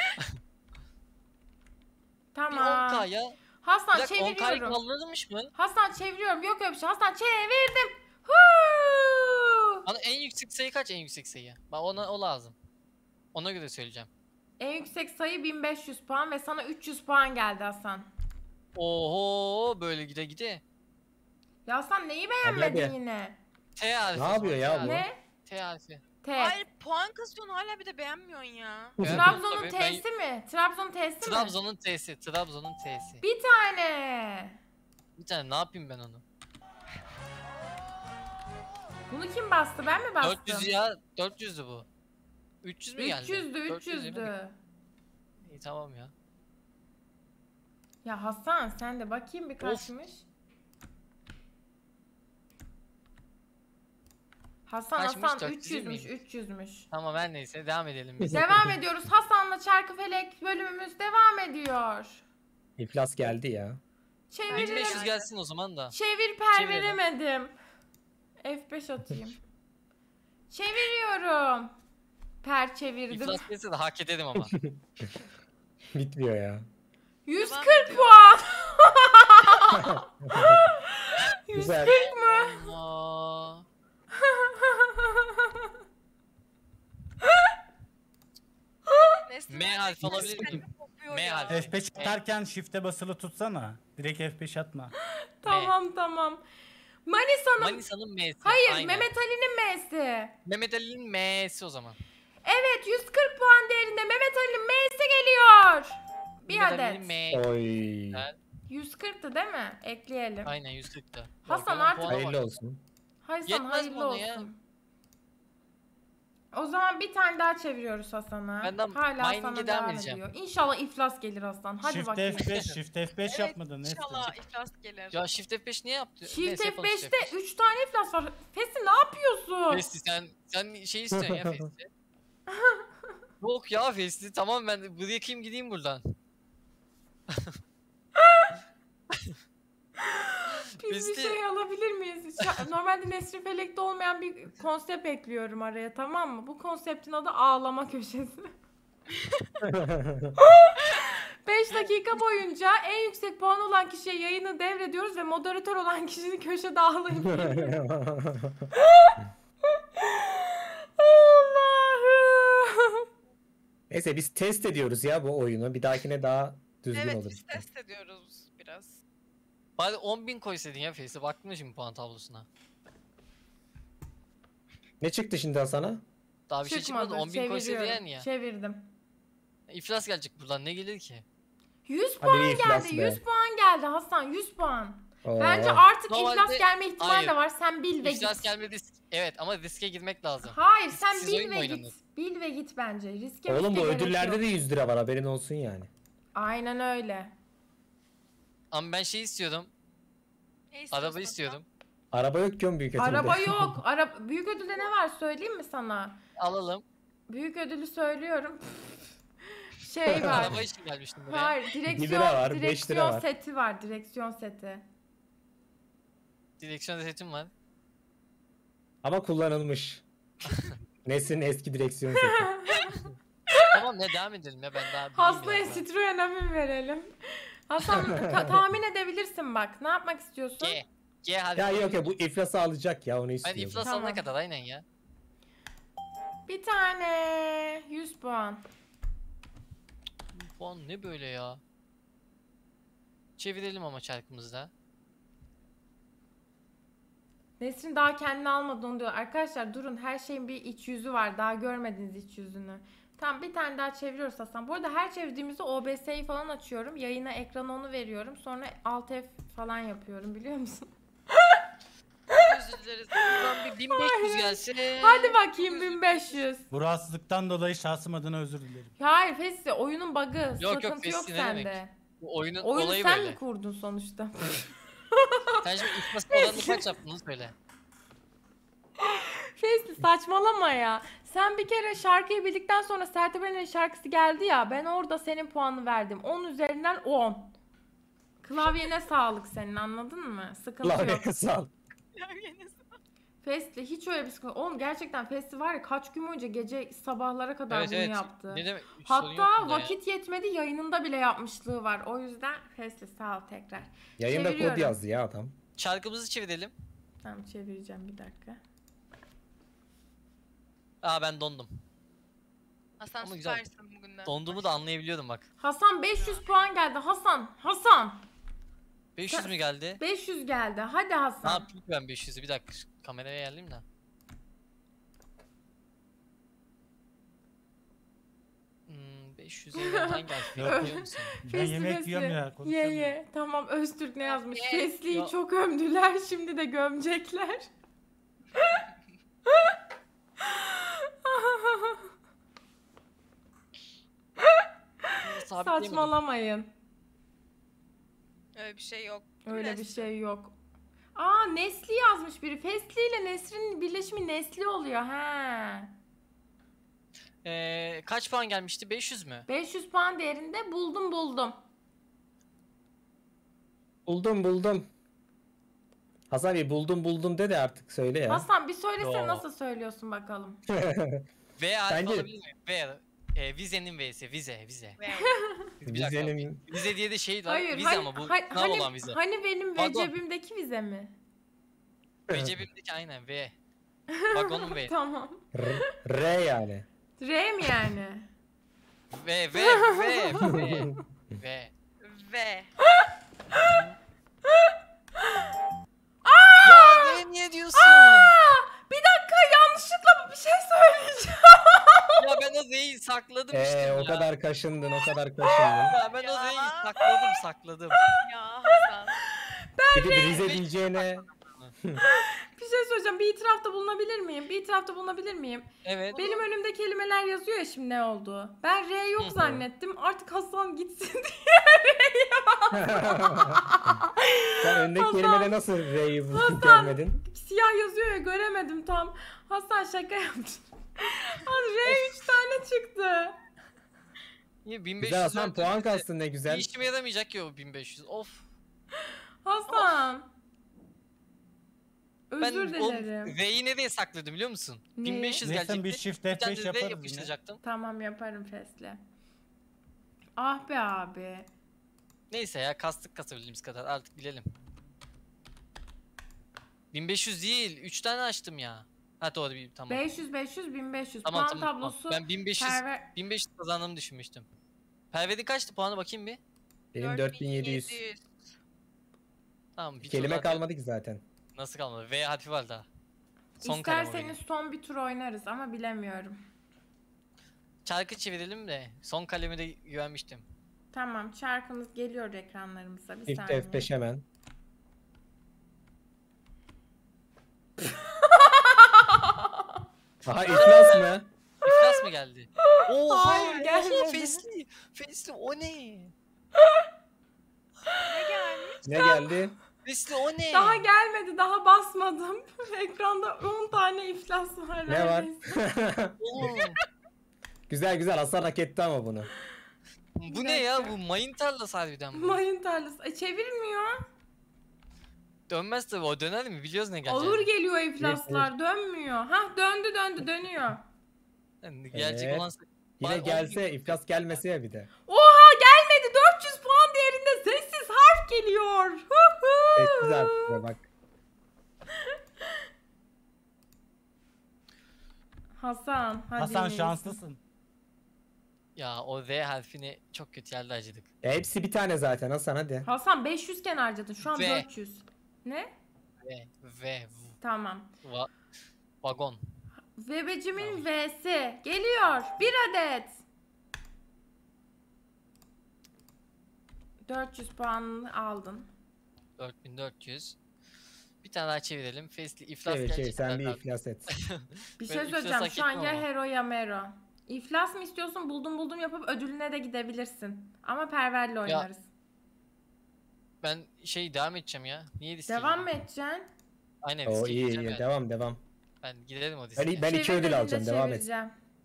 Tamam. on K ya. Hasan Bir dakika on K'yı çeviriyorum. kaldırılmış mı? Hasan çeviriyorum. Yok öyle bir şey. Hasan çevirdim. Huu! Bana en yüksek sayı kaç en yüksek sayı? Bana ona o lazım. Ona göre söyleyeceğim. En yüksek sayı bin beş yüz puan ve sana üç yüz puan geldi Hasan. Oho böyle gide gide. Ya Hasan neyi beğenmedin hadi. yine? T harfi. Ne yapıyor ya T bu? harfi. Ne? T harfi. T. Hayır puan kasıyorsun hala bir de beğenmiyorsun ya. Evet, Trabzon'un tabii. Ben- T'si mi? Trabzon'un T'si mi? Trabzon'un T'si. Trabzon'un T'si. Bir tane. Bir tane ne yapayım ben onu? Bunu kim bastı? Ben mi bastım? dört yüz ya. dört yüzdü bu. üç yüz mü geldi? üç yüzdü, dört yüz değil mi? üç yüzdü. İyi tamam ya. Ya Hasan sen de bakayım bir kaçmış. Hasan Kaçmış? Hasan dört yüz üç yüzmüş, miymiş? üç yüzmüş. Tamam her neyse devam edelim biz. Devam ediyoruz. Hasan'la Çarkıfelek bölümümüz devam ediyor. İflas geldi ya. Çevir, bin beş yüz gelsin o zaman da. çevir per veremedim. F beş atayım. Çeviriyorum. Per çevirdim. İflas gelse de hak edelim ama. Bitmiyor ya. yüz Devam kırk ediyor. puan. Güzel. yüz kırk mı? Aa, Nesin M harfi alabilir kendini miyim? kopuyor M ya. harfi. F beş atarken shift'e basılı tutsana. Direkt F beş atma. Tamam tamam. Manisa'nın Manisa'nın M'si. Hayır, aynen. Mehmet Ali'nin M'si. Mehmet Ali'nin M'si o zaman. Evet, yüz kırk puan değerinde Mehmet Ali'nin M'si geliyor. Bir Mehmet adet. Ali'nin M. Oy. Evet. yüz kırktı değil mi? Ekleyelim. Aynen yüz kırkta. Hasan Ortalama artık- puana bak. Hayırlı olsun. Hasan Yetmez hayırlı bana ya. olsun. O zaman bir tane daha çeviriyoruz Hasan'a. Ben de Hala mining'e Hasan'a devam devam edeceğim. ediyor. İnşallah iflas gelir Hasan. Hadi Shift bakayım. F beş, Shift F beş Evet, yapmadın Nesin. İnşallah iflas gelir. Ya Shift F beş niye yaptı? Shift Neyse, F yapalım Shift beşte üç tane iflas var. Fesi ne yapıyorsun? Festi sen sen şey istiyorsun ya Festi. Yok ya Festi tamam ben bırakayım gideyim buradan. Biz bir Besti- şey alabilir miyiz? Şa- Normalde Nesrin Felek'te olmayan bir konsept ekliyorum araya, tamam mı? Bu konseptin adı ağlama köşesi. beş dakika boyunca en yüksek puan olan kişiye yayını devrediyoruz ve moderatör olan kişinin köşede ağlayıp Allah'ım. Neyse biz test ediyoruz ya bu oyunu. Bir dahakine daha düzgün Evet olur. biz test ediyoruz biraz. Bari on bin koysaydın ya Face'e. Baktın mı şimdi puan tablosuna? Ne çıktı şimdi Hasan'a? Daha bir şey çıkmadı. Çıkmadı. on bin koysaydın Çeviriyorum. yani ya. Çevirdim. İflas gelecek buradan. Ne gelir ki? yüz Hadi puan bir iflas geldi. be. yüz puan geldi Hasan. yüz puan. Oo. Bence artık Normalde- iflas gelme ihtimali Hayır. de var. Sen bil ve İflas git. gelme risk. Evet ama riske girmek lazım. Hayır sen Risksiz bil oyun mu ve oynanır? git. Bil ve git bence. Riske Oğlum bu miske gerek ödüllerde yok. de yüz lira var, haberin olsun yani. Aynen öyle. Ama ben şey istiyordum. Ne istiyorsun Araba sen? istiyordum. Araba yok ki oğlum büyük ödülde. Araba yok. Ara büyük ödülde ne var söyleyeyim mi sana? Alalım. Büyük ödülü söylüyorum. Şey var. Araba için gelmiştim buraya. Hayır, Bir lira direksiyon, var, beş lira direksiyon var. seti var, direksiyon seti. Direksiyon setim var. Ama kullanılmış. Nesrin eski direksiyon seti. Tamam ne devam edelim ya ben daha bileyim Hastaya biraz. Citroen'e mi verelim? Hasan ta- tahmin edebilirsin bak. Ne yapmak istiyorsun? G. G hadi. Ya yok ya bu iflası alacak ya onu Ben istiyorum. iflas Tamam. alana kadar aynen ya. Bir tane yüz puan. Bu puan ne böyle ya? Çevirelim ama çarkımızda. Nesrin daha kendini almadı onu diyor. Arkadaşlar durun, her şeyin bir iç yüzü var. Daha görmediniz iç yüzünü. Tamam, bir tane daha çeviriyoruz Hasan. Bu arada her çevirdiğimizde O B S'yi falan açıyorum. Yayına ekrana onu veriyorum. Sonra Alt F falan yapıyorum, biliyor musun? Özür dileriz. Buradan bir bin beş yüz gelse. Hadi bakayım bin beş yüz. Bu rahatsızlıktan dolayı şahsım adına özür dilerim. Hayır Fesli, oyunun bug'ı. yok, Sıkıntı yok Fesli ne sende. demek? Bu oyunun Oyunu olayı sen böyle. mi kurdun sonuçta? Sen şimdi iflas olanı kaç yaptın onu söyle. Fesli saçmalama ya. Sen bir kere şarkıyı bildikten sonra Serteben'in şarkısı geldi ya. Ben orada senin puanı verdim. on üzerinden on. Klavyene sağlık senin, anladın mı? Sıkıntı yok. Klavye sal. Fesli hiç öyle bir sıkıntı. Oğlum gerçekten Fesli var ya, kaç gün boyunca gece sabahlara kadar Evet bunu evet. yaptı. Ne demek? Hiç sorun yok Hatta bunda ya. vakit yetmedi, yayınında bile yapmışlığı var. O yüzden Fesli sağ ol tekrar. Yayında kod Çeviriyorum. yazdı ya adam. Çarkımızı çevirelim. Tamam, çevireceğim bir dakika. Aa ben dondum. Hasan Ama güzel. süpersin bugünden. Donduğumu da anlayabiliyordum bak. Hasan beş yüz puan geldi. Hasan, Hasan. beş yüz mü geldi? beş yüz geldi. Hadi Ne Hasan. yapayım ben beş yüzü? Bir dakika şu kameraya ayarlayayım da. Hmm, beş yüz hangi harf Yok. biliyor musun? Ben Fesli, yemek Fesli. yiyorum ya. Ye konuşamıyorum. ye. Tamam, Öztürk ne yazmış? Ye. Fesli'yi Ya. çok ömdüler, şimdi de gömecekler. Sabitleyemedim. Saçmalamayın. Öyle bir şey yok. Öyle bir Nesrin. şey yok. Aa, Nesli yazmış biri. Fesli ile Nesrin'in birleşimi Nesli oluyor. He. Ee, kaç puan gelmişti? beş yüz mü? beş yüz puan değerinde buldum buldum. Buldum buldum. Hasan bir buldum buldum de de artık söyle ya. Hasan bir söylesene, Yo. nasıl söylüyorsun bakalım. V harfi Bence- alabilir miyim? V. E, vizenin V'si. Vize, vize. Ve- Bir dakika. Vizenin Vize diye de şey var. Hayır, vize hani, ama bu hani, sınav hani, olan vize. hani benim ve Pardon. cebimdeki vize mi? Ve cebimdeki aynen V. Bak onun V. Tamam. R, R yani. R mi yani? V, V, V, V. V. Ve. Ya ne niye diyorsun? Bir dakika, yanlışlıkla bir şey söyleyeceğim. Ya ben o Z'yi sakladım işte Eee ya. o kadar kaşındın o kadar kaşındın. Ya ben o Ya. Z'yi sakladım sakladım. Ya Hasan. Gidip Rize diyeceğine Bir şey söyleyeceğim. Bir itirafta bulunabilir miyim? Bir itirafta bulunabilir miyim? Evet. Benim önümde kelimeler yazıyor ya şimdi ne oldu. Ben R yok Hı hı. zannettim. Artık Hasan gitsin diye. sen öndeki Hasan. kelimede nasıl R'yi Hasan. görmedin? Siyah yazıyor ya, göremedim tam. Hasan şaka yaptın. Hadi R üç tane çıktı. Niye bin beş yüz Güzel Hasan verdim puan işte. kastın ne Bir güzel. işime yaramayacak ki o bin beş yüz. Of. Hasan. Özür ben o dilerim. V'yi nereye sakladım biliyor musun? Neyi? bin beş yüz Neyse gelecekti. bir shift Bir tane F beş de V yaparız yine. yapıştıracaktım. Tamam yaparım Fesle. Ah be abi. Neyse ya kastık kasabildiğimiz kadar artık bilelim. bin beş yüz değil. üç tane açtım ya. Ha doğru bir tamam. beş yüz beş yüz bin beş yüz Tamam puan tamam. tamam. tablosu. Ben bin beş yüz Perver... bin beş yüz kazandığımı düşünmüştüm. Perver'in kaçtı puanı bakayım bir. Benim dört bin yedi yüz. Tamam bir tur Kelime daha- kalmadı ki zaten. Nasıl kalmadı? V harfi var daha. Son kalem o İsterseniz benim. son bir tur oynarız ama bilemiyorum. Çarkı çevirelim de son kalemi de güvenmiştim. Tamam çarkımız geliyor ekranlarımıza. Bir Çift saniye. F beş hemen. Aha iflas mı? İflas mı geldi? Oha! Hayır, gelmedi. Fesli! Fesli o ne? Ne gelmiş? Ne geldi? Fesli o ne? Daha gelmedi, daha basmadım. Ekranda on tane iflas var. Ne var? neredeyse. Oğlum, Güzel güzel Hasan hak etti ama bunu. bu ne ya? Bu mayın tarlası harbiden bu. Mayın tarlası. E, çevirmiyor. Dönmez tabii o döner mi? Biliyoruz ne gelecek. Olur geliyor iflaslar. Dönmüyor. Hah döndü döndü dönüyor. Yani gelecek Evet. olan... Yine Bak, gelse iflas gelmese ya bir de. Oha gelmedi. dört yüz puan değerinde sessiz harf geliyor. Huhu. Sessiz artık bak. Hasan hadi. Hasan neyse. şanslısın. Ya o V harfini çok kötü yerde acıdık. Ya hepsi bir tane zaten Hasan hadi. Hasan beş yüz ken harcadın. Şu an Ve- dört yüz. Ne? V, V, Tamam. va, vagon. Bebecimin V'si geliyor. Bir adet. dört yüz puan aldın. dört bin dört yüz. Bir tane daha çevirelim. Fesli iflas Çevir gelecek. çevir sen bir zaten. iflas et. Bir Ben şey iflas söyleyeceğim. hak Şu an etmem ya ama. hero ya mero. İflas mı istiyorsun? Buldum buldum yapıp ödülüne de gidebilirsin. Ama perverle oynarız. Ben şey devam edeceğim ya. Niye riske Devam mı gireyim? edeceksin? Aynen O riske iyi gireceğim iyi yani. devam devam. Ben gidelim o riske. Ben, ben iki Çevir ödül dediğinde alacağım devam et. çevireceğim.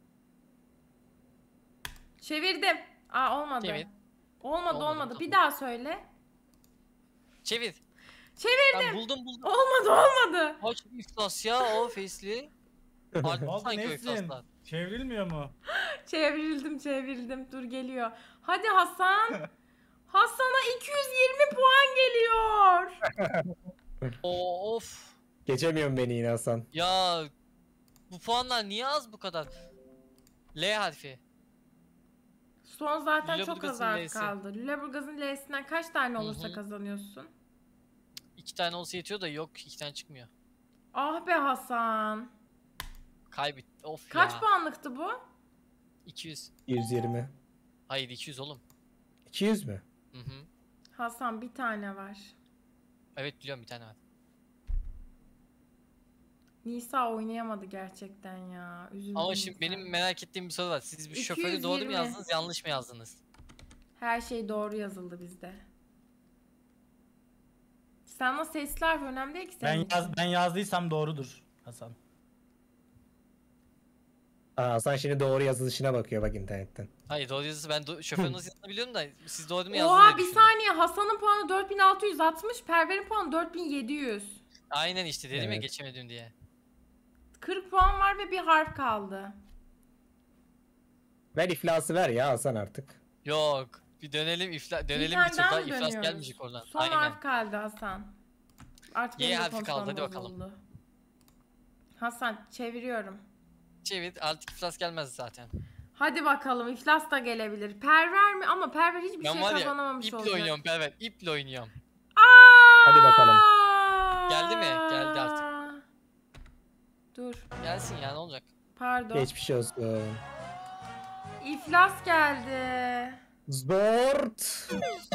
Çevirdim. Aa olmadı. Çevir. Olmadı Olmadı, olmadı. tamam. Bir daha söyle. Çevir. Çevirdim. Ben buldum buldum. Olmadı olmadı. Kaç iflas ya o Fesli. Arttı Oldu sanki o Nesrin. iflaslar. Çevrilmiyor mu? Çevrildim çevrildim. Dur geliyor. Hadi Hasan. Hasan'a iki yüz yirmi puan geliyor. Oo, of. Geçemiyorum beni yine Hasan. Ya bu puanlar niye az bu kadar? L harfi. Son zaten çok Lüleburgaz'ın az harf L'si. kaldı. Lüleburgaz'ın L'sinden kaç tane Hı olursa hı. kazanıyorsun? İki tane olsa yetiyor da yok iki tane çıkmıyor. Ah be Hasan. Kaybet. Of Kaç ya. puanlıktı bu? iki yüz. yüz yirmi. Hayır iki yüz oğlum. iki yüz mü? Hı hı. Hasan bir tane var. Evet biliyorum bir tane var. Nisa oynayamadı gerçekten ya. Üzüldüm Ama şimdi Nisa. benim merak ettiğim bir soru var. Siz bir iki yüz şoförü doğru mu yirmi. yazdınız yanlış mı yazdınız? Her şey doğru yazıldı bizde. Sana sesli harf önemli değil ki Ben senin yaz, için. ben yazdıysam doğrudur Hasan. Aa, Hasan şimdi doğru yazılışına bakıyor bak internetten. Hayır doğru yazısı ben do- şoförün nasıl yazdığını biliyorum da siz doğru mu yazdınız Oha diye bir düşündüm. saniye. Hasan'ın puanı dört bin altı yüz altmış. Perver'in puanı dört bin yedi yüz. Aynen işte dedim ya Evet. geçemedim diye. kırk puan var ve bir harf kaldı. Ver iflası ver ya Hasan artık. Yok. Bir dönelim ifla dönelim bir, tane tur daha daha mı iflas dönüyoruz? gelmeyecek oradan. Son Aynen. harf kaldı Hasan. Artık Y benim de harfi kaldı, hadi konuşmam bakalım. bozuldu. Hasan çeviriyorum. Çevir artık iflas gelmez zaten. Hadi bakalım iflas da gelebilir. Perver mi? Ama Perver hiçbir Ben şey var ya kazanamamış iple olacak. oynuyorum Perver iple oynuyorum. Aa! Hadi bakalım. Geldi mi? Geldi artık. Dur. Gelsin ya ne olacak? Pardon. Geçmiş olsun. İflas geldi. Zort.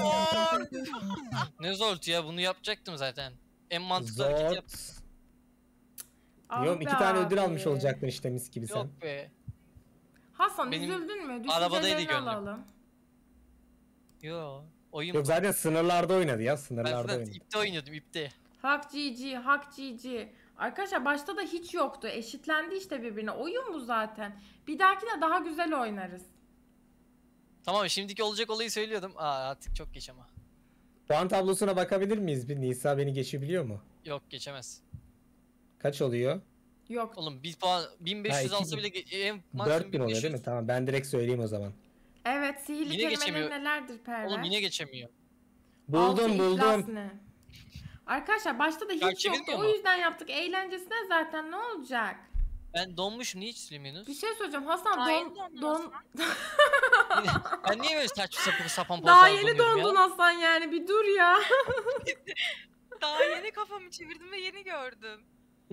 Ne zortu ya bunu yapacaktım zaten. En mantıklı hareketi yap. Zort. Ah Diyorum be iki tane abi. ödül almış olacaktın işte mis gibi sen. Yok be. Hasan Benim üzüldün mü? arabadaydı Düşüncelerini gönlüm. alalım. Yo. Oyun Yok zaten sınırlarda oynadı ya ben sınırlarda zaten oynadı. ipte oynuyordum ipte. Hak G G, hak G G. Arkadaşlar başta da hiç yoktu. Eşitlendi işte birbirine. Oyun bu zaten. Bir dahakine daha güzel oynarız. Tamam şimdiki olacak olayı söylüyordum. Aa artık çok geç ama. Puan tablosuna bakabilir miyiz? Bir Nisa beni geçebiliyor mu? Yok geçemez. Kaç oluyor? Yok. Oğlum bir puan bin beş yüz Ha, iki alsa bin. bile ge- en maksimum dört bin oluyor değil mi? bin beş yüz. Tamam ben direkt söyleyeyim o zaman. Evet, sihirli Yine kelimeler geçemiyor. nelerdir Perver? Oğlum yine geçemiyor. Altı Buldum iflas buldum. ne? Arkadaşlar başta da Ya hiç çevirmiyor yoktu. O mu? yüzden yaptık. Eğlencesine zaten ne olacak? Ben donmuşum, niye hiç silmiyorsunuz? Bir şey söyleyeceğim. Hasan Daha yeni don... dondun don... Ben niye böyle saçma sapan sapan Daha pozlar yeni donuyorum dondun ya? Hasan yani. Bir dur ya. Daha yeni kafamı çevirdim ve yeni gördüm.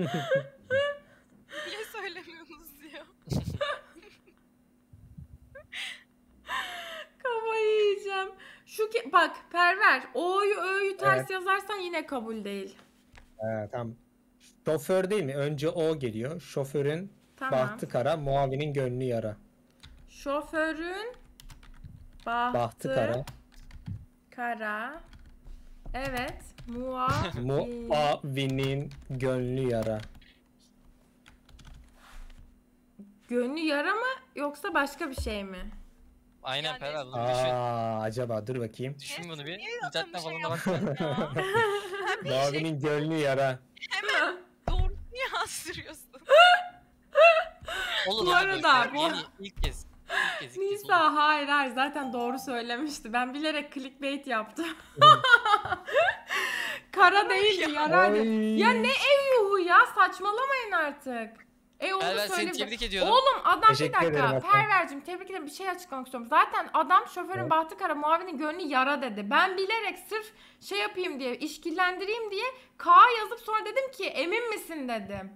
Niye söylemiyorsunuz ya? Kafayı yiyeceğim. Şu ki bak Perver. O'yu Ö'yü ters Evet. yazarsan yine kabul değil. Ha, tamam. Şoför değil mi? Önce o geliyor. Şoförün Tamam. bahtı kara, muavinin gönlü yara. Şoförün bahtı, Bahtı kara, kara. Evet. Muavin. muavinin gönlü yara. Gönlü yara mı yoksa başka bir şey mi? Aynen Yani- Perver, bunu düşün. Aa, acaba dur bakayım. Düşün bunu bir. Niye zaten İnternetten bir şey falan da bak. yapmadın ya? Muavinin gönlü yara. Doğru niye yazdırıyorsun? Olur Bu abi, arada böyle bu- yeni, ilk kez. İlk kez, ilk kez olur. Nisa hayır hayır zaten doğru söylemişti. Ben bilerek clickbait yaptım. Kara değildi yaraydı. Ay. Ya ne ev yuhu ya saçmalamayın artık. E onu Perver, seni söyle. tebrik ediyorum. Oğlum adam Teşekkür bir ederim dakika. Hasan. Perver'cim tebrik ederim, bir şey açıklamak istiyorum. Zaten adam şoförün Evet. bahtı kara, muavinin gönlü yara dedi. Ben bilerek sırf şey yapayım diye, işkillendireyim diye K yazıp sonra dedim ki emin misin dedim.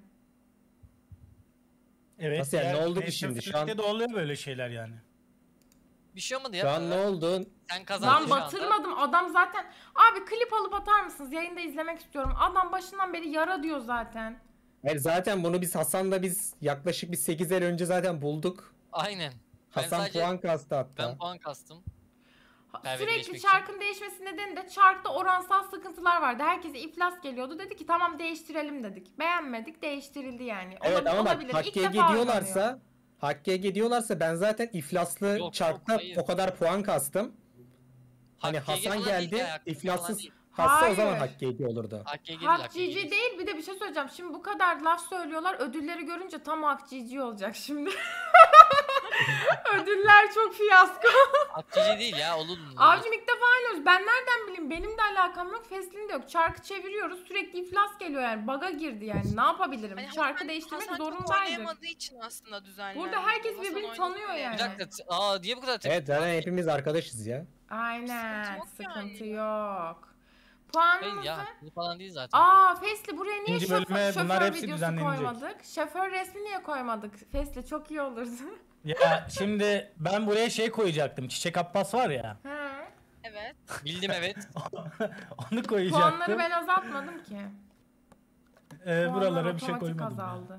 Evet. Nasıl yani, diğer ne oldu ki Neyse şimdi? Şu an- Flirt'te de oluyor böyle şeyler yani. Bir şey olmadı ya. Şu an ne Perver. oldu? Sen kazandın Lan şu anda. batırmadım, adam zaten. Abi klip alıp atar mısınız? Yayında izlemek istiyorum. Adam başından beri yara diyor zaten. Hayır, zaten bunu biz Hasan'la biz yaklaşık bir sekiz ay önce zaten bulduk. Aynen. Ben Hasan sadece- puan kastı hatta. Ben puan kastım. Ha- Perver'i Sürekli geçmek için. çarkın değişmesi nedeni de çarkta oransal sıkıntılar vardı. Herkese iflas geliyordu. Dedi ki tamam değiştirelim dedik. Beğenmedik, değiştirildi yani. Evet Olabilir, ama bak olabilir. İlk Hakkı'ya defa gidiyorlarsa oynanıyor. Hakkı'ya diyorlarsa ben zaten iflaslı Yok, yok, çarkta hayır. o kadar puan kastım. Hani Hakkı'ya Hasan falan değil geldi ya, Hakkı'ya falan iflassız değil. kastı o zaman Hayır. Hakkı'ya olurdu. Hakkı'ya gelir, Hak Hakkı'ya cici gelir. değil, bir de bir şey söyleyeceğim. Şimdi bu kadar laf söylüyorlar. Ödülleri görünce tam hak cici olacak şimdi. Ödüller çok fiyasko. Hakkı'ya değil ya, olur mu? Abicim ilk defa oynuyoruz. Ben nereden bileyim? Benim de alakam yok. Feslin de yok. Çarkı çeviriyoruz. Sürekli iflas geliyor yani. Baga girdi yani. Ne yapabilirim? Hani Çarkı Hasan- değiştirmek Hasan çok zorundaydık. oynayamadığı için aslında düzenlendi. Burada herkes Hasan birbirini oynuyor tanıyor diye. yani. Bir dakika. t- Aa niye bu kadar tepki? Evet zaten hepimiz arkadaşız ya. Aynen. Sıkıntı yok Sıkıntı yani. yok. Hayır Puanımızı... ya, Hakkı falan değil zaten. Aa Fesli buraya niye İkinci şoför, bölüme bunlar şoför hepsi videosu düzenlenecek. koymadık? Şoför resmi niye koymadık? Fesli çok iyi olurdu. Ya şimdi ben buraya şey koyacaktım. Çiçek Abbas var ya. He. Evet. Bildim evet. Onu koyacaktım. Puanları ben azaltmadım ki. Ee, Puanlar buralara bir şey otomatik koymadım. ya. azaldı.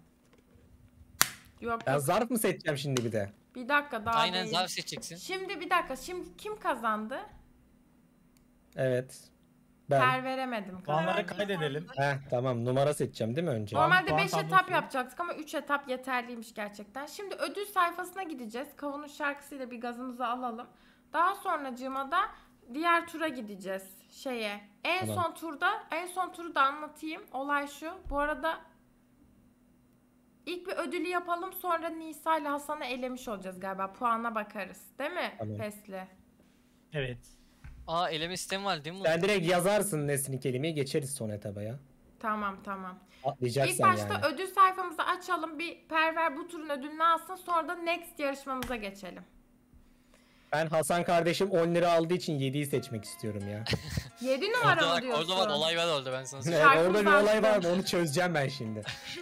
Yok Ben yok. zarf mı seçeceğim şimdi bir de? Bir dakika daha Aynen değil. zarf seçeceksin. Şimdi bir dakika. Şimdi kim kazandı? Evet. Ben. Per veremedim. Puanları kazandı. kaydedelim. Heh tamam, numara seçeceğim değil mi önce? Tamam. Normalde puan beş etap tablosu. yapacaktık ama üç etap yeterliymiş gerçekten. Şimdi ödül sayfasına gideceğiz. Kavunun şarkısıyla bir gazımızı alalım. Daha sonracığıma da diğer tura gideceğiz. Şeye. En Tamam. son turda, en son turu da anlatayım. Olay şu. Bu arada ilk bir ödülü yapalım, sonra Nisa ile Hasan'ı elemiş olacağız galiba. Puana bakarız. Değil mi Tamam. Fesli? Evet. Aa eleme sistemi var değil mi? Sen direkt yazarsın nesini kelimeyi, geçeriz son etaba ya. Tamam tamam. Atlayacaksan İlk başta yani. ödül sayfamızı açalım. Bir Perver bu turun ödülünü alsın. Sonra da next yarışmamıza geçelim. Ben Hasan kardeşim on lira aldığı için yediyi seçmek istiyorum ya. yedi numara Orada, mı bak, diyorsun? orada var, olay var orada, ben sana Evet, söyleyeyim. Şarkımız orada bir olay arttı. var, onu çözeceğim ben şimdi.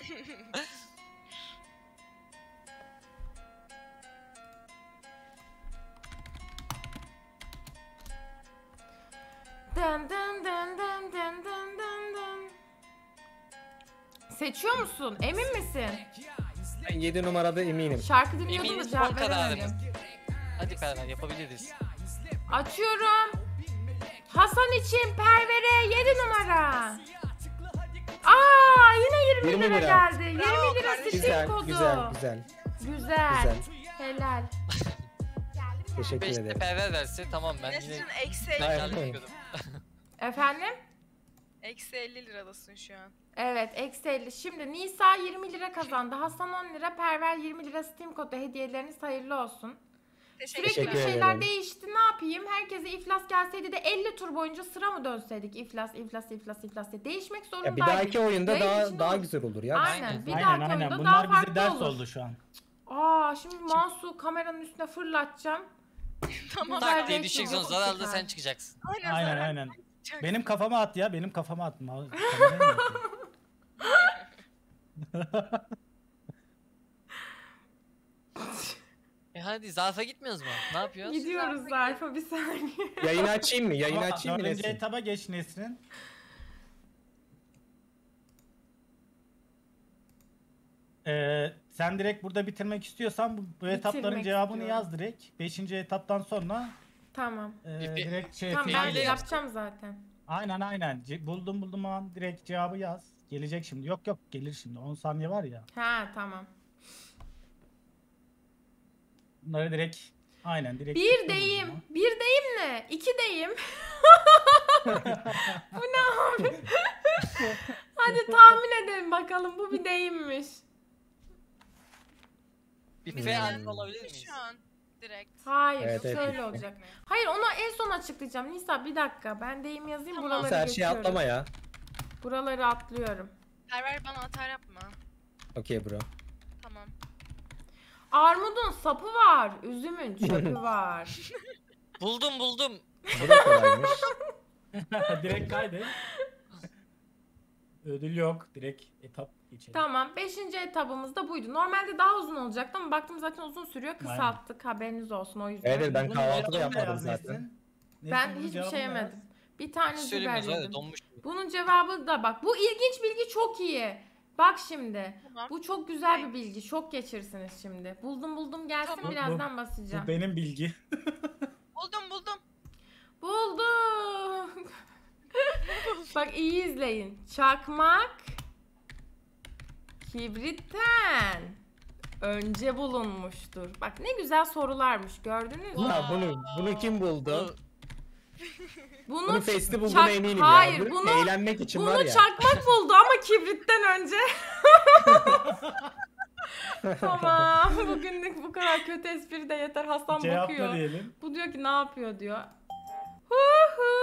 Dın dın dın dın dın dın dın dın. Seçiyor musun? Emin misin? Ben yedi numarada eminim. Şarkı dinliyordum da Eminiz cevap son veremedim. kararınız. Hadi Perver, yapabiliriz. Açıyorum. Hasan için Perver'e yedi numara. Aa yine yirmi, yirmi lira, lira. geldi. yirmi Bravo lira kardeşim. Steam Güzel, kodu. güzel, güzel. Güzel. Güzel. Helal. Teşekkür beşte ederim. Perver verse tamam, ben yine Nesin eksi Hayır, elli. karlı hayır. yapıyordum. Efendim? Eksi elli liradasın şu an. Evet, eksi elli. Şimdi Nisa yirmi lira kazandı. Hasan on lira, Perver yirmi lira Steam kodu hediyeleriniz hayırlı olsun. Sürekli Teşekkürler. bir Teşekkür şeyler ederim. değişti. Ne yapayım? Herkese iflas gelseydi de elli tur boyunca sıra mı dönseydik? İflas, iflas, iflas, iflas diye. Değişmek zorundaydık. Ya bir dahaki oyunda Yayın daha için daha olur. güzel olur ya. Aynen. Bir Aynen dahaki aynen. oyunda Bunlar daha bize farklı ders olur. oldu şu an. Aa, şimdi Mansu kameranın üstüne fırlatacağım. Tamam. Güzel Tak diye rating düşeceksin yok, zararda süper. sen çıkacaksın. Aynen. Aynen Aynen. aynen. Benim kafama at ya. Benim kafama at. Ma- kamerayı mı atayım? E hadi zarfa gitmiyoruz mu? Ne yapıyoruz? Gidiyoruz zarfa bir saniye. Yayını açayım mı? Yayını Ama açayım mı dördüncü Nesrin? etaba geç Nesrin. Ee, sen direkt burada bitirmek istiyorsan bu, bu etapların Bitirmek cevabını istiyorum. yaz direkt. Beşinci etaptan sonra Tamam. e, Peki. direkt şey Tamam ben yapayım. de Peki. yapacağım zaten. Aynen aynen. Ce- buldum buldum an direkt cevabı yaz. Gelecek şimdi. Yok yok gelir şimdi. on saniye var ya. Ha tamam. Bunları direkt aynen direkt. Bir tıkla deyim. buldum Bir deyim ne? İki deyim. Bu ne abi? Hadi tahmin edelim bakalım. Bu bir deyimmiş. Bir Hmm. F harfi alabilir miyiz? Şu an direkt. Hayır, Evet, evet. şöyle olacak. Hayır, onu en son açıklayacağım. Nisa bir dakika. Ben deyim yazayım. Tamam. Buraları Neyse her şeyi geçiyorum. atlama ya. Buraları atlıyorum. Perver bana atar yapma. Okey bro. Tamam. Armudun sapı var. Üzümün çöpü var. Buldum buldum. Bu da kolaymış. ya. Direkt kaydet. Ödül yok. Direkt etap geçelim. Tamam. Beşinci etabımız da buydu. Normalde daha uzun olacaktı ama baktım zaten uzun sürüyor. Kısalttık. Haberiniz olsun o yüzden. Evet ben Bunun kahvaltı da cevabını yapmadım yaz zaten. Nesrin. Ben Nesrin, bunun hiçbir şey cevabını yaz. yemedim. Bir tane züber Söylemiyoruz hadi yedim. donmuş. Bunun cevabı da bak. Bu ilginç bilgi çok iyi. Bak şimdi. Tamam. Bu çok güzel bir bilgi. Şok geçirsiniz şimdi. Buldum buldum gelsin Tamam. birazdan Bu basacağım. benim bilgi. Buldum buldum. Buldum. Bak iyi izleyin. Çakmak kibritten önce bulunmuştur. Bak ne güzel sorularmış gördünüz mü? Ya bunu bunu kim buldu? Bunu Bunu Festi bulduğuna çak- eminim Hayır, ya. Bunu bunu- eğlenmek için var Bunu ya. çakmak buldu ama kibritten önce. Tamam. Bugünlük bu kadar kötü espri de yeter. Hasan Cevapla bakıyor. diyelim. Bu diyor ki ne yapıyor diyor. Hu hu.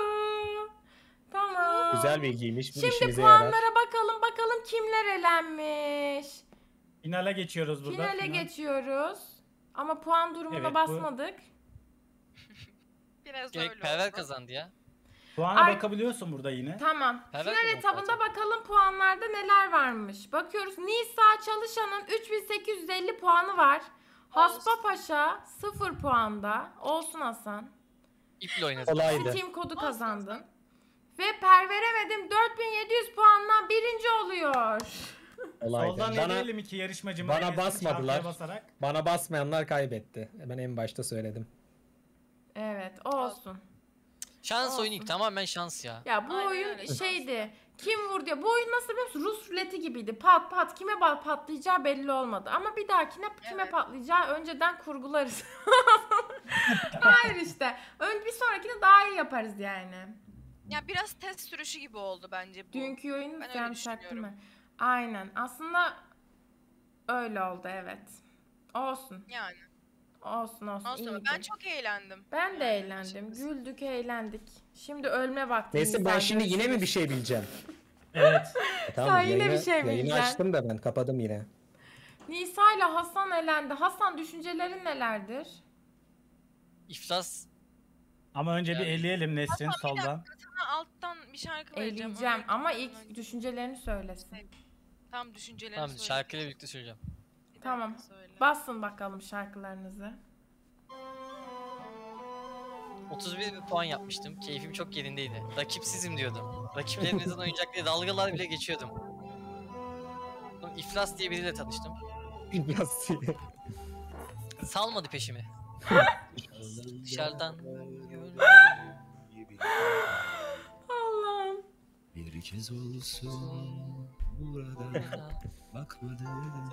Tamam. Güzel bilgiymiş. Bu Şimdi işimize puanlara yarar. bakalım. Bakalım kimler elenmiş. Finale geçiyoruz burada. Finale Final. geçiyoruz. Ama puan durumuna Evet, bu- basmadık. Biraz Gerek öyle Perver oldu. kazandı ya. Puana Ay- bakabiliyorsun burada yine. Tamam. Perver Final kazandı etabında zaten. bakalım puanlarda neler varmış. Bakıyoruz. Nisa Çalışan'ın üç bin sekiz yüz elli puanı var. Haspa Paşa sıfır puanda. Olsun Hasan. İple oynadım. Kolaydı. Steam kodu kazandın. Ve Perveremedim dört bin yedi yüz puanla birinci oluyor. Kolaydı. Soldan Bana, eleyelim iki yarışmacımız. bana Nesrin basmadılar. çarpıya basarak. bana basmayanlar kaybetti. Ben en başta söyledim. Evet olsun. Şans Olsun. oyunu tamamen şans ya. Ya bu Aynen oyun öyle. şeydi. Kim vurdu ya? Bu oyun nasıl biliyor musun? Rus ruleti gibiydi. Pat pat kime ba- patlayacağı belli olmadı. Ama bir dahakine kime Evet. patlayacağı önceden kurgularız. Hayır işte. Ön bir sonrakine daha iyi yaparız yani. Ya biraz test sürüşü gibi oldu bence bu. Dünkü oyunu Ben öyle yanlış değil düşünüyorum. mi? Aynen. Aslında öyle oldu evet. Olsun. Yani. Olsun olsun. Ondan sonra iyiydi. ben çok eğlendim. Ben de Yani eğlendim. açıkçası. Güldük, eğlendik. Şimdi ölme vakti. Neyse ben şimdi yine mi bir şey bileceğim? Evet. E, tamam, Sen yine yayını, bir şey mi Yayını bileceksin? açtım da ben kapadım yine. Nisa ile Hasan elendi. Hasan düşüncelerin nelerdir? İflas Ama önce bir Yani- eleyelim Nesrin Hasan, bir soldan. Sana alttan bir şarkı vereceğim. Eleyeceğim onu ama yapayım. ilk düşüncelerini söylesin. Tam düşüncelerini tamam söyle. şarkıyla birlikte söyleyeceğim. Bir dakika Tamam. söyle. Basın bakalım şarkılarınızı. otuz bir bir puan yapmıştım. Keyfim çok yerindeydi. Rakipsizim diyordum. Rakiplerinizin oyuncakları dalgalar bile geçiyordum. Sonra İflas diye biriyle tanıştım. Biraz Salmadı peşimi. Dışarıdan Allah'ım. Bir kez olsun burada bakmadım.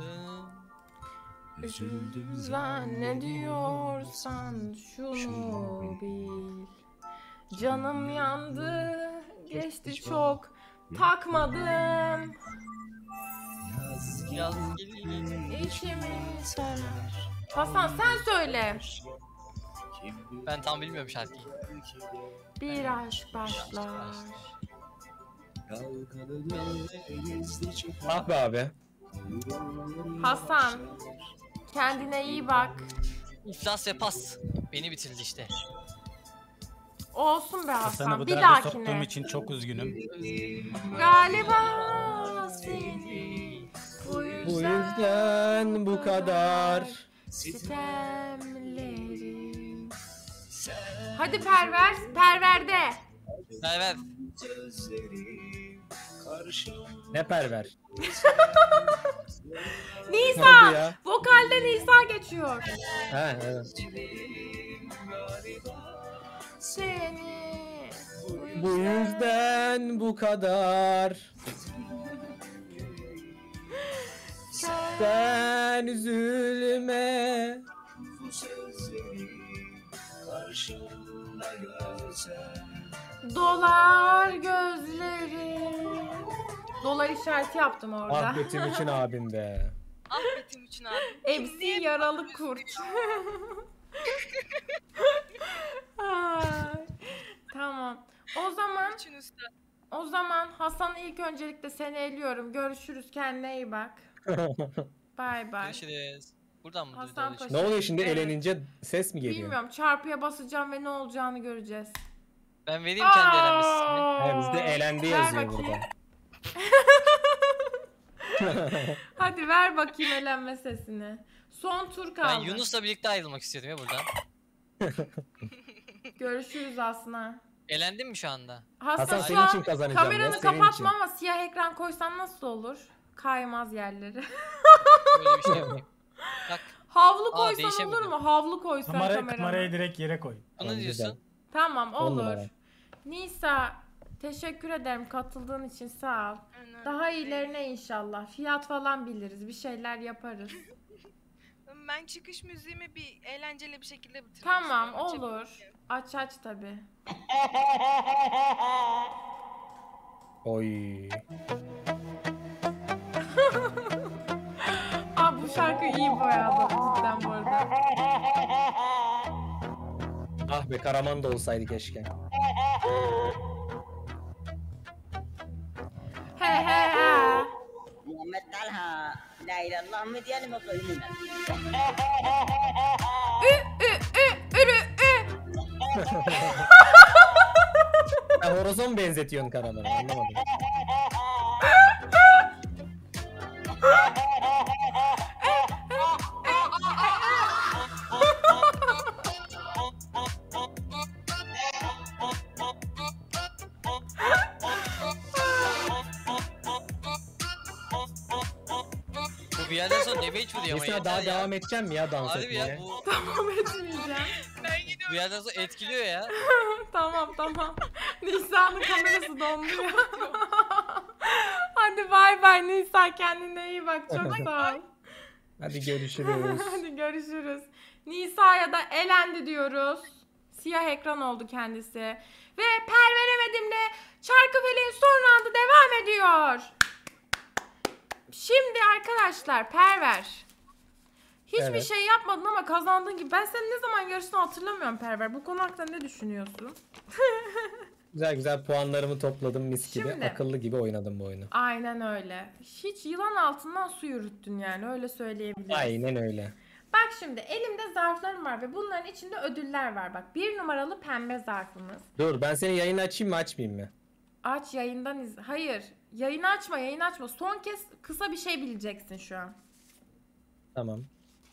Üzüldüm Zannediyorsan şunu bil. Canım yandı, geçti çok takmadım. Yaz Yaz gelir. İçimi sarar. Hasan sen söyle. Ben tam bilmiyorum şarkıyı. Bir aşk başlar. Ah be abi. Hasan kendine iyi bak. İflas ve pas. Beni bitirdi işte. Olsun be Hasan'ı Hasan. bu Bir derde soktuğum dahakine. için çok üzgünüm. Galiba seni bu Bu yüzden, yüzden bu kadar. sitemlerim. Hadi perver, perverde. Ver ver. Ne perver. Nisa, Hadi ya. vokalde Nisa geçiyor. Ha evet. Seni Bu yüzden bu kadar. Sen üzülme. dolar gözlerim. Dolar işareti yaptım orada. Ah be Timuçin abim be. Ahmet'im için abi. Hepsi yaralı kurt. Ay, tamam. O zaman Üçün üstü. o zaman Hasan ilk öncelikle seni eliyorum. Görüşürüz. Kendine iyi bak. Bay bay. Görüşürüz. Buradan mı? Hasan Buradan Paşa. Ne oluyor şimdi Evet. elenince ses mi geliyor? Bilmiyorum. Çarpıya basacağım ve ne olacağını göreceğiz. Ben vereyim kendi elenmesini. He, bizde elendi Ver yazıyor bakayım. burada. Hadi ver bakayım elenme sesini. Son tur kaldı. Ben Yunus'la birlikte ayrılmak istiyordum ya buradan. Görüşürüz Asna. Elendin mi şu anda? Hasan, Hasan şu senin an için kazanacağım. kameranı ya, senin kapatma için. ama siyah ekran koysan nasıl olur? Kaymaz yerleri. Böyle bir şey yapayım. Bak Havlu Aa, koysan olur değişemedim. mu? Havlu koysan Kamera, kameranı. kamerayı direkt yere koy. bunu Tamam, güzel. diyorsun. Tamam On olur. numara. Nisa teşekkür ederim katıldığın için sağ ol. Aynen. Daha iyilerine inşallah. Fiyat falan biliriz. Bir şeyler yaparız. Ben çıkış müziğimi bir eğlenceli bir şekilde bitirmek Tamam istiyorum. Açabilir olur. miyim? Aç aç tabi. Oy. Aa bu şarkı iyi boyadı cidden bu arada. Ah be Karaman da olsaydı keşke. He he he. محمد طلحة لا إله إلا الله محمد يعني مطلوبين Ü ü ü ürü ü. Ha, horoza mı benzetiyorsun Karaman'ı anlamadım. Bu bir yerden sonra deme hiç vuruyor ama Mesela yeter daha ya. devam edeceğim mi ya dans Harbi etmeye? ya bu, Tamam etmeyeceğim. Ben gidiyorum. bu yerden sonra etkiliyor ya. Tamam tamam. Nisa'nın kamerası dondu ya. Hadi bay bay Nisa kendine iyi bak çok sağ ol. Hadi görüşürüz. Hadi görüşürüz. Nisa'ya da elendi diyoruz. Siyah ekran oldu kendisi. Ve Perveremedim'le Çarkıfelek'in son roundu devam ediyor. Şimdi arkadaşlar Perver. Hiçbir Evet. şey yapmadın ama kazandığın gibi. Ben senin ne zaman yarıştığını hatırlamıyorum Perver. Bu konu hakkında ne düşünüyorsun? Güzel güzel puanlarımı topladım mis gibi. Şimdi- Akıllı gibi oynadım bu oyunu. Aynen öyle. Hiç yılan altından su yürüttün yani öyle söyleyebiliriz. Aynen öyle. Bak şimdi elimde zarflarım var ve bunların içinde ödüller var. Bak bir numaralı pembe zarfımız. Dur ben senin yayını açayım mı açmayayım mı? Aç yayından iz... Hayır. Yayını açma yayını açma. Son kez kısa bir şey bileceksin şu an. Tamam.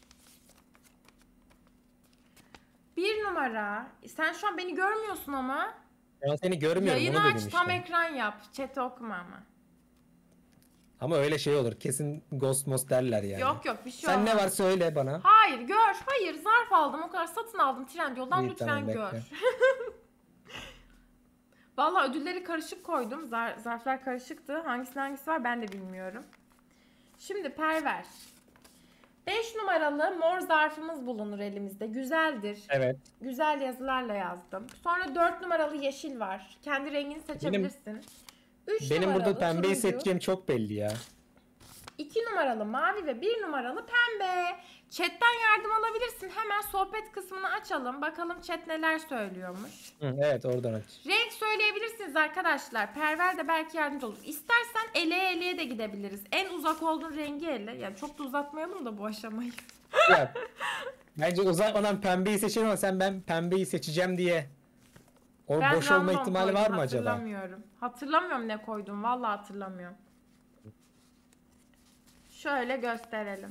Bir numara. Sen şu an beni görmüyorsun ama. Ben seni görmüyorum Yayını onu aç dedim tam işte. ekran yap. Chat'i okuma ama. Ama öyle şey olur. Kesin ghost most derler yani. Yok yok bir şey Sen olmaz. ne var söyle bana. Hayır gör. Hayır zarf aldım o kadar satın aldım Trendyol'dan İyi, lütfen tamam, gör. bekle. Vallahi ödülleri karışık koydum. Zar- zarflar karışıktı. Hangisinin hangisi var ben de bilmiyorum. Şimdi Perver. beş numaralı mor zarfımız bulunur elimizde. Güzeldir. Evet. Güzel yazılarla yazdım. Sonra dört numaralı yeşil var. Kendi rengini seçebilirsin. üç Benim numaralı burada pembeyi turuncu, seçeceğim çok belli ya. iki numaralı mavi ve bir numaralı pembe. Chat'ten yardım alabilirsin. Hemen sohbet kısmını açalım. Bakalım chat neler söylüyormuş. Hı, evet oradan aç. Renk söyleyebilirsiniz arkadaşlar. Perver de belki yardımcı olur. İstersen eleye eleye de gidebiliriz. En uzak olduğun rengi ele. Yani çok da uzatmayalım da bu aşamayı. Ya, bence uzatmadan pembeyi seçelim ama sen ben pembeyi seçeceğim diye. O Ben boş olma random ihtimali koydum, var mı acaba? Hatırlamıyorum. Hatırlamıyorum ne koydum. Vallahi hatırlamıyorum. Şöyle gösterelim.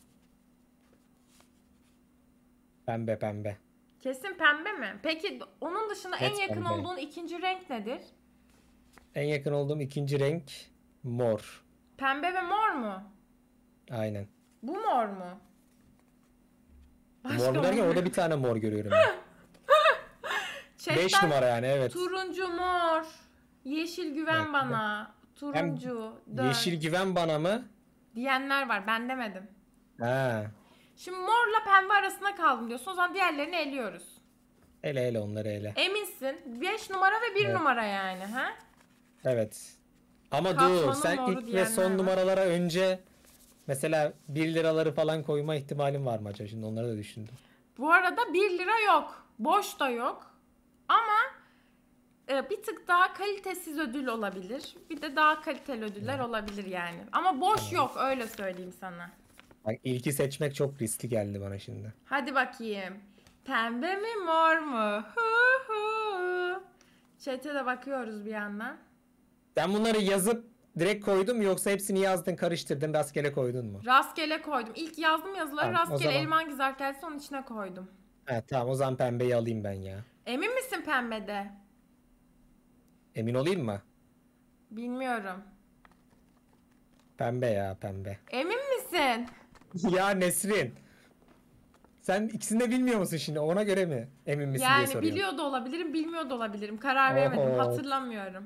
Pembe pembe. Kesin pembe mi? Peki onun dışında en Net yakın pembe. olduğun ikinci renk nedir? En yakın olduğum ikinci renk mor. Pembe ve mor mu? Aynen. Bu mor mu? Bu mor mu derken mor orada bir tane mor görüyorum ben. beş Chatten numara yani evet. turuncu mor. Yeşil güven Evet. bana. Turuncu. dön. Yeşil güven bana mı? Diyenler var. Ben demedim. Ha. Şimdi morla pembe arasında kaldım diyorsun. O zaman diğerlerini eliyoruz. Ele ele onları ele. Eminsin. beş numara ve bir Evet. numara yani. Ha? Evet. Ama Katmanın dur sen moru ilk ve diyenler son var. numaralara önce mesela bir liraları falan koyma ihtimalin var mı acaba? Şimdi onları da düşündüm. Bu arada bir lira yok. Boş da yok. Ama e, bir tık daha kalitesiz ödül olabilir. Bir de daha kaliteli ödüller olabilir yani. Ama boş yok öyle söyleyeyim sana. Bak ilki seçmek çok riskli geldi bana şimdi. Hadi bakayım. Pembe mi mor mu? Hu hu. Chat'e de bakıyoruz bir yandan. Sen bunları yazıp direkt koydun mu yoksa hepsini yazdın karıştırdın rastgele koydun mu? Rastgele koydum. İlk yazdım yazıları Tamam, o rastgele zaman- elime hangi zarf geldiyse onun içine koydum. Ha tamam o zaman pembeyi alayım ben ya. Emin misin pembede? Emin olayım mı? Bilmiyorum. Pembe ya pembe. Emin misin? Ya Nesrin. Sen ikisini de bilmiyor musun şimdi? Ona göre mi? Emin misin diye Yani soruyorum. biliyor da olabilirim, bilmiyor da olabilirim. Karar veremedim, Oho. hatırlamıyorum.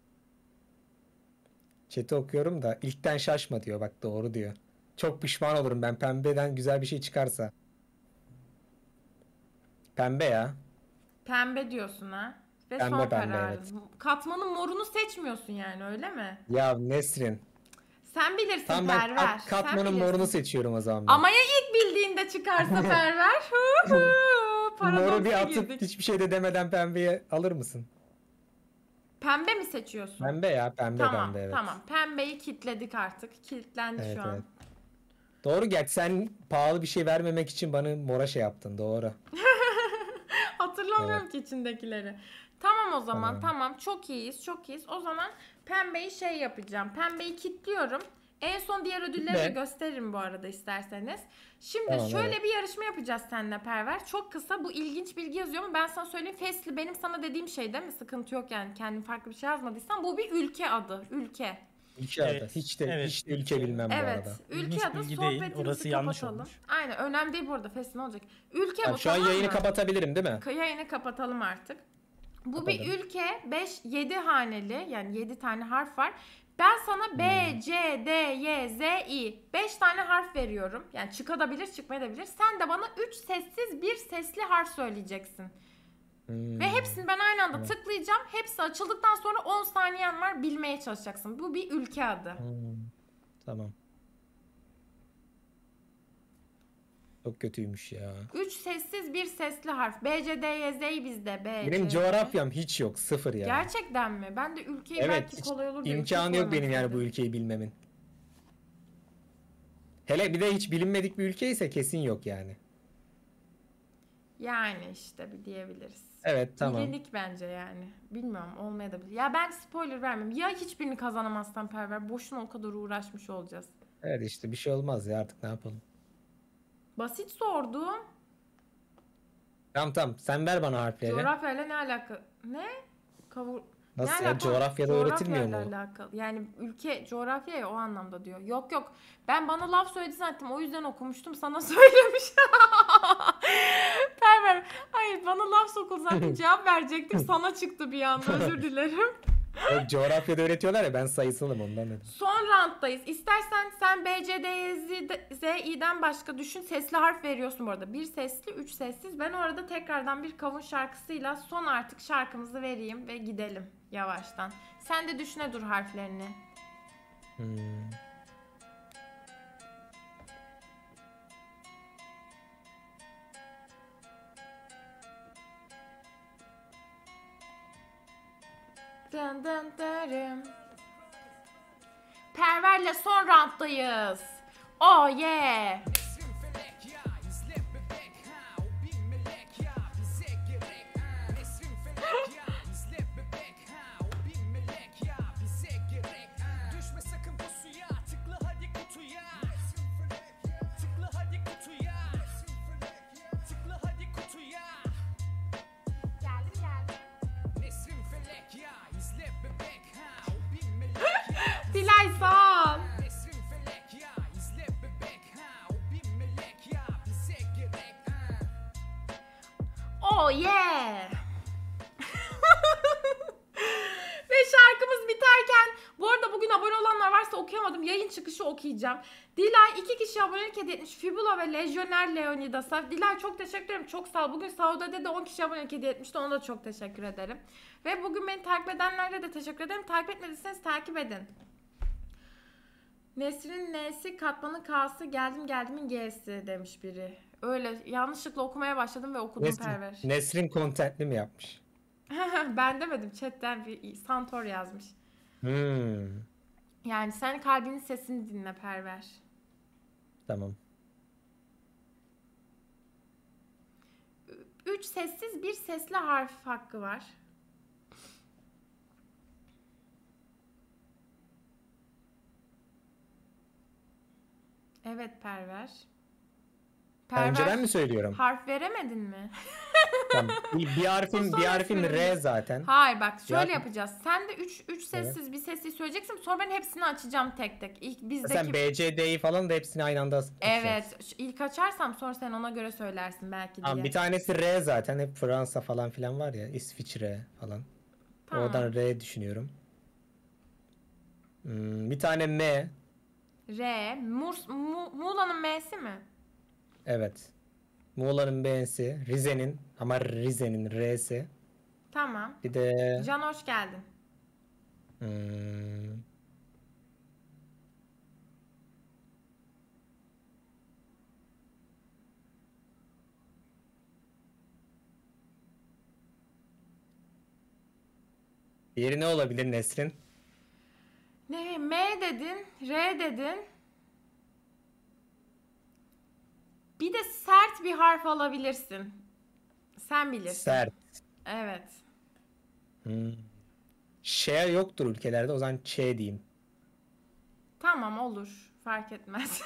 Chat'i okuyorum da ilkten şaşma diyor. Bak doğru diyor. Çok pişman olurum ben pembeden güzel bir şey çıkarsa. Pembe ya. Pembe diyorsun ha. Ve Pembe, son pembe, kararın. evet. Katmanın morunu seçmiyorsun yani öyle mi? Ya Nesrin. Sen bilirsin Tamam ben Perver. kat, Sen katmanın bilirsin. morunu seçiyorum o zaman ben. Ama ya ilk bildiğinde çıkarsa Perver? Hu hu. Moru Paradoksa bir atıp girdik. hiçbir şey de demeden pembeyi alır mısın? Pembe mi seçiyorsun? Pembe ya pembe tamam, pembe evet. tamam. Pembeyi kilitledik artık. Kilitlendi Evet, şu an. evet. Doğru gerçi sen pahalı bir şey vermemek için bana mora şey yaptın doğru. Hatırlamıyorum ki içindekileri. Tamam o zaman Tamam. tamam. Çok iyiyiz çok iyiyiz. O zaman pembeyi şey yapacağım. Pembeyi kilitliyorum. En son diğer ödülleri de Ne? gösteririm bu arada isterseniz. Şimdi Tamam, şöyle evet. bir yarışma yapacağız seninle Perver. Çok kısa bu ilginç bilgi yazıyor ama ben sana söyleyeyim. Fesli benim sana dediğim şey değil mi? Sıkıntı yok yani kendim farklı bir şey yazmadıysan. Bu bir ülke adı. Ülke. Ülke adı. Evet, Hiç de evet, hiç de ülke ülke. bilmem bu Evet. arada. Ülke İlginç adı bilgi değil, sohbetimizi orası yanlış kapatalım. olmuş. Aynen önemli değil bu arada Fesli ne olacak? Ülke Tamam, bu şu an tamam yayını mı? kapatabilirim değil mi? Yayını kapatalım artık. Bu bir Kapatalım. ülke beş yedi haneli yani yedi tane harf var. Ben sana B, Hmm. C, D, Y, Z, I beş tane harf veriyorum. Yani çıkabilir çıkmayabilir. Sen de bana üç sessiz bir sesli harf söyleyeceksin. Hmm. Ve hepsini ben aynı anda Evet. tıklayacağım. Hepsi açıldıktan sonra on saniyen var bilmeye çalışacaksın. Bu bir ülke adı. Hmm. Tamam. Çok kötüymüş ya. üç sessiz bir sesli harf. B, C, D, Y, Z'yi bizde. B, Benim C, coğrafyam hiç yok. Sıfır ya. Gerçekten mi? Ben de ülkeyi Evet. belki hiç kolay olur diye ülke imkanı yok koymak benim yani istedim. bu ülkeyi bilmemin. Hele bir de hiç bilinmedik bir ülke ise kesin yok yani. Yani işte bir diyebiliriz. Evet tamam. Bilindik bence yani. Bilmiyorum olmayabilir. Ya ben spoiler vermem. Ya hiçbirini kazanamazsan Perver boşuna o kadar uğraşmış olacağız. Evet işte bir şey olmaz ya artık ne yapalım. Basit sordum. Tamam tamam sen ver bana harfleri. Coğrafyayla ne alaka? Ne? Kavur... Nasıl ne ya alaka? coğrafyada öğretilmiyor mu? Coğrafyayla alakalı. Yani ülke coğrafya ya o anlamda diyor. Yok yok. Ben bana laf söyledi zaten o yüzden okumuştum sana söylemiş. Perver. Hayır bana laf sokuldu zaten cevap verecektim sana çıktı bir anda özür dilerim. Yok, coğrafyada öğretiyorlar ya, ben sayısalım ondan dedim. Son rounddayız. İstersen sen B, C, D, E, Z, İ'den başka düşün. Sesli harf veriyorsun bu arada. Bir sesli, üç sessiz. Ben orada tekrardan bir kavun şarkısıyla son artık şarkımızı vereyim ve gidelim yavaştan. Sen de düşüne dur harflerini. Hmm. Dın dın dırım. Perver'le son rounddayız. Oh yeah. Nesrin felek ya izle bebek ha o bir melek ya bize gerek ha. Nesrin felek ya izle bebek ha o bir melek ya bize gerek ha. Düşme sakın pusuya tıkla hadi kutuya. Nesrin felek ya tıkla hadi kutuya. Nesrin felek ya tıkla hadi kutuya. Geldim geldim. Nesrin felek ya izle bebek ha o bir melek ya. Dilay sağ ol. Nesrin felek ya izle bebek ha o bir melek ya bize gerek ha. Oh yeah. Ve şarkımız biterken, bu arada bugün abone olanlar varsa okuyamadım. Yayın çıkışı okuyacağım. Dilay iki kişi abonelik hediye etmiş. Fibula ve Lejyoner Leonidas'a. Dilay çok teşekkür ederim. Çok sağ ol. Bugün Saude'de de on kişi abonelik hediye etmişti. Ona da çok teşekkür ederim. Ve bugün beni takip edenlere de teşekkür ederim. Takip etmediyseniz takip edin. Nesrin N'si, Katman'ın K'sı, geldim geldimin G'si demiş biri. Öyle yanlışlıkla okumaya başladım ve okudum Nesrin, Perver. Nesrin contentli mi yapmış? Ben demedim, chatten bir Santor yazmış. Hmm. Yani sen kalbinin sesini dinle Perver. Tamam. Üç sessiz bir sesli harf hakkı var. Evet Perver. Perver, Önceden mi söylüyorum? harf veremedin mi? Tamam. Bir, bir harfin Bu bir son harfin esprim. R zaten. Hayır bak şöyle Ya- yapacağız. Sen de üç üç sessiz bir sesli söyleyeceksin. Sonra ben hepsini açacağım tek tek. İlk bizdeki Sen B, C, D'yi falan da hepsini aynı anda açacaksın. Evet. şu- ilk açarsam sonra sen ona göre söylersin belki Tamam, diye. bir tanesi R zaten. Hep Fransa falan filan var ya. İsviçre falan. Tamam. Oradan R düşünüyorum. Hmm, bir tane M. R. Murs, Mu, Muğla'nın M'si mi? Evet. Muğla'nın M'si. Rize'nin ama Rize'nin R'si. Tamam. Bir de Can hoş geldin. hmm, diğeri ne olabilir Nesrin? Ne? M dedin. R dedin. Bir de sert bir harf alabilirsin. Sen bilirsin. Sert. Evet. Hmm. Ş yoktur ülkelerde, o zaman Ç diyeyim. Tamam olur. Fark etmez.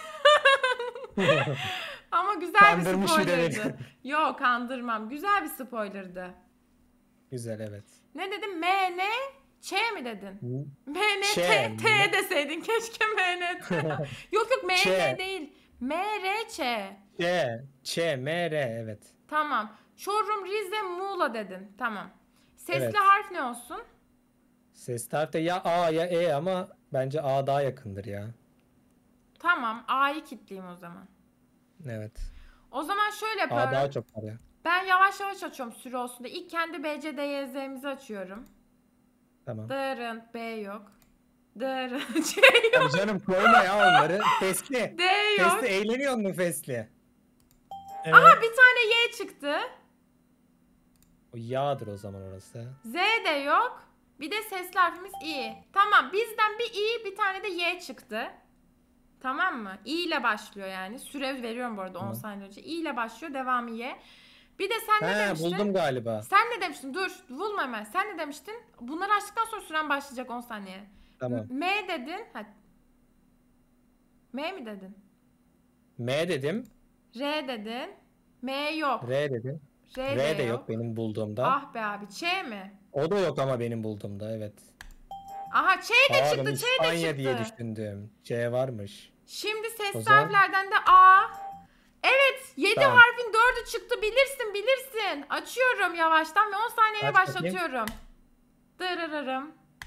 Ama güzel Kandırmış bir bir de spoilerdı. Yok kandırmam. Güzel bir spoilerdı. Güzel, evet. Ne dedim? M, N, Ç mi dedin? M, N, Ç. T, T deseydin. Keşke M, N, T. Yok yok M, Ç. N değil. M, R, Ç. Ç, Ç, M, R, evet. Tamam. Çorum, Rize, Muğla dedin. Tamam. Sesli Evet. harf ne olsun? Ses harfte ya A ya E ama bence A daha yakındır ya. Tamam. A'yı kilitleyeyim o zaman. Evet. O zaman şöyle A yapıyorum. daha çok var ya. Ben yavaş yavaş açıyorum süre olsun diye. İlk kendi B, C, D, Y, Z'mizi açıyorum. Tamam. Dırın, B yok. Dırın, C yok. Tabii canım, koyma ya onları. Fesli. D yok. Fesli, eğleniyor musun Fesli? Evet. Aha bir tane Y çıktı. O yağdır o zaman orası. Z de yok. Bir de sesli harfimiz İ. Tamam bizden bir İ bir tane de Y çıktı. Tamam mı? İ ile başlıyor yani. Süre veriyorum bu arada on Tamam. saniye önce. İ ile başlıyor, devamı Y. Bir de sen ne He, demiştin? buldum galiba. Sen ne demiştin? Dur bulma hemen. Sen ne demiştin? Bunları açtıktan sonra süren başlayacak on saniye. Tamam. M M dedin. Ha. M mi dedin? M dedim. R dedin. M yok. R dedim. R, R de, de yok. yok benim bulduğumda. Ah be abi. Ç mi? O da yok ama benim bulduğumda, evet. Aha Ç de Aa, çıktı. ben Ç de İspanya çıktı. diye düşündüm. C varmış. Şimdi sesli O zaman- harflerden de A. Evet. yedi Tamam. harfin dördü çıktı. Bilirsin bilirsin. Açıyorum yavaştan ve on saniyeye Aç bakayım. başlatıyorum. Dırırırım.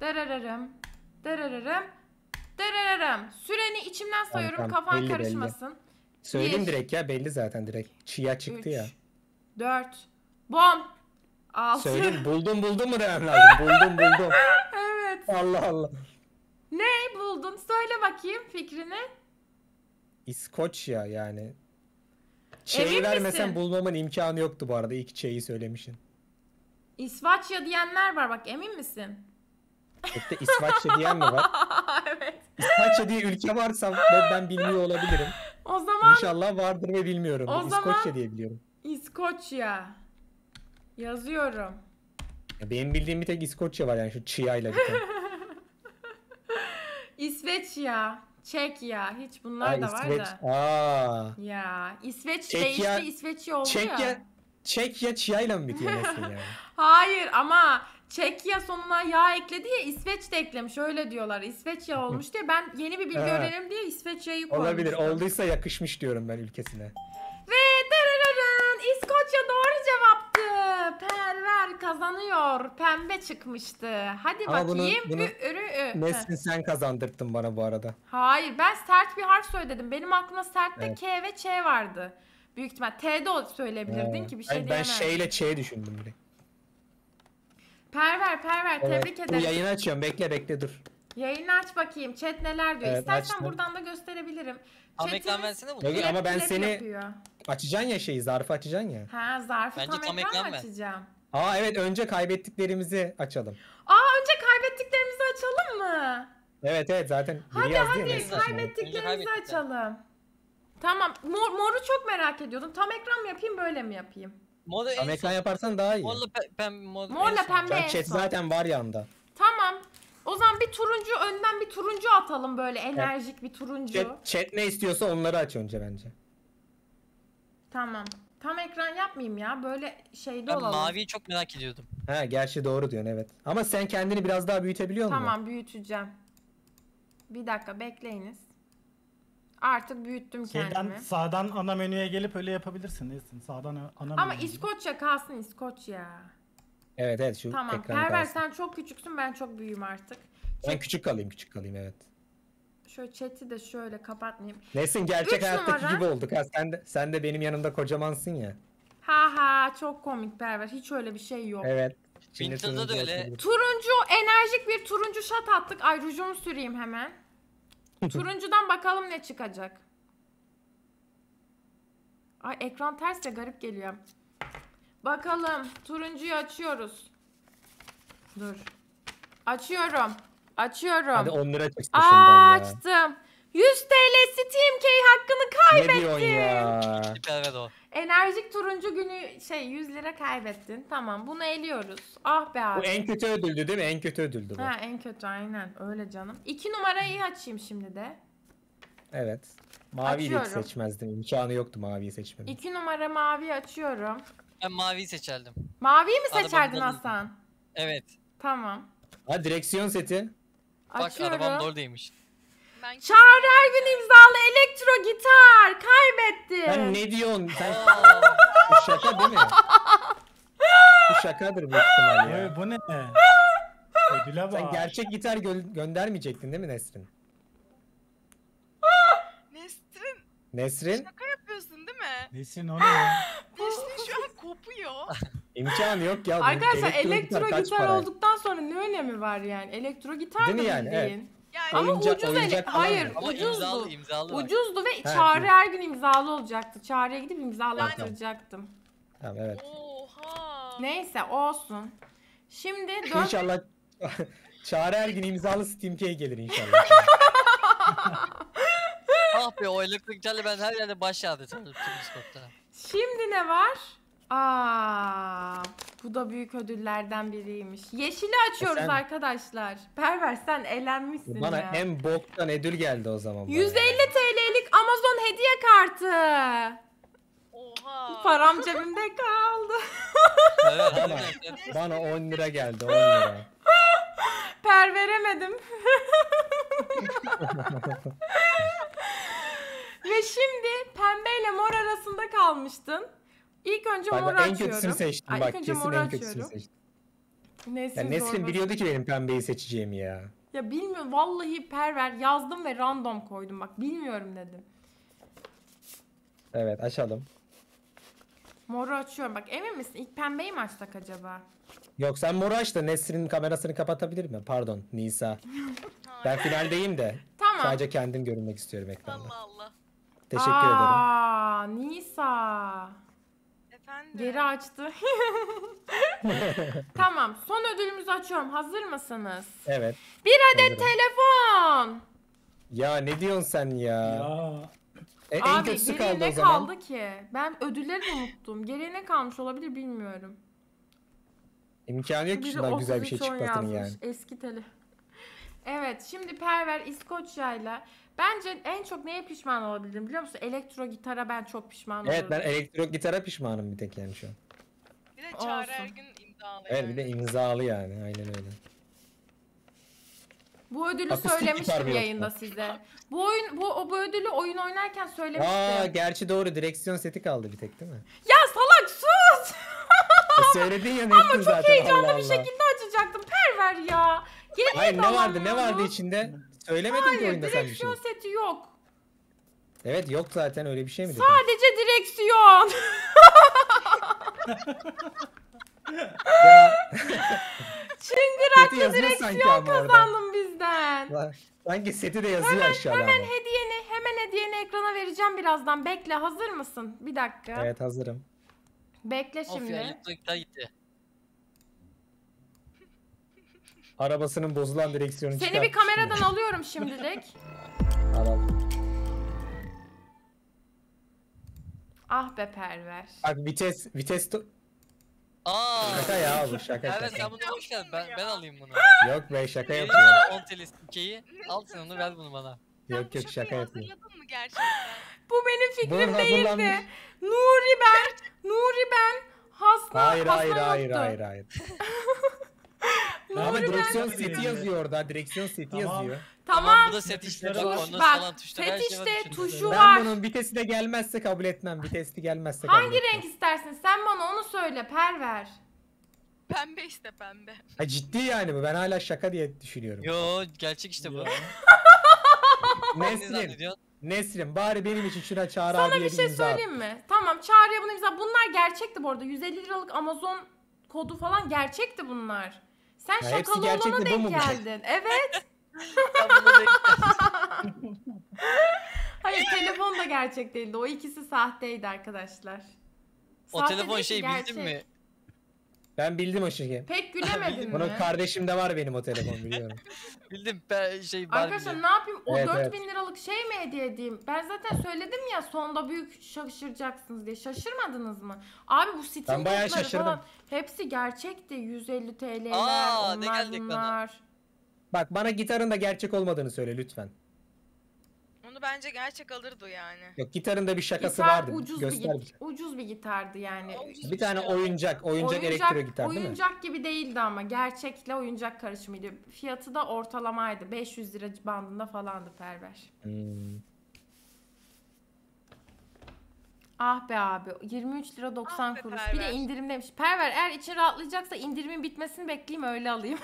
Dırırırım. Dırırırım. Dırırırım. Süreni içimden sayıyorum, tamam, kafan belli, belli. karışmasın. Söyleyeyim Bir. direkt ya, belli zaten direkt. Çiğya çıktı Üç. ya. Dört. Bom. Altı. Söyleyeyim, buldum buldum mu demem lazım. Buldum buldum. Evet. Allah Allah. Ne buldun? Söyle bakayım fikrini. İskoçya yani. Emin Ç'yi vermesen misin? bulmamın imkanı yoktu bu arada. İlk Ç'yi söylemişsin. İsvaçya diyenler var bak, emin misin? Hatta İsvaçya diyen mi var? Evet. İsvaçya diye ülke varsa ben, ben bilmiyor olabilirim. O zaman İnşallah vardır ve bilmiyorum. O İskoçya zaman- diye biliyorum. İskoçya. Yazıyorum. Ya benim bildiğim bir tek İskoçya var yani, şu Çiğa'yla biten. İsveçya. Çekya. Hiç bunlar Aa, da var İsveç. da. Aa. Ya İsveç Çekya- değişti, İsveçya oldu ya. Çekya, Çekya Çiğa'yla mı bitiyor Nesrin yani? Hayır ama Çekya sonuna yağ ekledi ya, İsveç de eklemiş, öyle diyorlar. İsveçya olmuş diye ben yeni bir bilgi Ha. öğrenelim diye İsveçya'yı koymuştum. Olabilir. Olduysa yakışmış diyorum ben ülkesine. Ve darararın, İskoçya doğru cevaptı. Perver kazanıyor. Pembe çıkmıştı. Hadi Ama bunu- bakayım. bunu Ü, ürü, ü. Nesrin sen kazandırttın bana bu arada. Hayır, ben sert bir harf söyledim. Benim aklımda sertte Evet. K ve Ç vardı. Büyük ihtimal T'de o söyleyebilirdin Ha. ki bir şey ben, ben diyemem. şeyle Ç düşündüm direkt. Perver, Perver Evet. tebrik Dur, ederim. yayını açıyorum. Bekle bekle dur. Yayını aç bakayım. Chat neler diyor. Evet, İstersen açtım. buradan da gösterebilirim. Tam Chatimiz ekran versene bu. Yok, klep ama ben klep seni- yapıyor. Açacaksın ya şeyi, zarfı açacaksın ya. Ha, zarfı Bence tam, tam ekran ekran mı ver. açacağım? Aa evet, önce kaybettiklerimizi açalım. Aa, önce kaybettiklerimizi açalım mı? Evet evet, zaten biri Hadi yazdı ya hadi Nesrin. kaybettiklerimizi kaybettik ya. açalım. Tamam. Mor, moru çok merak ediyordum. Tam ekran mı yapayım, böyle mi yapayım? Modu en Tam ekran son. yaparsan daha iyi. Morla pe pem mod en Morla son. pembe en Chat son. zaten var yanda. Tamam. O zaman bir turuncu, önden bir turuncu atalım, böyle enerjik bir turuncu. Chat, chat ne istiyorsa onları aç önce bence. Tamam. Tam ekran yapmayayım ya. Böyle şeyde Ben olalım. maviyi çok merak ediyordum. Ha gerçi doğru diyorsun, evet. Ama sen kendini biraz daha büyütebiliyor musun? Tamam, büyüteceğim. Bir dakika bekleyiniz. Artık büyüttüm Şeyden kendimi. sağdan ana menüye gelip öyle yapabilirsin Nesrin. Sağdan ana Ama menüye. İskoçya kalsın, İskoçya. Evet evet, şu Tamam. ekran Perver kalsın. sen çok küçüksün, ben çok büyüğüm artık. Ben küçük kalayım küçük kalayım evet. Şöyle chat'i de şöyle kapatmayayım. Nesin, gerçek Üç hayattaki numara. gibi olduk ha. Sen de, sen de benim yanımda kocamansın ya. Ha ha, çok komik Perver. Hiç öyle bir şey yok. Evet. Winter'da da turuncu öyle. olsun. Turuncu, enerjik bir turuncu şat attık. Ay, rujumu süreyim hemen. Turuncudan bakalım ne çıkacak. Ay, ekran ters de garip geliyor. Bakalım, turuncuyu açıyoruz. Dur. Açıyorum. Açıyorum. Hadi on lira çıksın şundan ya. Açtım. yüz T L Steam Key hakkını Ne kaybettim. diyorsun ya? Süper o. Enerjik turuncu günü şey yüz lira kaybettin. Tamam, bunu eliyoruz. Ah be Bu abi. en kötü ödüldü değil mi? En kötü ödüldü bu. Ha, en kötü aynen öyle canım. İki numarayı açayım şimdi de. Evet. Maviyi de hiç Açıyorum. seçmezdim. İmkanı yoktu maviyi seçmemin. İki numara mavi açıyorum. Ben maviyi seçerdim. Maviyi mi Arabamı seçerdin buldum. Hasan? Evet. Tamam. Ha, direksiyon seti. Bak Açıyorum. arabam doğru değilmiş. Ben Çağrı Ergün imzalı elektro gitar. Kaybettim. Sen ne diyorsun? Sen Aa, bu şaka değil mi? Bu şakadır büyük ihtimalle ya. Oy, bu ne? Ödüle bak. Sen gerçek gitar gö- göndermeyecektin değil mi Nesrin? Nesrin Nesrin? şaka yapıyorsun değil mi? Nesrin o ne? Nesrin şu an kopuyor. İmkanı yok ya. bu Arkadaşlar elektro kaç gitar para? olduktan sonra ne önemi var yani? Elektro gitar Değil da mi yani? bildiğin. Yani Ama Oyuncak- ucuz ele- oyuncak falan Hayır, mı? ama ucuzdu. imzalı imzalı bak. Ucuzdu ve Ha, Çağrı iyi. Ergün imzalı olacaktı. Çağrı'ya gidip imzalattıracaktım. Tamam evet. Oha. Neyse, olsun. Şimdi dört... İnşallah Çağrı Ergün imzalı Steam Key gelir inşallah. Ah be, o elektriklerle ben her yerde baş yağdırtırım tüm Discord'da. Şimdi ne var? Aa, bu da büyük ödüllerden biriymiş. Yeşili açıyoruz Sen- arkadaşlar. Perver sen eğlenmişsin Bana ya. en boktan ödül geldi o zaman. bana. yüz elli T L'lik Amazon hediye kartı. Oha. Param cebimde kaldı. Evet, Bana, evet, evet. bana on lira geldi, on lira. Per veremedim. Ve şimdi pembeyle mor arasında kalmıştın. İlk önce Bak, moru bak, en açıyorum. kötüsünü seçtim Ay, bak, ilk önce kesin moru en kötüsünü açıyorum. seçtim. Nesrin, Ya Nesrin zorbası. biliyordu ki benim pembeyi seçeceğimi ya. Ya bilmiyorum vallahi perver yazdım ve random koydum bak bilmiyorum dedim. Evet açalım. Moru açıyorum bak emin misin ilk pembeyi mi açsak acaba? Yok sen moru aç da Nesrin'in kamerasını kapatabilir mi? Pardon Nisa. Ben finaldeyim de. Tamam. Sadece kendim görünmek istiyorum ekranda. Allah Allah. Teşekkür ederim. Aa, Nisa. Efendim. Geri açtı. Tamam son ödülümüzü açıyorum hazır mısınız? Evet. Bir adet hazırım. telefon. Ya ne diyorsun sen ya? Ya E, en Abi kötüsü geriye kaldı o ne zaman. kaldı ki? Ben ödülleri de unuttum. Geriye ne kalmış olabilir bilmiyorum. İmkanı yok ki Biri şundan güzel bir şey otuz üç on çıkmasının yazmış, yani. Eski tele. Evet şimdi Perver İskoçya'yla bence en çok neye pişman olabilirim biliyor musun? Elektro gitara ben çok pişman Evet ben olurdum. elektro gitara pişmanım bir tek yani şu an. Bir de Çağrı Olsun. Ergün imzalı Evet yani. bir de imzalı yani aynen öyle. Bu ödülü Akustik gitar söylemiştim mı yayında yoksa? size. Bu oyun bu o bu ödülü oyun oynarken söylemiştim. Aa gerçi doğru direksiyon seti kaldı bir tek değil mi? Ya salak sus! E, söyledin ya Nesrin Çok zaten heyecanlı Allah bir Allah. şekilde açacaktım. Perver ya. Geri Hayır ne kalan vardı ne bunu. vardı içinde? Söylemedin ki Hayır oyunda sen bir şey. direksiyon seti yok. Evet yok zaten öyle bir şey mi dedin? Sadece direksiyon. Ya, Çıngıraklı seti yazıyor sanki direksiyon ama orada. kazandım bizden. Lan, sanki seti de yazıyor aşağıda Hemen ama. hediyeni, hemen hediyeni ekrana vereceğim birazdan. Bekle, hazır mısın? Bir dakika. Evet hazırım. Bekle Of ya şimdi. elektro gitar gitti. Arabasının bozulan direksiyonu Seni bir çıkartmış kameradan yine. alıyorum şimdilik. Al. Ah be Perver. Bak vites vites to- Aa. şaka ya bu şaka Evet şaka. sen bunu boş ver ben, ben alayım bunu. Yok be şaka Vereyim yapıyorum. sana on telestikeyi. Al sen onu ver bunu bana. Yok yok Bu şaka şakayı yapıyorum. hazırladın mı gerçekten? Bu benim fikrim Burada değildi. hazırlanmış. Nuri ben. Nuri ben. Hasta. Hayır hasta hayır hayır yoktu. hayır hayır. Nuri Ama ben. direksiyon ben- seti yazıyor orada. Direksiyon seti Tamam. yazıyor. Tamam. Bu da set işte bak Tuşları var. ondan Bak, falan tuşlar set her şey var işte, içinde. tuşu var. Ben bunun vitesi de gelmezse kabul etmem. Vitesi gelmezse kabul Hangi etmem. renk istersin? Sen bana onu söyle Perver. Pembe işte pembe. Ha, ciddi yani bu. Ben hala şaka diye düşünüyorum. Yo gerçek işte bu. Ya. Ne Nesrin. zannediyorsun? Nesrin bari benim için şuna Çağrı Sana abiye bir şey imza at. söyleyeyim mi? Tamam Çağrı'ya bunu imza. Bunlar gerçekti bu arada. yüz elli liralık Amazon kodu falan gerçekti bunlar. Sen Ya hepsi şakalı gerçek olana de bu denk mu bu? geldin. Evet. Ben bunu denk- Hayır telefon da gerçek değildi. O ikisi sahteydi arkadaşlar. O Sahte telefon değil ki, şey gerçek. bildin mi? Ben bildim o şeyi. Pek gülemedin mi? Bunun kardeşimde var benim o telefon biliyorum. Bildim ben şey Barbie'li. Arkadaşlar ne yapayım? O Evet, dört bin evet. liralık şey mi hediye edeyim? Ben zaten söyledim ya sonda büyük şaşıracaksınız diye. Şaşırmadınız mı? Abi bu Steam Ben bayağı kodları şaşırdım. falan hepsi gerçekti. yüz elli T L'ler, Aa, ne onlar geldi ekrana? bunlar. Bak bana gitarın da gerçek olmadığını söyle lütfen. Onu bence gerçek alırdı yani. Yok gitarın da bir şakası Gitar vardı. ucuz bir, Göster git- ucuz bir gitardı yani. bir tane oyuncak, oyuncak, elektro gitar değil mi? oyuncak gibi değildi ama gerçekle oyuncak karışımıydı. Fiyatı da ortalamaydı. beş yüz lira bandında falandı Perver. Hmm. Ah be abi yirmi üç lira doksan Ah be kuruş. Bir de Perver. indirimdeymiş. Perver eğer için rahatlayacaksa indirimin bitmesini bekleyeyim öyle alayım.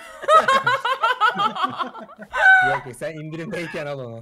Yok yok sen indirimdeyken al onu.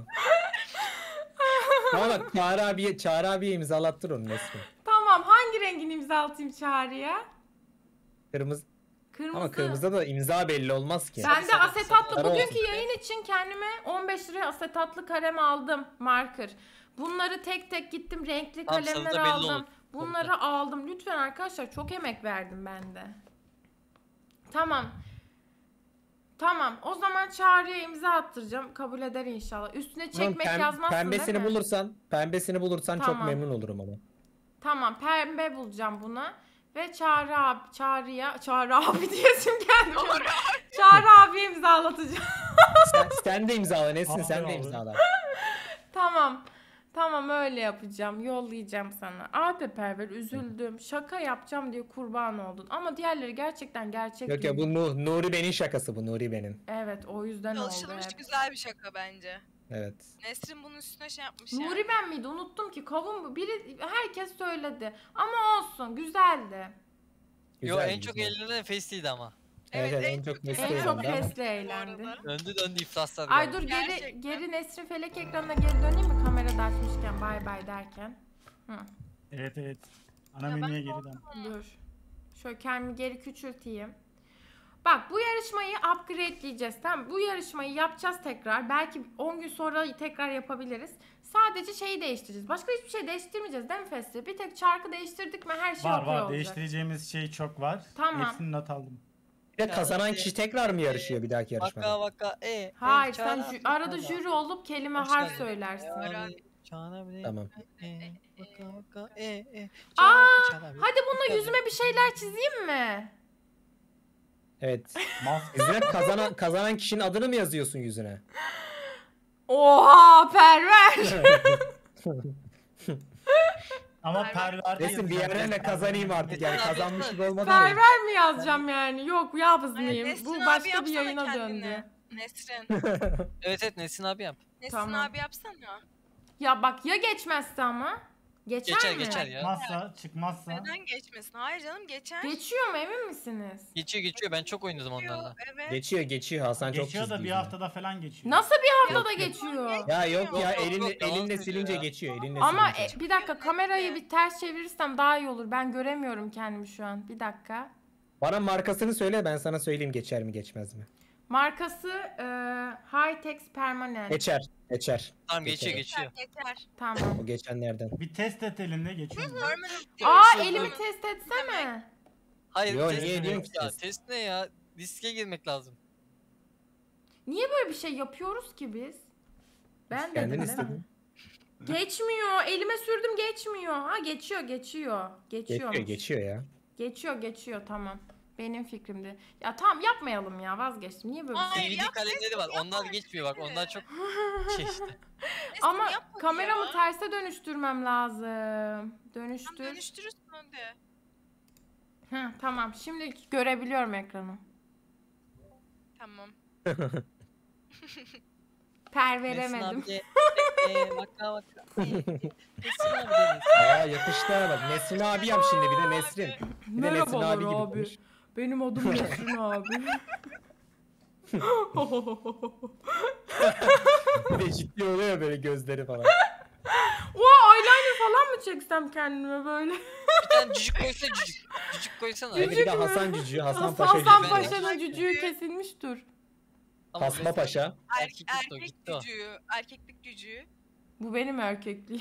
Ama bak Çağrı abiye, Çağrı abiye imzalattır onu Nesrin. Tamam hangi rengini imza atayım Çağrı'ya? Kırmızı. Kırmızı. Ama kırmızıda da imza belli olmaz ki. Ben de Sarı, asetatlı sarı bugünkü olsun. yayın için kendime on beş liraya asetatlı kalem aldım. Marker. Bunları tek tek gittim renkli Tamam, kalemler sarı da belli aldım. olur. Bunları aldım. Lütfen arkadaşlar çok emek verdim ben de. Tamam. Tamam. O zaman Çağrı'ya imza attıracağım. Kabul eder inşallah. Üstüne Tamam, çekmek pem- yazmazsın pembesini değil mi? bulursan, pembesini bulursan çok Tamam. memnun olurum ama. Tamam. Pembe bulacağım buna. Ve Çağrı abi, Çağrı'ya, Çağrı abi diyesim geldi. Çağrı abiye imzalatacağım. Sen, sen de imzala Nesrin, Aa, sen de bravo. imzala. Tamam. Tamam öyle yapacağım. Yollayacağım sana. Abi Perver üzüldüm. Şaka yapacağım diye kurban oldun. Ama diğerleri gerçekten gerçek Yok değil. ya bu Nu- Nuri Ben'in şakası bu Nuri Ben'in. Evet o yüzden oldu Çalışılmış hep. güzel bir şaka bence. Evet. Nesrin bunun üstüne şey yapmış yani. Nuri ben miydi? Unuttum ki. Kavun mu? Biri herkes söyledi. Ama olsun. Güzeldi. Yo Güzel, en çok güzel. eğlenen Face'liydi ama. Evet, evet, en çok Nesli En çok eğlendi ama. Nesli eğlendi. Döndü döndü iflaslar. Ay geldi. dur geri Gerçekten. geri Nesrin Felek ekranına geri döneyim mi kamerada açmışken bay bay derken. Hı, Evet evet. Ana Ya ben menüye geri dön. dur. Şöyle kendimi geri küçülteyim. Bak bu yarışmayı upgradeleyeceğiz tamam. Bu yarışmayı yapacağız tekrar. Belki on gün sonra tekrar yapabiliriz. Sadece şeyi değiştireceğiz. Başka hiçbir şey değiştirmeyeceğiz değil mi Festi? Bir tek çarkı değiştirdik mi her şey Var okuyor var olacak. değiştireceğimiz şey çok var. Tamam. Hepsini not aldım. Bir de kazanan kişi tekrar mı yarışıyor bir dahaki Vaka yarışmada? vaka e. e, Hayır sen çağına- jü- arada jüri olup kelime Hoş harf geldin. söylersin. Öğren- Çağına bile. Tamam. E, vaka vaka e e. Aa, Çağına bile. Hadi bununla yüzüme bir şeyler çizeyim mi? Evet. Mas Yüzüne kazanan kazanan kişinin adını mı yazıyorsun yüzüne? Oha Perver. Ama Perver- perverde Nesin bir yerlerle kazanayım artık yani kazanmış gibi olmadan. Perver mi yazacağım yani? Yok Ay, yazmayayım. Nesrin Bu abi başka bir yapsana yayına kendini. döndü. Nesrin. Evet evet Nesin abi yap. Nesrin Tamam. abi yapsana. Ya bak ya geçmezse ama? Geçer Geçer mi? geçer ya. çıkmazsa çıkmazsa Neden geçmesin? Hayır canım geçer. Geçiyor mu emin misiniz? Geçiyor geçiyor ben çok oynadım onlarla. Evet. Geçiyor geçiyor Hasan çok geçiyor da çizdi bir yüzüne. haftada falan geçiyor. Nasıl bir haftada Yok, yok. geçiyor? Ya yok ya Yok, yok, elinle, yok, yalan elinle söylüyor silince ya. geçiyor elinle Ama silince. e, bir dakika kamerayı bir ters çevirirsem daha iyi olur. Ben göremiyorum kendimi şu an. Bir dakika. Bana markasını söyle ben sana söyleyeyim geçer mi geçmez mi? Markası e, Hightex Permanent. Geçer geçer. Tamam geçiyor Geçer. geçiyor. Yeter. Tamam. O geçenlerden. Bir test et elinde geçiyor. mu? Görmedim. Aa Şey elimi yapalım. test etsene. Hayır Yo, test niye ne diyorsun ki ya? test? Test ne ya? Riske girmek lazım. Niye böyle bir şey yapıyoruz ki biz? Ben dedim Kendin değil mi? istedin. Geçmiyor. Elime sürdüm geçmiyor. Ha geçiyor geçiyor. Geçiyor. Geçiyor geçiyor ya. Geçiyor geçiyor tamam. Benim fikrimdi. Ya tamam yapmayalım ya vazgeçtim. Niye böyle bir şey? Hayır, D V D yap, kalemleri var. yap, Onlar yap. geçmiyor bak. Onlar çok şey işte. Nesrin Ama yapma kameramı ya. terse dönüştürmem lazım. Tamam, Dönüştür. dönüştürürsün hadi. Hı, tamam şimdi görebiliyorum ekranı. Tamam. Per Nesin veremedim. abi de. E, e, vaka vaka. E, e. Nesin abi de. Aa yakıştı ha bak. Nesrin abi yap şimdi bir de Nesrin. Bir de Nesrin Merhabalar abi gibi abi. konuş. Benim adım Nesrin abi. Bir de ciddi oluyor böyle gözleri falan. Oha eyeliner falan mı çeksem kendime böyle? Bir tane cücük koysana cücük. Cücük koysana. Evet, bir de mü? Hasan Cücü, Hasan Hasan, Paşa Hasan Cücü. Paşa'nın cücüğü kesilmiş dur. Ama Tasma Nesin- Paşa. Er, Erkek gitti o, erkek gitti o. gücüğü. Erkeklik gücüğü. Bu benim erkekliğim.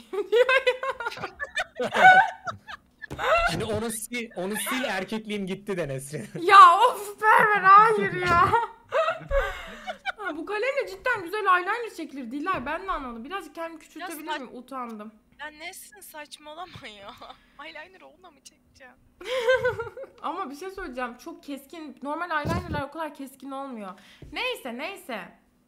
Şimdi onu sil, onu sil erkekliğim gitti de Nesrin. Ya of Perver hayır ya. Ha, bu kalemle cidden güzel eyeliner çekilir Dilay. Ben de anladım. Birazcık kendimi küçültebilir Biraz miyim? Utandım. Ya Nesrin saçmalama ya. Eyeliner onunla mı çekeceğim? Ama bir şey söyleyeceğim. Çok keskin. Normal eyelinerlar o kadar keskin olmuyor. Neyse neyse.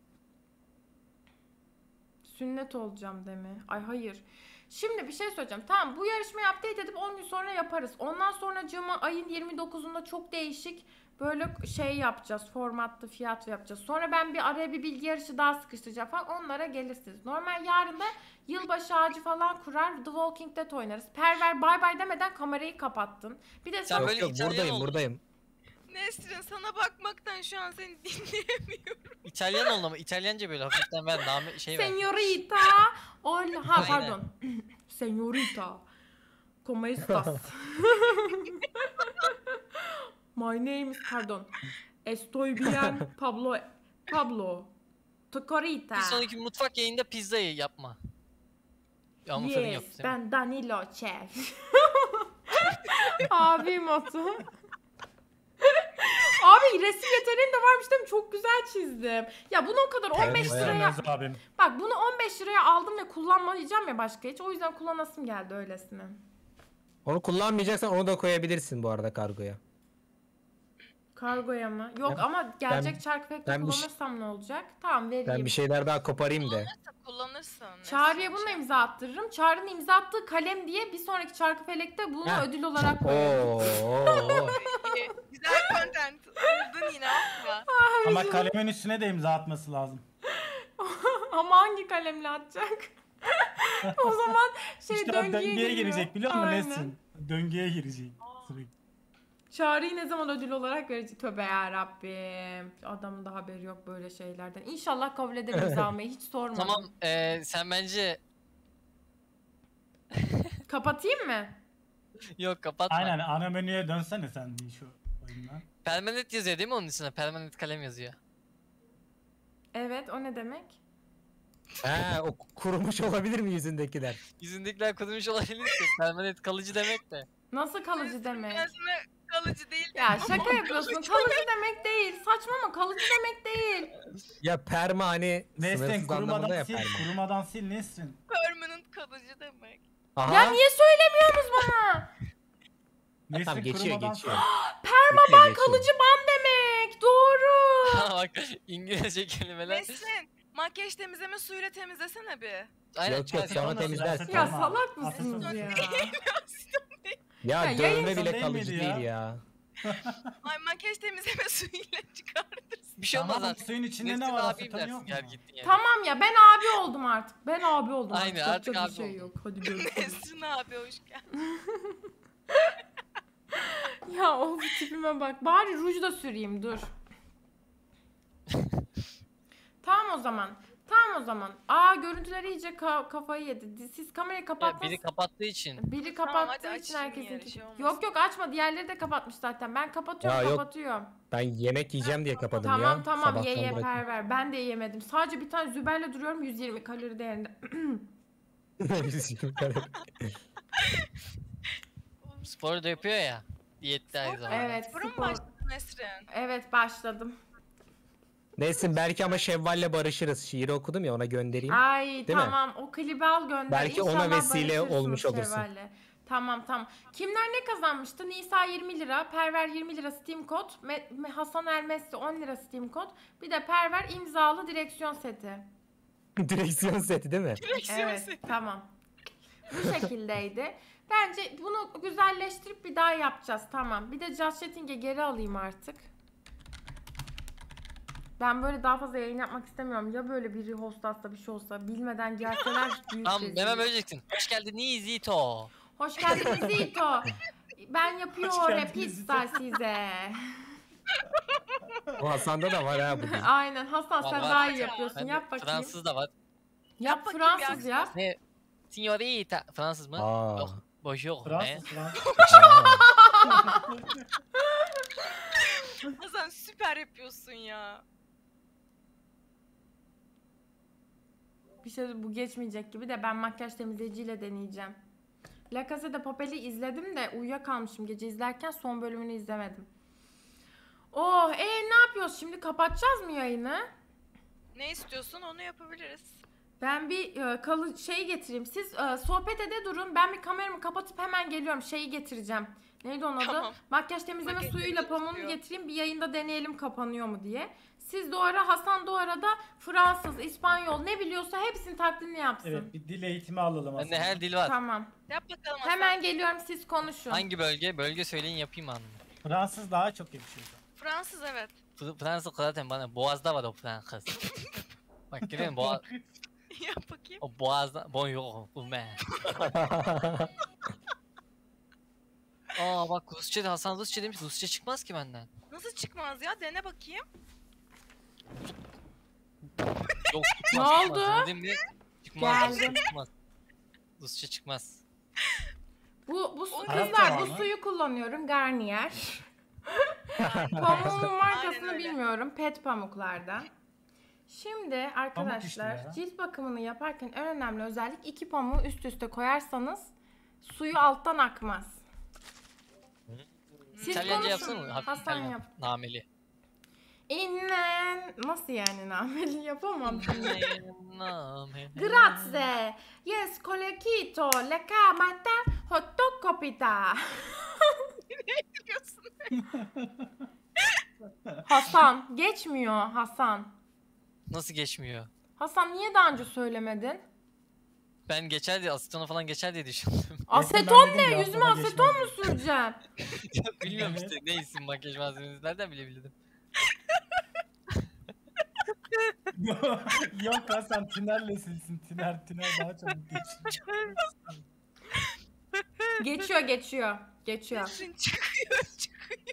Sünnet olacağım deme. Ay hayır. Şimdi bir şey söyleyeceğim. Tamam bu yarışmayı update edip on gün sonra yaparız. Ondan sonracığıma ayın yirmi dokuzunda çok değişik böyle şey yapacağız. Formatlı fiyat yapacağız. Sonra ben bir araya bir bilgi yarışı daha sıkıştıracağım falan. Onlara gelirsiniz. Normal yarın da yılbaşı ağacı falan kurar. The Walking Dead oynarız. Perver bay bay demeden kamerayı kapattın. Bir de Sen sen Yok böyle yok İtalyan buradayım oldun. buradayım. Nesrin sana bakmaktan şu an seni dinleyemiyorum. İtalyan oldu ama İtalyanca böyle hafiften ver name şey ver. Señorita. Hola. Ha Aynen. pardon. Señorita. ¿Cómo estás? My name is pardon. Estoy bien Pablo. Pablo. Tocorita. Bir sonraki mutfak yayında pizzayı yapma. Ama fırın yok. Yes, ben Danilo Chef. Abim otu. Abi resim yeteneğim de varmış değil mi? Çok güzel çizdim. Ya bunu o kadar on beş Evet, liraya... Sevmez abim. Bak bunu on beş liraya aldım ve kullanmayacağım ya başka hiç. O yüzden kullanasım geldi öylesine. Onu kullanmayacaksan onu da koyabilirsin bu arada kargoya. Kargoya mı? Yok Ben- ama gelecek ben- çark pekle ben bir şey- kullanırsam ne olacak? Tamam vereyim. Ben bir şeyler daha koparayım da. Kullanırsın. Nesrin. Çağrı'ya bununla imza attırırım. Çağrı'nın imza attığı kalem diye bir sonraki çarkı felekte bunu Heh. ödül olarak koyarım. Oo. İyi, güzel content. Buldun yine asla. Ama kalemin üstüne de imza atması lazım. Ama hangi kalemle atacak? O zaman şey işte o döngüye, döngüye giriyor. girecek biliyor musun Aynen. Nesrin? Döngüye girecek. Sürekli. Çağrı'yı ne zaman ödül olarak verecek? Tövbe yarabbim. Adamın da haberi yok böyle şeylerden. İnşallah kabul eder imza almayı. Hiç sormadım. Tamam eee sen bence Kapatayım mı? yok kapatma. Aynen ana menüye dönsene sen bir şu oyundan. Permanent yazıyor değil mi onun üstüne? Permanent kalem yazıyor. Evet, o ne demek? He, o kurumuş olabilir mi yüzündekiler? Yüzündekiler kurumuş olabilir ki. Permanent kalıcı demek de. Nasıl kalıcı demek? Gözüme kalıcı değil. Ya şaka yapıyorsun. Kalıcı demek değil. Saçma, kalıcı demek değil. Ya perma hani Nesrin sınırsız anlamında kurumadan ya sil, perma. kurumadan sil Nesrin. Permanent kalıcı demek. Aha. Ya niye söylemiyorsunuz bana? Nesrin Tamam geçiyor kurumadan geçiyor. Permaban kalıcı ban demek. Doğru. Bak İngilizce kelimeler. Nesrin, makyaj temizleme suyuyla temizlesene bir. Aynen. Yok yok evet, sonra Nasıl temizlersin. Ya Tamam. salak mısınız Atasözü. ya? Ya, Ya dövme yayın- bile Değil kalıcı miydi değil ya? ya. Ay makyaj temizleme suyuyla çıkartırsın. Bir şey olmaz Tamam, artık. suyun içinde Nesrin ne var? abiyim Aseton dersin, yok mu? gel gittin yani. Tamam ya ben abi oldum artık. Ben abi oldum Aynen, artık. artık Yapacak abi bir şey oldun. yok. Hadi görüşürüz. Nesrin abi hoş geldin. Ya o tipime bak. Bari ruj da süreyim dur. Tamam o zaman. Tamam o zaman. Aa görüntüler iyice ka- kafayı yedi. Siz kamerayı Ya, kapatmasın. biri kapattığı için. Biri Tamam, kapattığı hadi için aç herkesin şimdi, şey olmasın. Yok yok açma. Diğerleri de kapatmış zaten. Ben kapatıyorum Ya yok. kapatıyorum. Ben yemek yiyeceğim diye kapadım ya. Tamam tamam ye Sabahtan ye bırakın. perver. Ben de yemedim. Sadece bir tane Züber'le duruyorum yüz yirmi kalori değerinde. Spor da yapıyor ya. Diyette aynı zamanda. Evet Spora mı spor. başladın Nesrin? Evet başladım. Neyse belki ama Şevval'le barışırız. Şiiri okudum ya ona göndereyim. Ay Değil mi? tamam o klibi al gönder. Belki ona İnşallah vesile barışırsınız olmuş olursun. Şevval'le. Tamam tamam. Kimler ne kazanmıştı? Nisa yirmi lira, Perver yirmi lira Steam kod, Me- Me- Hasan Elmesli on lira Steam kod. Bir de Perver imzalı direksiyon seti. Direksiyon seti değil mi? Evet tamam. Bu şekildeydi. Bence bunu güzelleştirip bir daha yapacağız. Tamam. Bir de Just Chatting'e geri alayım artık. Ben böyle daha fazla yayın yapmak istemiyorum. Ya böyle biri hostassa bir şey olsa bilmeden gelseler büyük Tamam rezil. hemen vereceksin. Hoş geldin Nizito. Hoş geldiniz Zito. Ben Hoş yapıyorum geldiniz pizza size. O Hasan'da da var ha bugün. Aynen Hasan sen Var, var. daha iyi yapıyorsun. Ben de Yap bakayım. Fransız da var. Yap bakayım bir Fransız aksiyon. yap. Ne? Signorita. Fransız mı? Aa. Yok. Bonjour. Ne? Fransız Fransız. Hasan süper yapıyorsun ya. Bir şey bu geçmeyecek gibi de ben makyaj temizleyiciyle deneyeceğim. La Casa de Papel'i izledim de uyuyakalmışım gece izlerken son bölümünü izlemedim. Oh e ne yapıyoruz şimdi kapatacağız mı yayını? Ne istiyorsun onu yapabiliriz. Ben bir e, kalı şey getireyim. Siz e, sohbet ede durun. Ben bir kameramı kapatıp hemen geliyorum. Şeyi getireceğim. Neydi onun adı? Tamam. Makyaj temizleme Makyaj suyuyla temizleme pamuğunu suyu. getireyim. Bir yayında deneyelim kapanıyor mu diye. Siz de o ara Hasan da o arada Fransız, İspanyol ne biliyorsa hepsinin taklidini yapsın. Evet bir dil eğitimi alalım aslında. Bende her dil var. Tamam. Yap bakalım Hasan. Hemen geliyorum siz konuşun. Hangi bölge? Bölge söyleyin yapayım anlamı. Fransız daha çok yakışıyor. Fransız evet. Fr- Fransız zaten bana boğazda var o Fransız. Bak görüyor musun? Boğaz, Yap bakayım. o boğazda. Bonjour. Bu ne? Aa bak Rusça Hasan Rusça demiş. Rusça çıkmaz ki benden. Nasıl çıkmaz ya? Dene bakayım. Yok çıkmaz. Ne çıkmaz. oldu? Denedim mi? Çıkmaz. Rusça Geldim. çıkmaz. Rusça çıkmaz. Bu bu su, Arapça kızlar var bu mı? suyu kullanıyorum Garnier. Pamuğun markasını öyle. bilmiyorum. Pet pamuklardan. Şimdi arkadaşlar işte ya. cilt bakımını yaparken en önemli özellik iki pamuğu üst üste koyarsanız suyu alttan akmaz. Siz İtalyanca konuşun. yapsana mı? Hafif Hasan İtalyan. yap. Nameli. İnnen nasıl yani nameli yapamam. Nameli. Grazie. Yes, colecchito, le camata, hotokopita. Biliyorsun. Hasan geçmiyor Hasan. Nasıl geçmiyor? Hasan niye daha önce söylemedin? Ben geçer diye asetona falan geçer diye düşündüm. Aseton dedim ne? ya, Yüzüme bana aseton geçmez. mu süreceğim? Bilmiyorum işte ne isim makyaj malzemeniz nereden bilebildim. Yok Hasan tünelle silsin. Tünel tünel daha çabuk geçiyor. Geçiyor geçiyor. Geçiyor. Nesrin çıkıyor çıkıyor.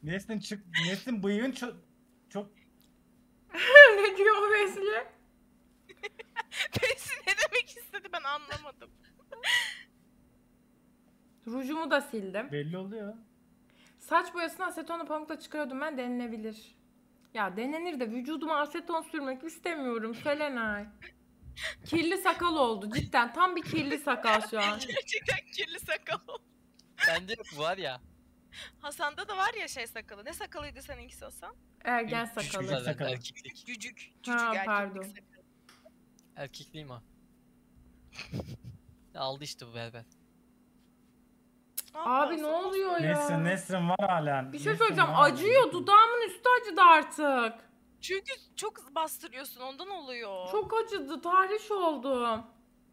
Nesrin çık. Nesrin bıyığın çok çok Ne diyor o Wesley? Birisi ne demek istedi ben anlamadım. Rujumu da sildim. belli oluyor. Saç boyasını asetonla pamukla çıkarıyordum ben, denilebilir. Ya denenir de vücuduma aseton sürmek istemiyorum Selenay. Kirli sakal oldu cidden. Tam bir kirli sakal şu an. Gerçekten kirli sakal. Bende yok var ya. Hasan'da da var ya şey sakalı. Ne sakalıydı seninkisi Hasan? Ergen Küçük sakalı. zaten, Sakalı. Erkeklik. Cücük. Cücük Ha, erkeklik pardon. sakalı. Erkekliğim o. Aldı işte bu berber. Abi ne oluyor ya? Nesrin Nesrin var hala. Bir şey Nesrin söyleyeceğim. var hala. Acıyor. Dudağımın üstü acıdı artık. Çünkü çok bastırıyorsun ondan oluyor. Çok acıdı. Tahriş oldum.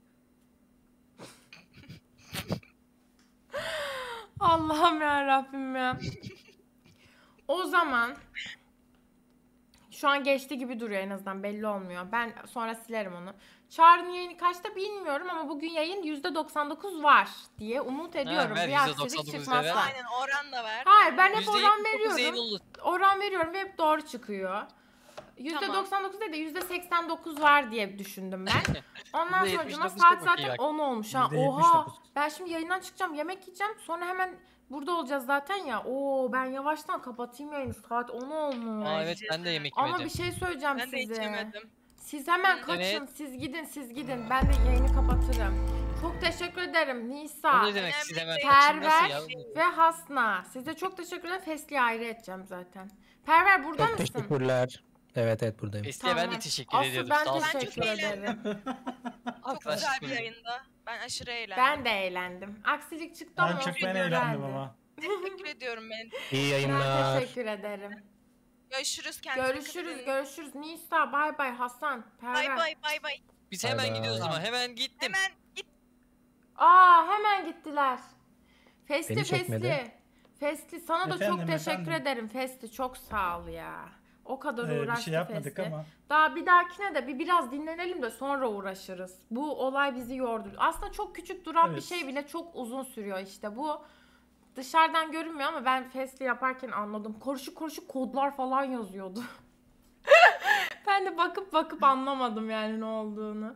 Allah'ım ya Rabbim ya. O zaman şu an geçti gibi duruyor, en azından belli olmuyor. Ben sonra silerim onu. Çağrı'nın yayını kaçta bilmiyorum ama bugün yayın yüzde doksan dokuz var diye umut ediyorum. ver Bir yüzde aksilik doksan dokuz çıkmazsa. ver. Aynen oran da ver. Hayır, ben hep Yüzde oran yetmiş dokuz veriyorum. yayın olur. Oran veriyorum ve hep doğru çıkıyor. yüzde doksan dokuz değil de yüzde seksen dokuz var diye düşündüm ben. Ondan yüzde sonra yetmiş cuma dokuz saat çok zaten okey bak. on olmuş ha. yüzde yetmiş Oha. dokuz. Ben şimdi yayından çıkacağım, yemek yiyeceğim. Sonra hemen burada olacağız zaten ya. Oo, ben yavaştan kapatayım yayını. Saat on olmuş. Aa evet ben de yemek Ama yemedim. bir şey söyleyeceğim Ben de hiç size. yemedim. Siz hemen Evet. kaçın. Siz gidin, siz gidin. Ben de yayını kapatırım. Çok teşekkür ederim Nisa O ne demek siz hemen Perver kaçın nasıl ya? ve Hasna. Size çok teşekkür ederim. Fesli'ye ayrı edeceğim zaten. Perver burada Çok mısın? teşekkürler. Evet evet buradayım. Eskiye ben de Tamam. teşekkür Aslı ediyorum. ben Sağ olsun. teşekkür Ben çok ederim. Çok Arkadaşlık güzel bir böyle. yayında. Ben aşırı eğlendim. Ben de eğlendim. Aksilik çıktı ama Ben çok olsun, ben eğlendim güzeldi. ama. Teşekkür ediyorum ben. İyi Ben yayınlar. teşekkür ederim. Görüşürüz kendinize. Görüşürüz, görüşürüz. Nisa, bay bay Hasan, Perver. Bay bay bay bay. Biz Bay hemen bay. gidiyoruz ama hemen gittim. Hemen git. Aa, hemen gittiler. Fesli, Beni çekmedi. Fesli. Fesli, sana da çok Efendim, teşekkür efendim. ederim Fesli. Çok sağ ol ya. O kadar Ee, bir uğraştı şey yapmadık Fesli. ama. Daha bir dahakine de bir biraz dinlenelim de sonra uğraşırız. Bu olay bizi yordu. Aslında çok küçük duran bir Evet. şey bile çok uzun sürüyor işte. Bu dışarıdan görünmüyor ama ben Fesli yaparken anladım. Karışık karışık kodlar falan yazıyordu. Ben de bakıp bakıp anlamadım yani ne olduğunu.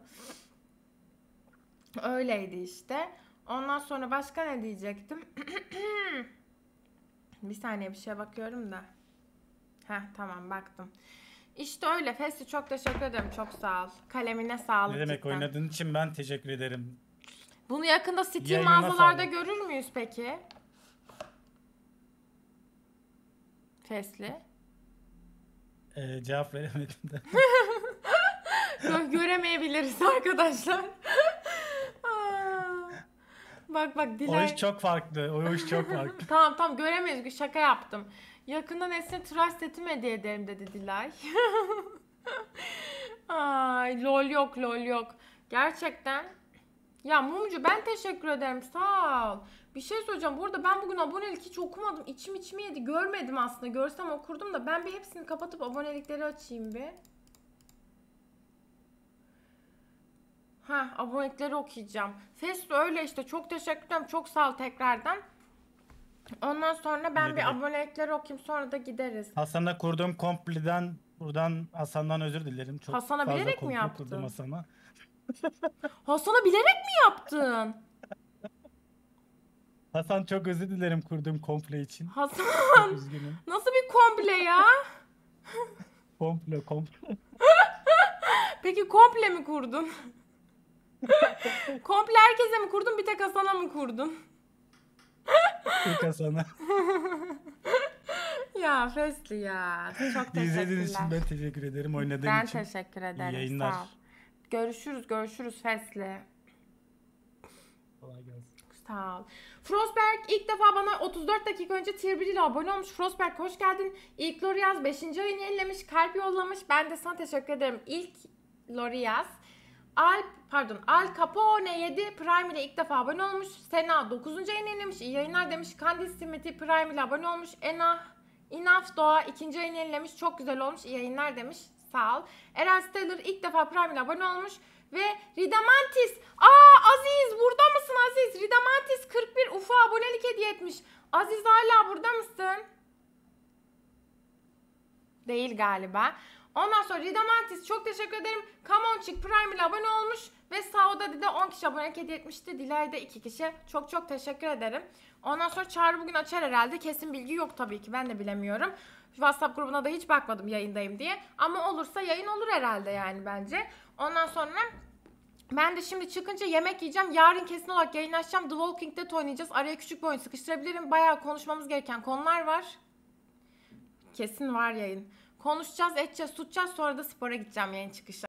Öyleydi işte. Ondan sonra başka ne diyecektim? Bir saniye bir şeye bakıyorum da. Heh, tamam baktım. İşte öyle. Fesli çok teşekkür ederim. Çok sağ ol. Kalemine sağlık Ne demek cidden. oynadığın için ben teşekkür ederim. Bunu yakında Steam Yayınına mağazalarda sağlık. görür müyüz peki? Fesli. Ee, cevap veremedim de. Gö- göremeyebiliriz arkadaşlar. Aa. Bak bak O Dilay. iş çok farklı. O iş çok farklı. Tamam tamam göremeyiz. Şaka yaptım. Yakında Nesrin tıraş setimi hediye ederim dedi Dilay. Ay lol yok lol yok. Gerçekten. Ya Mumcu ben teşekkür ederim. Sağ ol. Bir şey söyleyeceğim. Burada ben bugün abonelik hiç okumadım. İçim içimi yedi. Görmedim aslında. Görsem okurdum da. Ben bir hepsini kapatıp abonelikleri açayım bir. Ha, abonelikleri okuyacağım. Festo öyle işte. Çok teşekkür ederim. Çok sağ ol tekrardan. Ondan sonra ben Ne bir demek? abonelikleri okuyayım. Sonra da gideriz. Hasan'a kurduğum kompliden buradan Hasan'dan özür dilerim. Çok Hasan'a fazla bilerek mi komplo yaptın? kurdum Hasan'a. Hasan'a bilerek mi yaptın? Hasan çok özür dilerim kurduğum komple için. Hasan Çok üzgünüm. nasıl bir komple ya? Komplo komplo. Peki komple mi kurdun? Komple herkese mi kurdun, bir tek Hasan'a mı kurdun? Tek Hasan'a. Ya Fesli ya. Çok İzlediğiniz için teşekkürler. ben teşekkür ederim. Oynadığım Ben için. teşekkür ederim. yayınlar. Sağ ol. Görüşürüz, görüşürüz Fesli. Kolay gelsin. Sağ ol. Frostberg ilk defa bana otuz dört dakika önce tier bir ile abone olmuş. Frostberg hoş geldin. İlk Loriaz beşinci ayını yenilemiş. Kalp yollamış. Ben de sana teşekkür ederim. İlk Loriaz. Al pardon Al Capone yedi Prime ile ilk defa abone olmuş. Sena dokuzuncu ayını yenilemiş. İyi yayınlar demiş. Candice Smith'i Prime ile abone olmuş. Ena Inaf Doğa ikinci ayını yenilemiş. Çok güzel olmuş. İyi yayınlar demiş. Sağ ol. Eren Stellar ilk defa Prime ile abone olmuş. Ve Ridamantis. Aa Aziz burada mısın Aziz? Ridamantis kırk bir Ufa abonelik hediye etmiş. Aziz hala burada mısın? Değil galiba. Ondan sonra Ridamantis çok teşekkür ederim. Kamonçik Prime ile abone olmuş. Ve Sauda de on kişi abonelik hediye etmişti. Dilay'da iki kişi. Çok çok teşekkür ederim. Ondan sonra Çağrı bugün açar herhalde. Kesin bilgi yok tabii ki. Ben de bilemiyorum. WhatsApp grubuna da hiç bakmadım yayındayım diye. Ama olursa yayın olur herhalde yani bence. Ondan sonra ben de şimdi çıkınca yemek yiyeceğim. Yarın kesin olarak yayın açacağım. The Walking Dead oynayacağız. Araya küçük bir oyun sıkıştırabilirim. Bayağı konuşmamız gereken konular var. Kesin var yayın. Konuşacağız, edeceğiz, tutacağız. Sonra da spora gideceğim yayın çıkışı.